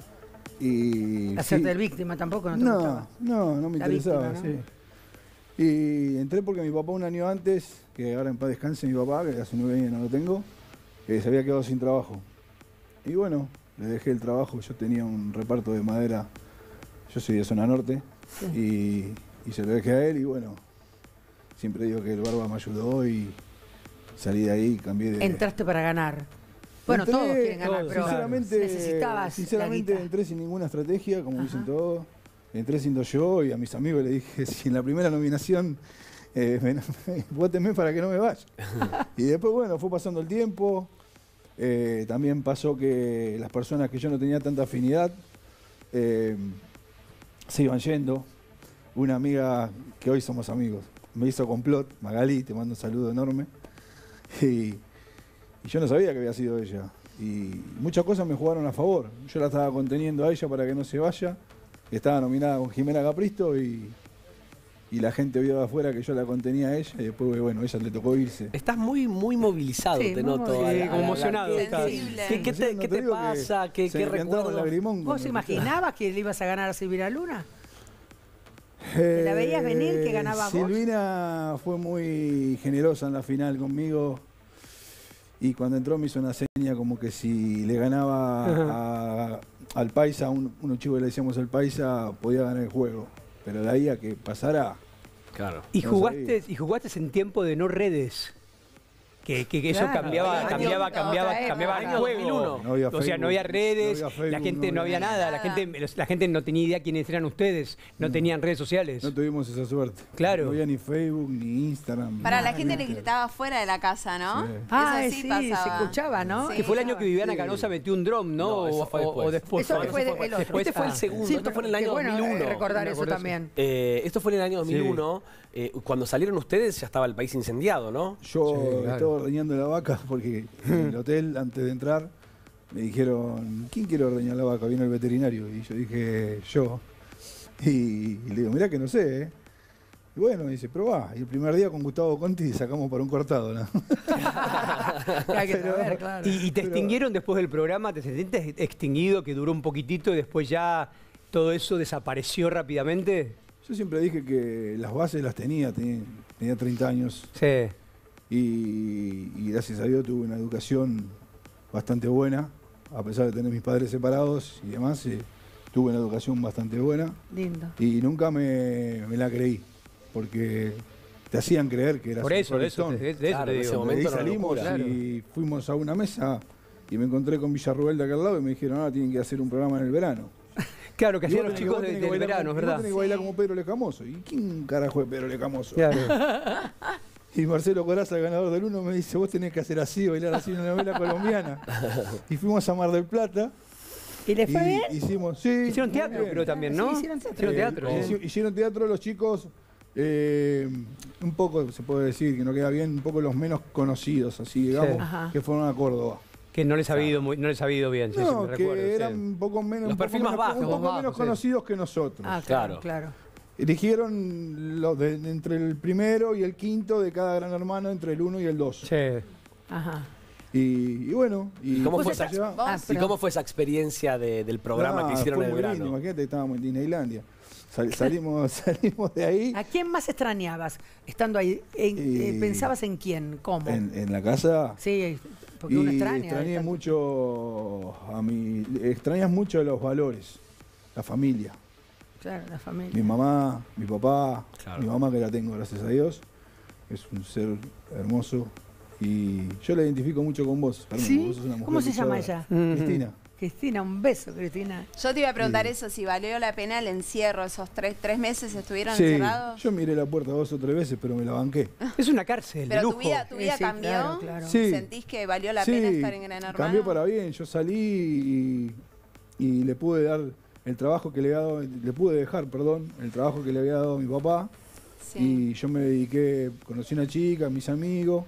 Y hacerte el víctima tampoco no te gustaba. No me La interesaba, víctima, ¿no? sí. Y entré porque mi papá un año antes, que ahora en paz descanse mi papá, que hace 9 años no lo tengo, se había quedado sin trabajo. Y bueno, le dejé el trabajo, yo tenía un reparto de madera, yo soy de zona norte, y se lo dejé a él y bueno, siempre digo que el Barba me ayudó y salí de ahí y cambié de... Entraste para ganar. Bueno, todos quieren ganar, pero necesitabas sinceramente la guita. entré sin ninguna estrategia, como dicen todos. Entré siendo yo y a mis amigos le dije, si en la primera nominación, vótenme para que no me vaya. Y después, bueno, fue pasando el tiempo. También pasó que las personas que yo no tenía tanta afinidad se iban yendo. Una amiga que hoy somos amigos me hizo complot, Magali, te mando un saludo enorme. Y yo no sabía que había sido ella. Y muchas cosas me jugaron a favor. Yo la estaba conteniendo a ella para que no se vaya. Estaba nominada con Jimena Capristo y la gente vio de afuera que yo la contenía a ella y después, bueno, a ella le tocó irse. Estás muy movilizado, te noto. Emocionado. ¿Qué te pasa? ¿Qué recuerdo? ¿Vos imaginabas que le ibas a ganar a Silvina Luna? ¿Te la veías venir que ganaba vos? Silvina fue muy generosa en la final conmigo. Y cuando entró me hizo una seña como que si le ganaba al Paisa, unos chicos que le decíamos el Paisa, podía ganar el juego. Pero de ahí a que pasara... Claro. Y jugaste en tiempo de no redes. Que eso cambiaba el juego. No había O sea, no había Facebook, redes, no había Facebook, la gente no no había había nada, la gente no tenía idea quiénes eran ustedes, no tenían redes sociales. No tuvimos esa suerte. Claro. No había ni Facebook, ni Instagram. Para nada, la gente le nada. gritaba fuera de la casa, ¿no? Sí. Ah, Eso sí, pasaba. se escuchaba, ¿no? Sí. Que fue el año que Viviana Sí. Canosa metió un drum, ¿no? No, eso fue o después. Eso fue el otro. Después, Este fue el segundo, Sí, esto fue en el qué año bueno 2001. recordar Me eso acuerdo también. Esto fue en el año 2001. Cuando salieron ustedes ya estaba el país incendiado, ¿no? Yo claro. estaba ordeñando la vaca porque en el hotel, antes de entrar, me dijeron, ¿quién quiere ordeñar la vaca? Vino el veterinario. Y yo dije, yo. Y le digo, mirá que no sé, ¿eh? Y bueno, dice, probá. Y el primer día con Gustavo Conti sacamos para un cortado, ¿no? Hay que saber, claro. ¿Y te extinguieron después del programa? ¿Te sentiste extinguido, que duró un poquitito y después ya todo eso desapareció rápidamente? Yo siempre dije que las bases las tenía 30 años. Sí. Y gracias a Dios tuve una educación bastante buena, a pesar de tener mis padres separados y demás, tuve una educación bastante buena. Lindo. Y nunca me la creí, porque te hacían creer que eras Por eso, un de eso Rolling Stone. te digo. De ahí era una salimos locura. y fuimos a una mesa y me encontré con Villarruel de aquel lado y me dijeron, ahora tienen que hacer un programa en el verano. Claro, que Y hacían vos los tenés- chicos vos tenés que del bailar verano, como- ¿verdad? Vos tenés que bailar como Pedro Lecamoso. ¿Y quién carajo es Pedro Lecamoso? Claro. Y Marcelo Corazza, el ganador del 1, me dice, vos tenés que hacer así, bailar así una novela colombiana. Y fuimos a Mar del Plata. ¿Y les fue bien? Hicimos, sí. Hicieron muy teatro, bien. creo también, ¿no? Sí, hicieron teatro. Hicieron teatro. Hicieron teatro los chicos, un poco, se puede decir, que no queda bien, un poco los menos conocidos, así, digamos, Ajá. que fueron a Córdoba. Que no les ha ido bien, sí, No, sí, me que recuerdo. sí. eran un poco menos, Los perfiles más bajos, un poco más menos bajos, sí. conocidos que nosotros. Ah, Claro. claro. Eligieron los entre el primero y el quinto de cada Gran Hermano, entre el 1 y el 2. Sí. Ajá. Y bueno. ¿Y cómo, Vos fue esa, estás- lleva- Ah, ¿Y perdón. cómo fue esa experiencia del programa que hicieron fue en el muy verano? lindo, imagínate que estábamos en Disneylandia. Salimos de ahí. ¿A quién más extrañabas estando ahí? ¿Pensabas en quién? ¿Cómo? En la casa. Sí, porque uno Y extraña. extrañé mucho extrañas mucho los valores, la familia. Claro, la familia. Mi mamá, mi papá, Claro. mi mamá que la tengo, gracias a Dios, es un ser hermoso y yo la identifico mucho con vos. Fernando, ¿Sí? vos sos una mujer ¿Cómo se llama luchadora. ella? Cristina. Cristina, un beso, Cristina. Yo te iba a preguntar eso, si valió la pena el encierro, esos tres meses estuvieron Sí, encerrados. yo miré la puerta 2 o 3 veces, pero me la banqué. Es una cárcel de Pero lujo. tu vida Sí, cambió. claro, claro. Sí. ¿Sentís que valió la Sí, pena estar en Gran Hermano? cambió para bien. Yo salí y le pude dar el trabajo que le había dado, le pude dejar, perdón, el trabajo que le había dado a mi papá. Sí. Y yo me dediqué, conocí una chica, mis amigos,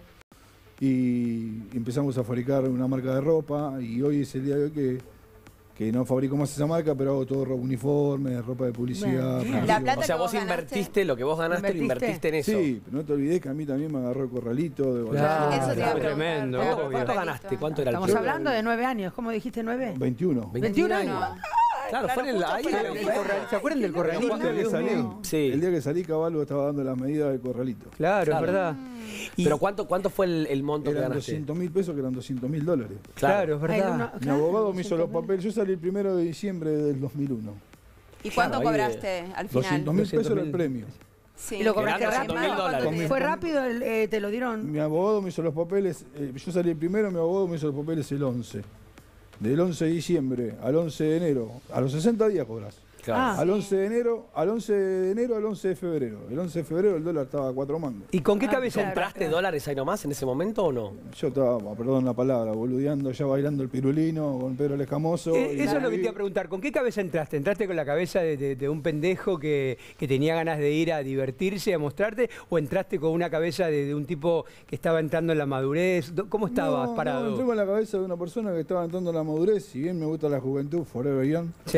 y empezamos a fabricar una marca de ropa. Y hoy es el día de hoy que no fabrico más esa marca, pero hago todo ropa uniforme, ropa de publicidad. Bien, bien. La plata O sea, que vos vos ganaste. invertiste lo que vos ganaste, lo invertiste en eso. Sí, pero no te olvides que a mí también me agarró el corralito de Claro, Eso te iba a fue preguntar, tremendo. claro, obvio. ¿Cuánto ganaste? ¿Cuánto era el Estamos club? hablando de 9 años. ¿Cómo dijiste 9? 21. 21 años. Claro, fue en el justo ahí. fue en el el- corral. ¿Se acuerdan del corralito? El día que Dios salí, mío? Sí. el día que salí, Caballo estaba dando las medidas del corralito. Claro, es verdad. Y- Pero ¿cuánto fue el monto que Eran ganaste? 200.000 pesos, que eran 200.000 dólares. Claro, es Ay, verdad. uno- Mi claro, abogado me hizo los 200.000. papeles. Yo salí el 1 de diciembre del 2001. ¿Y cuánto Claro, ahí de- cobraste al final? 200.000 pesos era el 200.000. premio. Sí. ¿Y lo cobraste Eran rápido? 200.000 dólares. Con mi- ¿Fue rápido? ¿Te lo dieron? Mi abogado me hizo los papeles. Yo salí el 1, mi abogado me hizo los papeles el 11. Del 11 de diciembre al 11 de enero. A los 60 días cobras. Claro. Al 11 de enero, al 11 de febrero. El 11 de febrero el dólar estaba a 4 mangos. ¿Y con qué cabeza claro. entraste? ¿Compraste dólares ahí nomás en ese momento o no? Yo estaba, perdón la palabra, boludeando, ya bailando el pirulino con Pedro el Escamoso. y Eso es lo que ahí- te iba a preguntar. ¿Con qué cabeza entraste? ¿Entraste con la cabeza de un pendejo que tenía ganas de ir a divertirse, a mostrarte? ¿O entraste con una cabeza de un tipo que estaba entrando en la madurez? ¿Cómo estabas No, parado? No, entré con la cabeza de una persona que estaba entrando en la madurez. Si bien me gusta la juventud, forever young. Sí.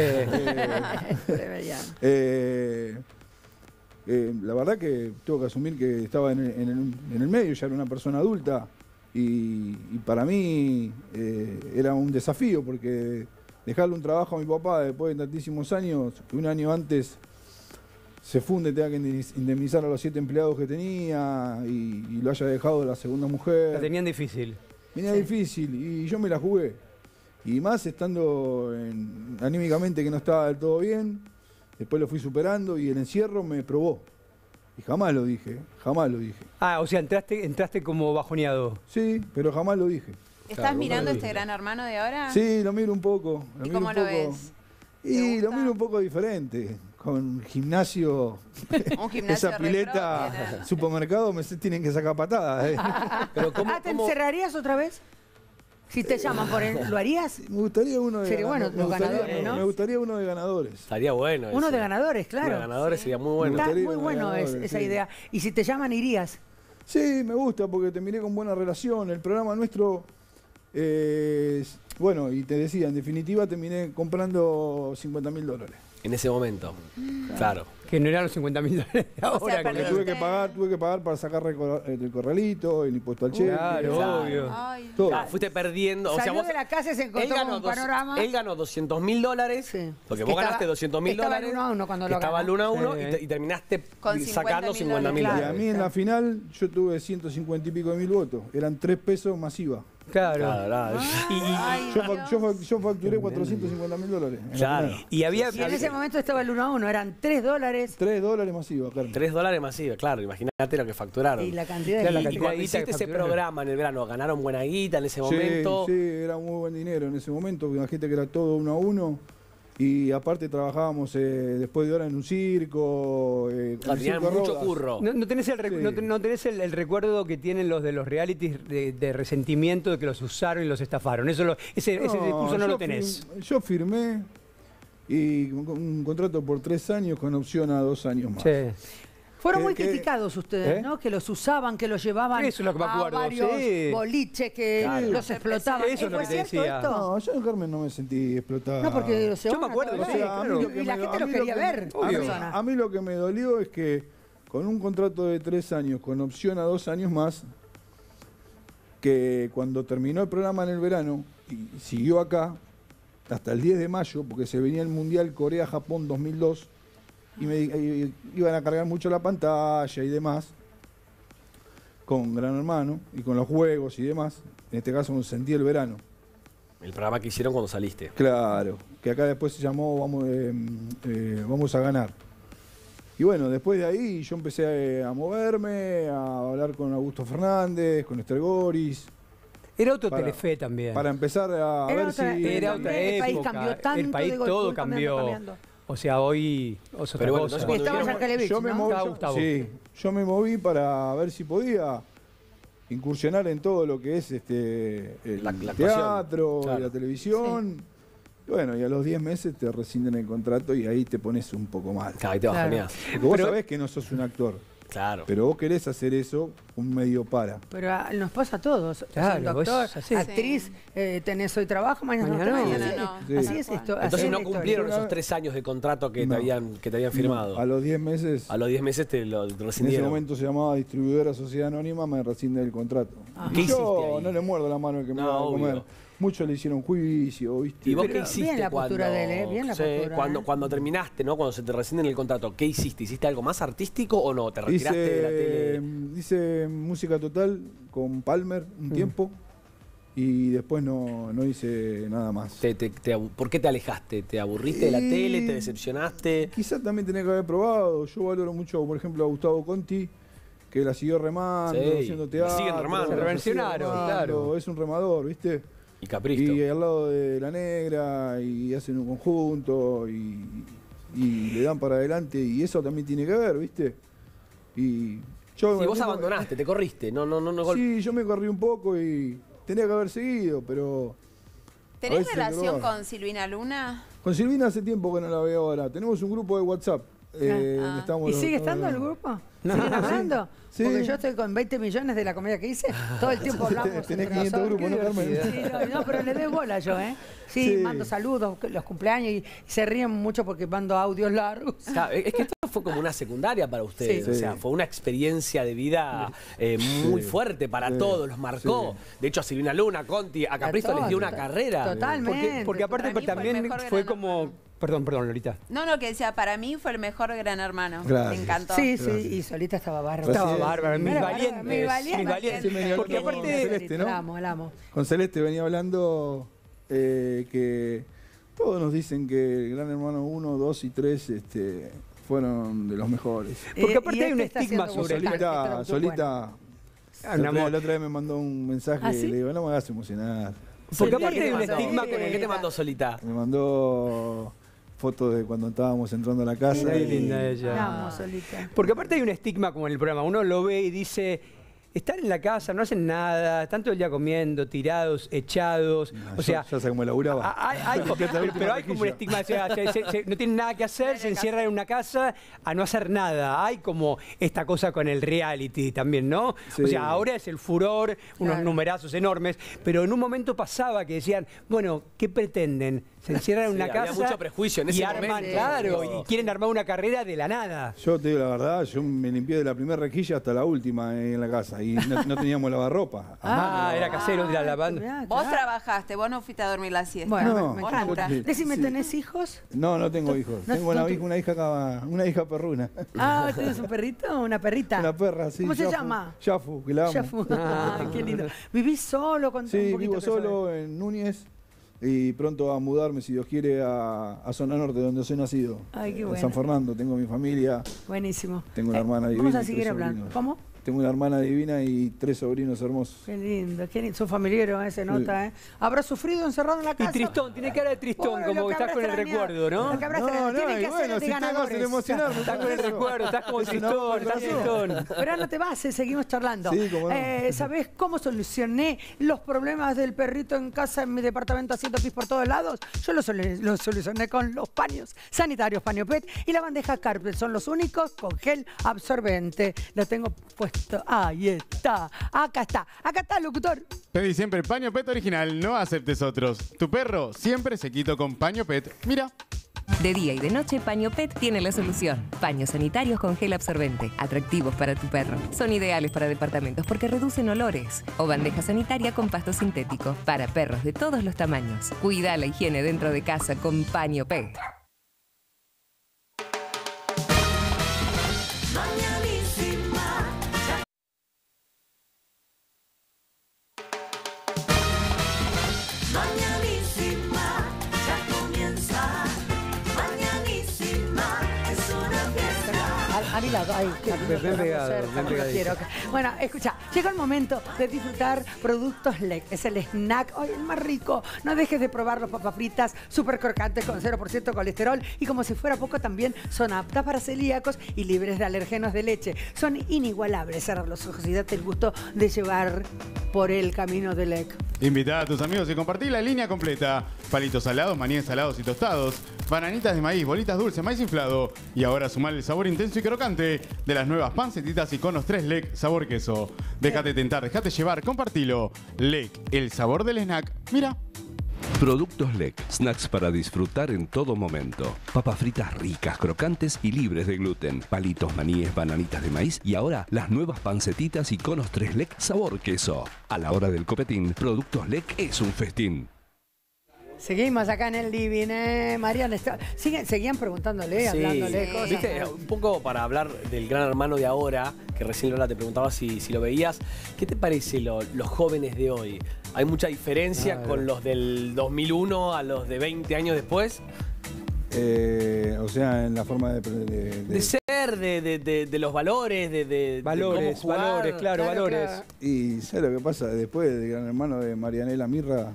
La verdad que tengo que asumir que estaba en el medio, ya era una persona adulta y para mí era un desafío porque dejarle un trabajo a mi papá después de tantísimos años, que un año antes se funde, tenga que indemnizar a los 7 empleados que tenía y lo haya dejado la segunda mujer. La tenían difícil. Venía difícil y yo me la jugué. Y más estando anímicamente que no estaba del todo bien, después lo fui superando y el encierro me probó. Y jamás lo dije, jamás lo dije. Ah, o sea, entraste como bajoneado. Sí, pero jamás lo dije. ¿Estás mirando este Gran Hermano de ahora? Sí, lo miro un poco. ¿Y cómo lo ves? Y lo miro un poco diferente. Con gimnasio, Un gimnasio esa pileta, supermercado, me tienen que sacar patadas. Pero ¿te encerrarías otra vez? Si te llaman por él, ¿lo harías? Me gustaría uno de Sería bueno, los ganadores, ¿no? Me gustaría uno de ganadores. Estaría bueno. Uno de ganadores, claro. Uno de ganadores sería muy bueno. Está muy bueno esa idea. Y si te llaman, irías. Sí, me gusta porque te miré con buena relación. El programa nuestro, bueno, y te decía, en definitiva terminé comprando $50.000. En ese momento, claro. Que no eran los $50.000 ahora. Porque tuve que pagar para sacar el corralito, el impuesto al cheque. Claro, obvio. Todo. Claro, fuiste perdiendo. O sea, Salió vos, de la casa y se encontró con un panorama. Él ganó $200.000, porque vos ganaste $200.000. Estaba el 1-1 cuando lo estaba el ganó. 1-1 y terminaste Con sacando $50.000. Y a mí en la final yo tuve 150 y pico de mil votos. Eran 3 pesos más IVA. Claro. Yo facturé $450.000. Claro. Y en ese momento estaba el 1-1, eran $3. $3 más IVA, claro. $3 más IVA, claro. Imagínate lo que facturaron. Y la cantidad de Y cuando hiciste ese programa en el verano, ¿ganaron buena guita en ese Sí, momento? sí, era muy buen dinero en ese momento. Imagínate que era todo 1-1. Y aparte trabajábamos después de hora en un circo. Tenían mucho curro. ¿No tenés, no tenés el recuerdo que tienen los de los realities de resentimiento de que los usaron y los estafaron? Ese discurso no lo tenés. Yo firmé y un contrato por 3 años con opción a 2 años más. Sí. Fueron muy criticados ustedes, ¿no? Que los usaban, que los llevaban Eso es lo que me acuerdo, a varios sí. boliches, que los explotaban. Eso es lo que te decía. Esto? No, yo en Carmen no me sentí explotado. No, porque los Yo me acuerdo, O sea, y la gente los quería ver. A mí lo que me dolió es que con un contrato de 3 años, con opción a 2 años más, que cuando terminó el programa en el verano y siguió acá hasta el 10 de mayo, porque se venía el Mundial Corea-Japón 2002, y iban a cargar mucho la pantalla y demás, con Gran Hermano y con los juegos y demás. En este caso Sentí el Verano. El programa que hicieron cuando saliste. Claro, que acá después se llamó Vamos a Ganar. Y bueno, después de ahí yo empecé a moverme, a hablar con Augusto Fernández, con Esther Goris. Era otro Telefe también. Para empezar a ver si... Era otra época. El país cambió tanto. El país todo cambió. O sea, hoy otra cosa. Estaba Yankelevich, yo me moví para ver si podía incursionar en todo lo que es el teatro, claro. Y la televisión. Sí. Bueno, y a los 10 meses te rescinden el contrato y ahí te pones un poco mal. Claro, ahí te bajoneás. Porque vos sabés que no sos un actor. Claro. Pero vos querés hacer eso un medio para. Pero nos pasa a todos. Claro, doctor, actriz, tenés hoy trabajo, mañana no. Sí. Así es esto. Entonces no cumplieron esos 3 años de contrato que te habían firmado. A los 10 meses. A los 10 meses te lo rescindieron. En ese momento se llamaba Distribuidora Sociedad Anónima, me rescinde el contrato. ¿Qué hiciste yo ahí? no le muerdo la mano al que me va a comer. Muchos le hicieron juicio, ¿viste? ¿Y vos qué hiciste bien la postura de él, bien la postura. Cuando terminaste, ¿no? Cuando se te rescinden el contrato, ¿qué hiciste? ¿Hiciste algo más artístico o no? ¿Te retiraste de la tele? Hice música total con Palmer un tiempo y después no hice nada más. ¿Por qué te alejaste? ¿Te aburriste de la tele? ¿Te decepcionaste? Quizás también tenía que haber probado. Yo valoro mucho, por ejemplo, a Gustavo Conti, que la siguió remando, haciendo teatro. Siguen remando. Se reversionaron, claro. Es un remador, ¿viste? Y Capristo. Y al lado de La Negra, y hacen un conjunto, y le dan para adelante, y eso también tiene que ver, ¿viste? Y vos abandonaste, te corriste. Sí, yo me corrí un poco y tenía que haber seguido, pero... ¿Tenés relación con Silvina Luna? Con Silvina hace tiempo que no la veo ahora. Tenemos un grupo de WhatsApp. ¿Y sigue estando el grupo? ¿Siguen hablando? Sí. Porque yo estoy con 20 millones de la comedia que hice. Todo el tiempo hablamos. Tenés 500 grupos, ¿no, Carmen? Sí, no, pero le doy bola yo, ¿eh? Sí, mando saludos, los cumpleaños, y se ríen mucho porque mando audios largos. Claro, es que esto fue como una secundaria para ustedes. Sí. O sea, fue una experiencia de vida muy fuerte para todos, los marcó. Sí. De hecho, a Silvina Luna, a Conti, a Capristo les dio una carrera. Totalmente. Porque aparte también fue como... Perdón, Lolita. No, que decía, para mí fue el mejor Gran Hermano. Gracias. Me encantó. Sí, y Solita estaba bárbara. Estaba bárbara, mis valientes. Porque aparte... La amo. Con Celeste venía hablando que todos nos dicen que Gran Hermano 1, 2 y 3 fueron de los mejores. Porque aparte hay un estigma sobre Solita. La otra vez me mandó un mensaje y le digo, no me hagas emocionar. Porque aparte hay un estigma con el que te mandó Solita. Me mandó fotos de cuando estábamos entrando a la casa. Qué linda ella. Vamos, Solita. Porque aparte hay un estigma como en el programa. Uno lo ve y dice, están en la casa, no hacen nada, están todo el día comiendo, tirados, echados. O sea, ya sé cómo laburaba. Pero hay como un estigma, o sea, no tienen nada que hacer, se encierran en una casa a no hacer nada. Hay como esta cosa con el reality también, ¿no? Sí. O sea, ahora es el furor, unos numerazos enormes, pero en un momento pasaba que decían, bueno, ¿qué pretenden? Se encierran en una casa. Había mucho prejuicio en ese arman, momento. claro, y quieren armar una carrera de la nada. Yo te digo la verdad, yo me limpié de la primera rejilla hasta la última en la casa y no teníamos lavarropa. Era casero, era lavando. Vos trabajaste, vos no fuiste a dormir la siesta. Bueno, me no, encanta. Decime, ¿tenés hijos? No tengo hijos. Tengo una hija perruna. Ah, ¿tienes un perrito o una perrita? Una perra, sí. ¿Cómo se llama? Yafu, que la amo. Yafu. Ay, qué lindo. ¿Vivís solo? Sí, vivo solo en Núñez. Y pronto a mudarme, si Dios quiere, a Zona Norte, donde soy nacido. Ay, qué bueno. En San Fernando, tengo mi familia. Buenísimo. Tengo una hermana divina. Vamos a seguir hablando. ¿Cómo? Tengo una hermana divina y 3 sobrinos hermosos. Qué lindo, qué lindo. Su familiero, se nota, ¿eh? ¿Habrá sufrido encerrado en la casa? Y tristón, tiene cara de tristón, como que estás con el recuerdo, ¿no? Lo que habrá tiene que hacer de ganadores. Estás con el recuerdo, estás como tristón, estás tristón. Pero no te vas, seguimos charlando. Sí, cómo no. ¿Sabés cómo solucioné los problemas del perrito en casa, en mi departamento, haciendo pis por todos lados? Yo lo solucioné con los paños sanitarios Paño Pet y la bandeja Carpet. Son los únicos con gel absorbente. Lo tengo puesto. Ahí está. Acá está, locutor. Pedí siempre Paño Pet original, no aceptes otros. Tu perro siempre se quitó con Paño Pet. Mira. De día y de noche, Paño Pet tiene la solución. Paños sanitarios con gel absorbente, atractivos para tu perro. Son ideales para departamentos porque reducen olores. O bandeja sanitaria con pasto sintético, para perros de todos los tamaños. Cuida la higiene dentro de casa con Paño Pet. A mi lado, ahí. Bueno, escucha, llegó el momento de disfrutar productos LEC. Es el snack, ¡ay, el más rico! No dejes de probar los papas fritas súper crocantes con 0% colesterol y como si fuera poco también son aptas para celíacos y libres de alérgenos de leche. Son inigualables. Cerrar los ojos y date el gusto de llevar por el camino de LEC. Invita a tus amigos y compartí la línea completa. Palitos salados, maníes salados y tostados, bananitas de maíz, bolitas dulces, maíz inflado. Y ahora sumar el sabor intenso y crocante de las nuevas pancetitas Iconos 3 LEC sabor queso. Déjate tentar, déjate llevar, compartilo. LEC, el sabor del snack. Mira. Productos LEC, snacks para disfrutar en todo momento. Papas fritas ricas, crocantes y libres de gluten. Palitos, maníes, bananitas de maíz y ahora las nuevas pancetitas Iconos 3 LEC sabor queso. A la hora del copetín, Productos LEC es un festín. Seguimos acá en el living, Mariana. Seguían preguntándole, hablándole cosas. Viste, un poco para hablar del Gran Hermano de ahora, que recién Lola te preguntaba si lo veías. ¿Qué te parece los jóvenes de hoy? ¿Hay mucha diferencia con los del 2001 a los de 20 años después? O sea, en la forma de ser, de los valores, de valores, cómo jugar. valores. Y ¿sabes lo que pasa? Después del Gran Hermano de Marianela Mirra,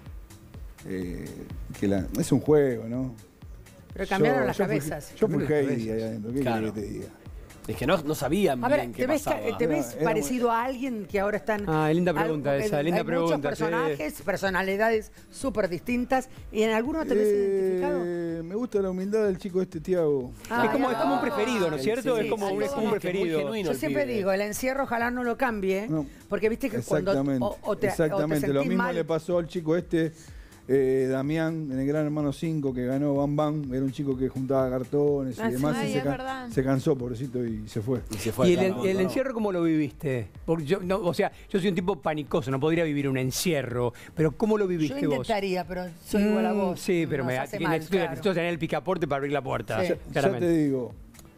es un juego, ¿no? Pero cambiaron las cabezas. Yo fui Heidi ahí adentro, ¿qué querés que te diga? Es que no sabían bien qué pasaba. ¿Te ves parecido a alguien que ahora están... linda pregunta esa, linda pregunta. Muchos personajes, personalidades súper distintas, y en alguno te ves identificado. Me gusta la humildad del chico Tiago. Es como un preferido, ¿no es cierto? Sí, es como un preferido. Yo siempre digo, el encierro ojalá no lo cambie, porque viste que exactamente, cuando te exactamente, lo mismo mal, le pasó al chico Damián, en el Gran Hermano 5, que ganó Bam Bam, era un chico que juntaba cartones y demás, y se cansó, pobrecito, y se fue. ¿Y el encierro cómo lo viviste? Porque yo soy un tipo panicoso, no podría vivir un encierro, pero ¿cómo lo viviste vos? Yo intentaría, pero soy igual a vos. Sí, pero necesito tener el picaporte para abrir la puerta. Sí. Ya te digo,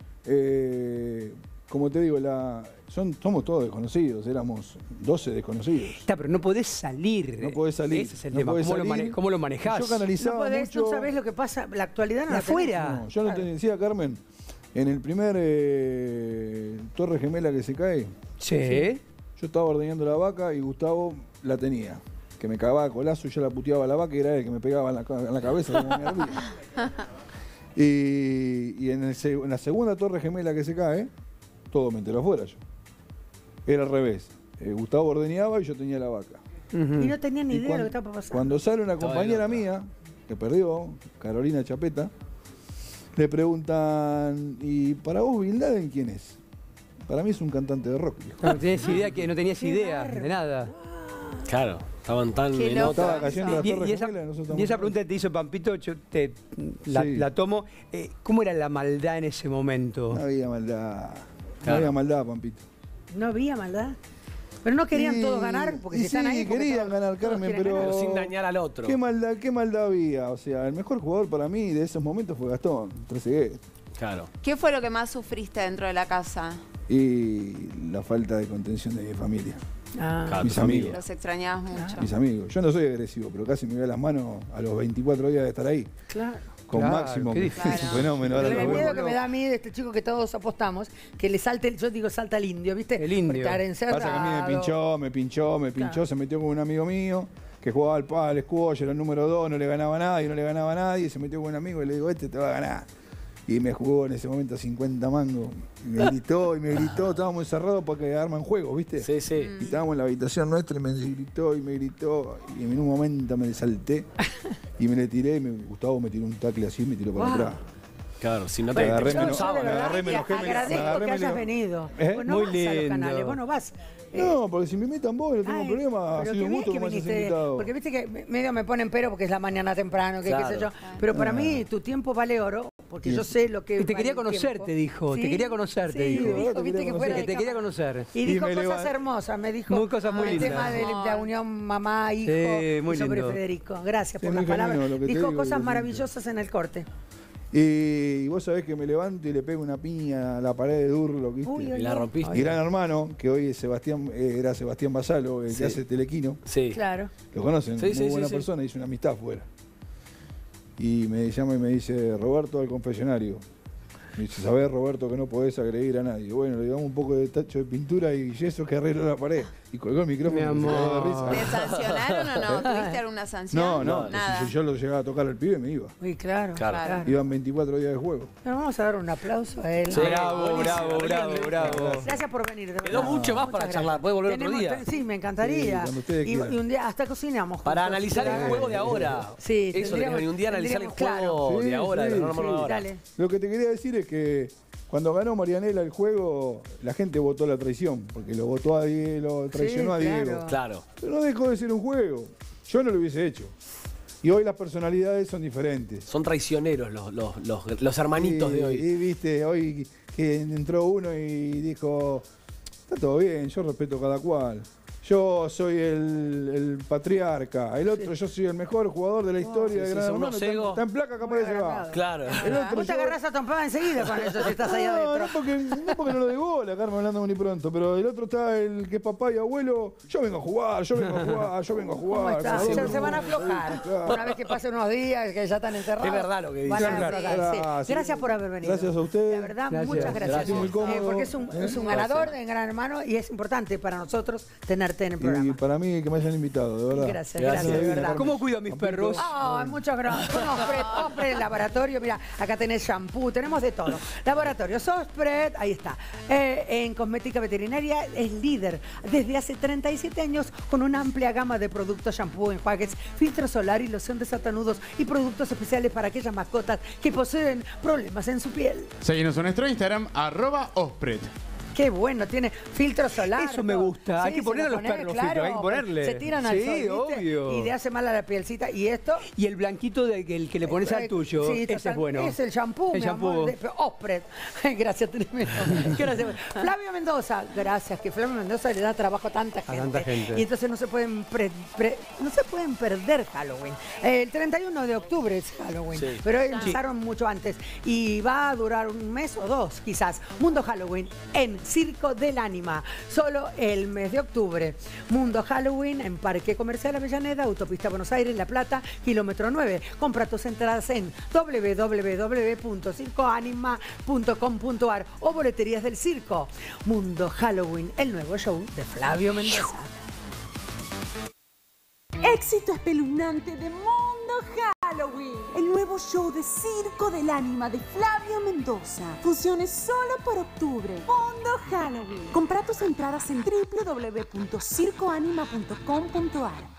como te digo, somos todos desconocidos, éramos 12 desconocidos. Está, pero no podés salir. No podés salir. Ese es el tema. ¿Cómo lo manejás? Yo canalizaba no sabés lo que pasa, la actualidad no afuera. No, yo no te decía, Carmen, En el primer Torre Gemela que se cae, Sí. yo estaba ordeñando la vaca y Gustavo la tenía. Que me cagaba a colazo y yo la puteaba a la vaca y era él que me pegaba en la cabeza. Como me ardía. Y en la segunda Torre Gemela que se cae, todo me enteró afuera yo. Era al revés. Gustavo ordeñaba y yo tenía la vaca. Y no tenía ni Y idea de lo que estaba pasando. Cuando sale una compañera mía, que perdió, Carolina Chapeta, le preguntan, ¿y para vos Bin Laden quién es? Para mí es un cantante de rock. Dijo. No tenías idea, no tenías idea de nada. Claro, estaban tan Qué en loco otra. estaba cayendo la Torre Y esa, Gemela, nosotros y esa estamos- pregunta que te hizo Pampito, yo Sí. la tomo. ¿Cómo era la maldad en ese momento? No había maldad. No Claro. había maldad, Pampito. No había maldad. Pero no querían todos ganar, porque si están ahí. porque querían todos- ganar, todos Carmen, quieren pero... ganar. sin dañar al otro. ¿Qué maldad había? O sea, el mejor jugador para mí de esos momentos fue Gastón, Trezeguet. Claro. ¿Qué fue lo que más sufriste dentro de la casa? Y la falta de contención de mi familia. Ah. Mis amigos. Los extrañabas mucho. Mis amigos. Yo no soy agresivo, pero casi me voy a las manos a los 24 días de estar ahí. Claro. Con Claro, Máximo, qué que es difícil. un fenómeno. Ahora Pero lo el miedo vemos. que me da a mí de este chico que todos apostamos, que le salte, yo digo salta el indio, ¿viste? El indio. Estar Pasa que a mí me pinchó, Claro. se metió con un amigo mío que jugaba al squash, era el número 2, no le ganaba a nadie, se metió con un amigo y le digo, este te va a ganar. Y me jugó en ese momento a 50 mangos. Y me gritó, estábamos encerrados porque arman juegos, ¿viste? Sí, sí. Y estábamos en la habitación nuestra y me gritó. Y en un momento me salté y me le tiré y Gustavo me tiró un tackle así y me tiró para Wow. atrás. Claro, si no Me te agarré, Yo me de verdad agarré, me te enojé, agradezco que hayas venido. Vos no Muy vas a los lindo. canales, vos no vas. No, porque si me invitan vos, no tengo Ay, problema. Ha pero sido qué un bien gusto que que me hayas viniste, invitado. porque viste que medio me ponen pero porque es la mañana temprano, que qué sé yo. Claro. Pero para mí tu tiempo vale oro, porque yo sé lo que Y te vale quería el conocerte, tiempo. dijo. Sí, Te quería conocerte, sí, dijo. dijo, viste que fuera Que de te quería cámara. conocer. Y dijo cosas hermosas, me dijo. Muy cosas muy el lindas. tema de la unión mamá, hijo, Sí, muy y sobre lindo. Federico. Gracias Sí, por muy las palabras. genuino lo que te Dijo digo y cosas lo maravillosas en el corte. Y vos sabés que me levanto y le pego una piña a la pared de Durlo, ¿viste? Uy, uy, Y la uy. rompiste. Mi gran hermano, que hoy es era Sebastián Basalo, el Sí. que hace Telequino. Sí. Claro. Lo conocen, Sí, muy sí, buena sí, persona, hizo una amistad fuera. Y me llama y me dice, Roberto al confesionario. Me dice, ¿sabés, Roberto, que no podés agredir a nadie? Bueno, le damos un poco de tacho de pintura y yeso que arregló la pared. Y colgó el micrófono. Mi y se cagó de amor. risa. ¿Te sancionaron o no? ¿Tuviste alguna sanción? No, Nada. si yo lo llegaba a tocar al pibe me iba. Uy, claro. Claro. Iban 24 días de juego. Pero vamos a dar un aplauso a él. Sí, Bravo, bravo, bravo, bravo. Gracias por venir. de Quedó verdad. mucho más para Muchas charlar. gracias. ¿Puede volver otro Tenemos- día? Sí, me encantaría. Sí, cuando ustedes y quieran. un día hasta cocinamos. Para juntos. analizar el juego de ahora. Sí, Eso, de que un día analizar el juego Sí, de ahora, sí, de los normas de sí. ahora. Dale. Lo que te quería decir es que cuando ganó Marianela el juego, la gente votó la traición, porque lo votó a Diego, lo traicionó a Diego. Claro. Pero no dejó de ser un juego. Yo no lo hubiese hecho. Y hoy las personalidades son diferentes. Son traicioneros los hermanitos de hoy. Y viste, hoy que entró uno y dijo, está todo bien, yo respeto a cada cual. Yo soy el patriarca, el otro yo soy el mejor jugador de la historia de sí, Gran son Hermano. unos egos. Está en placa, capaz que se va. Claro. El otro Vos te yo- agarrás a trompada enseguida con eso si estás ahí adentro. no porque no lo de bola, Carmen, hablando muy pronto, pero el otro está el que es papá y abuelo. Yo vengo a jugar, yo vengo a jugar, yo vengo a ¿Cómo jugar. está? Se van a aflojar. Claro. Una vez que pasen unos días, que ya están encerrados. Es verdad lo que van a dicen. aflojar, sí. Gracias. Gracias por haber venido. Gracias a ustedes. La verdad, Gracias. muchas gracias. Gracias. Muy cómodo. Porque es un ganador de Gran Hermano y es importante para nosotros tenerte en el Y programa. para mí que me hayan invitado, de verdad. Gracias, de verdad. ¿Cómo cuido a mis perros? Oh, muchas gracias. Ospread Laboratorio, mira, acá tenés shampoo, tenemos de todo. Laboratorio Ospread, ahí está. En cosmética veterinaria es líder desde hace 37 años con una amplia gama de productos, shampoo, enjuagues, filtro solar y loción de satanudos y productos especiales para aquellas mascotas que poseen problemas en su piel. Seguinos en nuestro Instagram, @Ospred. Qué bueno, tiene filtro solar. Eso me gusta. Hay que se poner a lo los ponés, perros claro, filtro, hay que ponerle. Se tiran al Sí, sol, ¿viste? obvio. Y le hace mal a la pielcita. ¿Y esto? Y el blanquito el que le pones al tuyo, Sí, ese es bueno. Es el shampoo, El mi shampoo. amor. Ospread. Gracias, tremendo. Gracias. Flavio Mendoza. Gracias, que Flavio Mendoza le da trabajo a tanta gente. tanta gente. Y entonces no se pueden perder Halloween. El 31 de octubre es Halloween. Sí. Pero Sí. empezaron mucho antes. Y va a durar un mes o dos, quizás. Mundo Halloween en Circo del Ánima. Solo el mes de octubre. Mundo Halloween en Parque Comercial Avellaneda, Autopista Buenos Aires, La Plata, kilómetro 9. Compra tus entradas en www.circoanima.com.ar o boleterías del circo. Mundo Halloween, el nuevo show de Flavio Mendoza. Éxito espeluznante de Mundo Halloween, el nuevo show de Circo del Ánima de Flavio Mendoza. Funciones solo por octubre. Mundo Halloween. Compra tus entradas en www.circoanima.com.ar.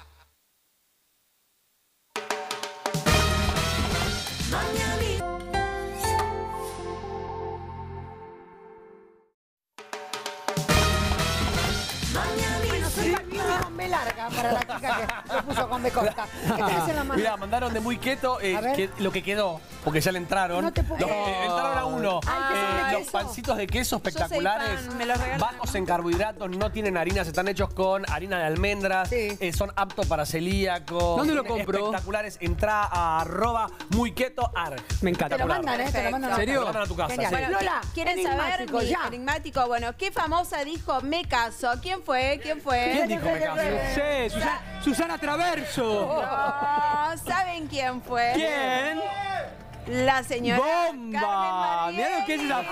Con B larga para la chica que lo puso con B corta. Mira, mandaron de Muy Keto lo que quedó, porque ya le entraron. No te puedo entraron a uno. Ay, los pancitos de queso espectaculares, fan, me los regalaron. bajos en carbohidratos, no tienen harinas, están hechos con harina de almendras, son aptos para celíacos. ¿Dónde lo compro? Espectaculares. Entrá a @muyquetoarg. Me encanta. Te lo mandan, te lo mandan. ¿En serio? Te lo mandan a tu casa. Genial. Sí. Bueno, Lola, ¿quieren saber enigmático, mi ya. enigmático? Bueno, ¿qué famosa dijo me caso? ¿Quién fue? ¿Quién fue? ¿Quién dijo me caso? Sí, Susana Traverso. Oh, ¿saben quién fue? ¿Quién? La señora ¡Bomba! Mirá lo que es esa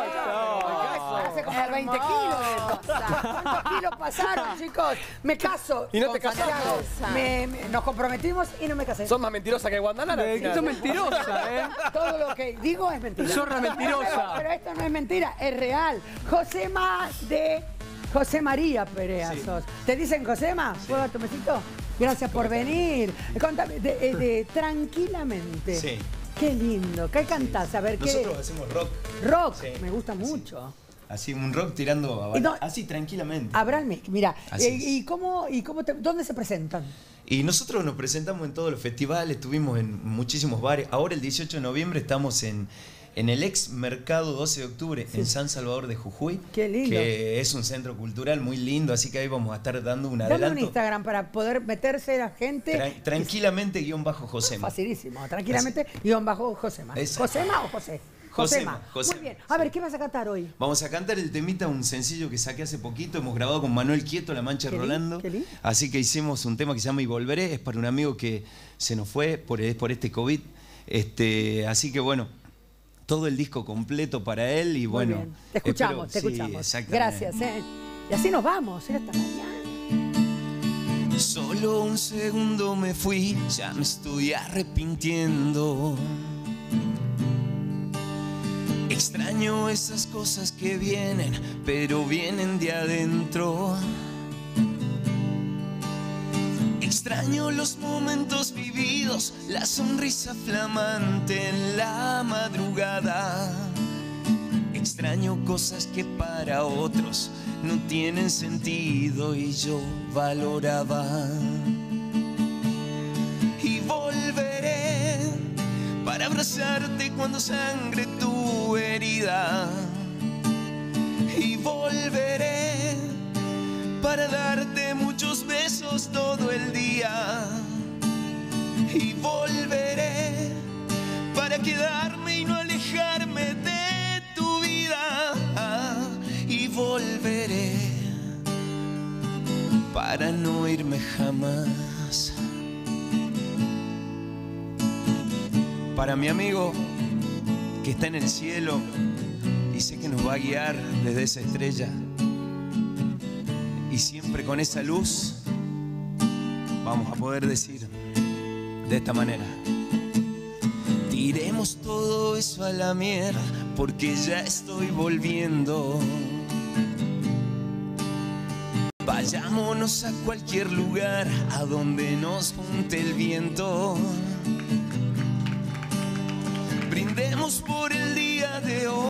foto. Hace como 20 kilos de esto. ¿Cuántos kilos pasaron, chicos? Me caso. ¿Y no con te casaste? Santiago. Nos comprometimos y no me casé. Sos más mentirosa que Guandanara. Sos mentirosa, ¿eh? Todo lo que digo es mentira. Zorra mentirosa. Pero esto no es mentira, es real. Josema de José María Perea sos. ¿Te dicen Josema? ¿Puedo dar tu besito? Gracias por venir. Contame, tranquilamente. Sí. Qué lindo. ¿Qué cantás? A ver, ¿qué? Nosotros hacemos rock. Rock, Sí. me gusta mucho. Así, un rock tirando a No, así tranquilamente. Abraham, mira, Así es. ¿y dónde se presentan? Y nosotros nos presentamos en todos los festivales, estuvimos en muchísimos bares. Ahora el 18 de noviembre estamos en el ex Mercado 12 de octubre, en San Salvador de Jujuy. Qué lindo. Que es un centro cultural muy lindo, así que ahí vamos a estar dando un Dame un adelanto. Instagram para poder meterse la gente. Tranquilamente _Josema. Facilísimo, tranquilamente _Josema. Exacto. ¿Josema o José? Josema. Muy bien. A ver, ¿qué vas a cantar hoy? Vamos a cantar el temita, un sencillo que saqué hace poquito. Hemos grabado con Manuel Quieto, La Mancha Rolando. Así que hicimos un tema que se llama Y Volveré. Es para un amigo que se nos fue por este COVID. Así que bueno, todo el disco completo para él. Y bueno, muy bien. Te escuchamos, te escuchamos. Gracias. Y así nos vamos. Hasta mañana. Solo un segundo me fui, ya me estoy arrepintiendo. Extraño esas cosas que vienen, pero vienen de adentro. Extraño los momentos vividos, la sonrisa flamante en la madrugada. Extraño cosas que para otros no tienen sentido y yo valoraba. Y volveré para abrazarte cuando sangre tu herida. Y volveré para darte muchos besos todo el día. Y volveré para quedarme y no alejarme de tu vida. Y volveré para no irme jamás. Para mi amigo que está en el cielo y sé que nos va a guiar desde esa estrella. Y siempre con esa luz vamos a poder decir de esta manera: tiremos todo eso a la mierda porque ya estoy volviendo. Vayámonos a cualquier lugar a donde nos junte el viento. Brindemos por el día de hoy.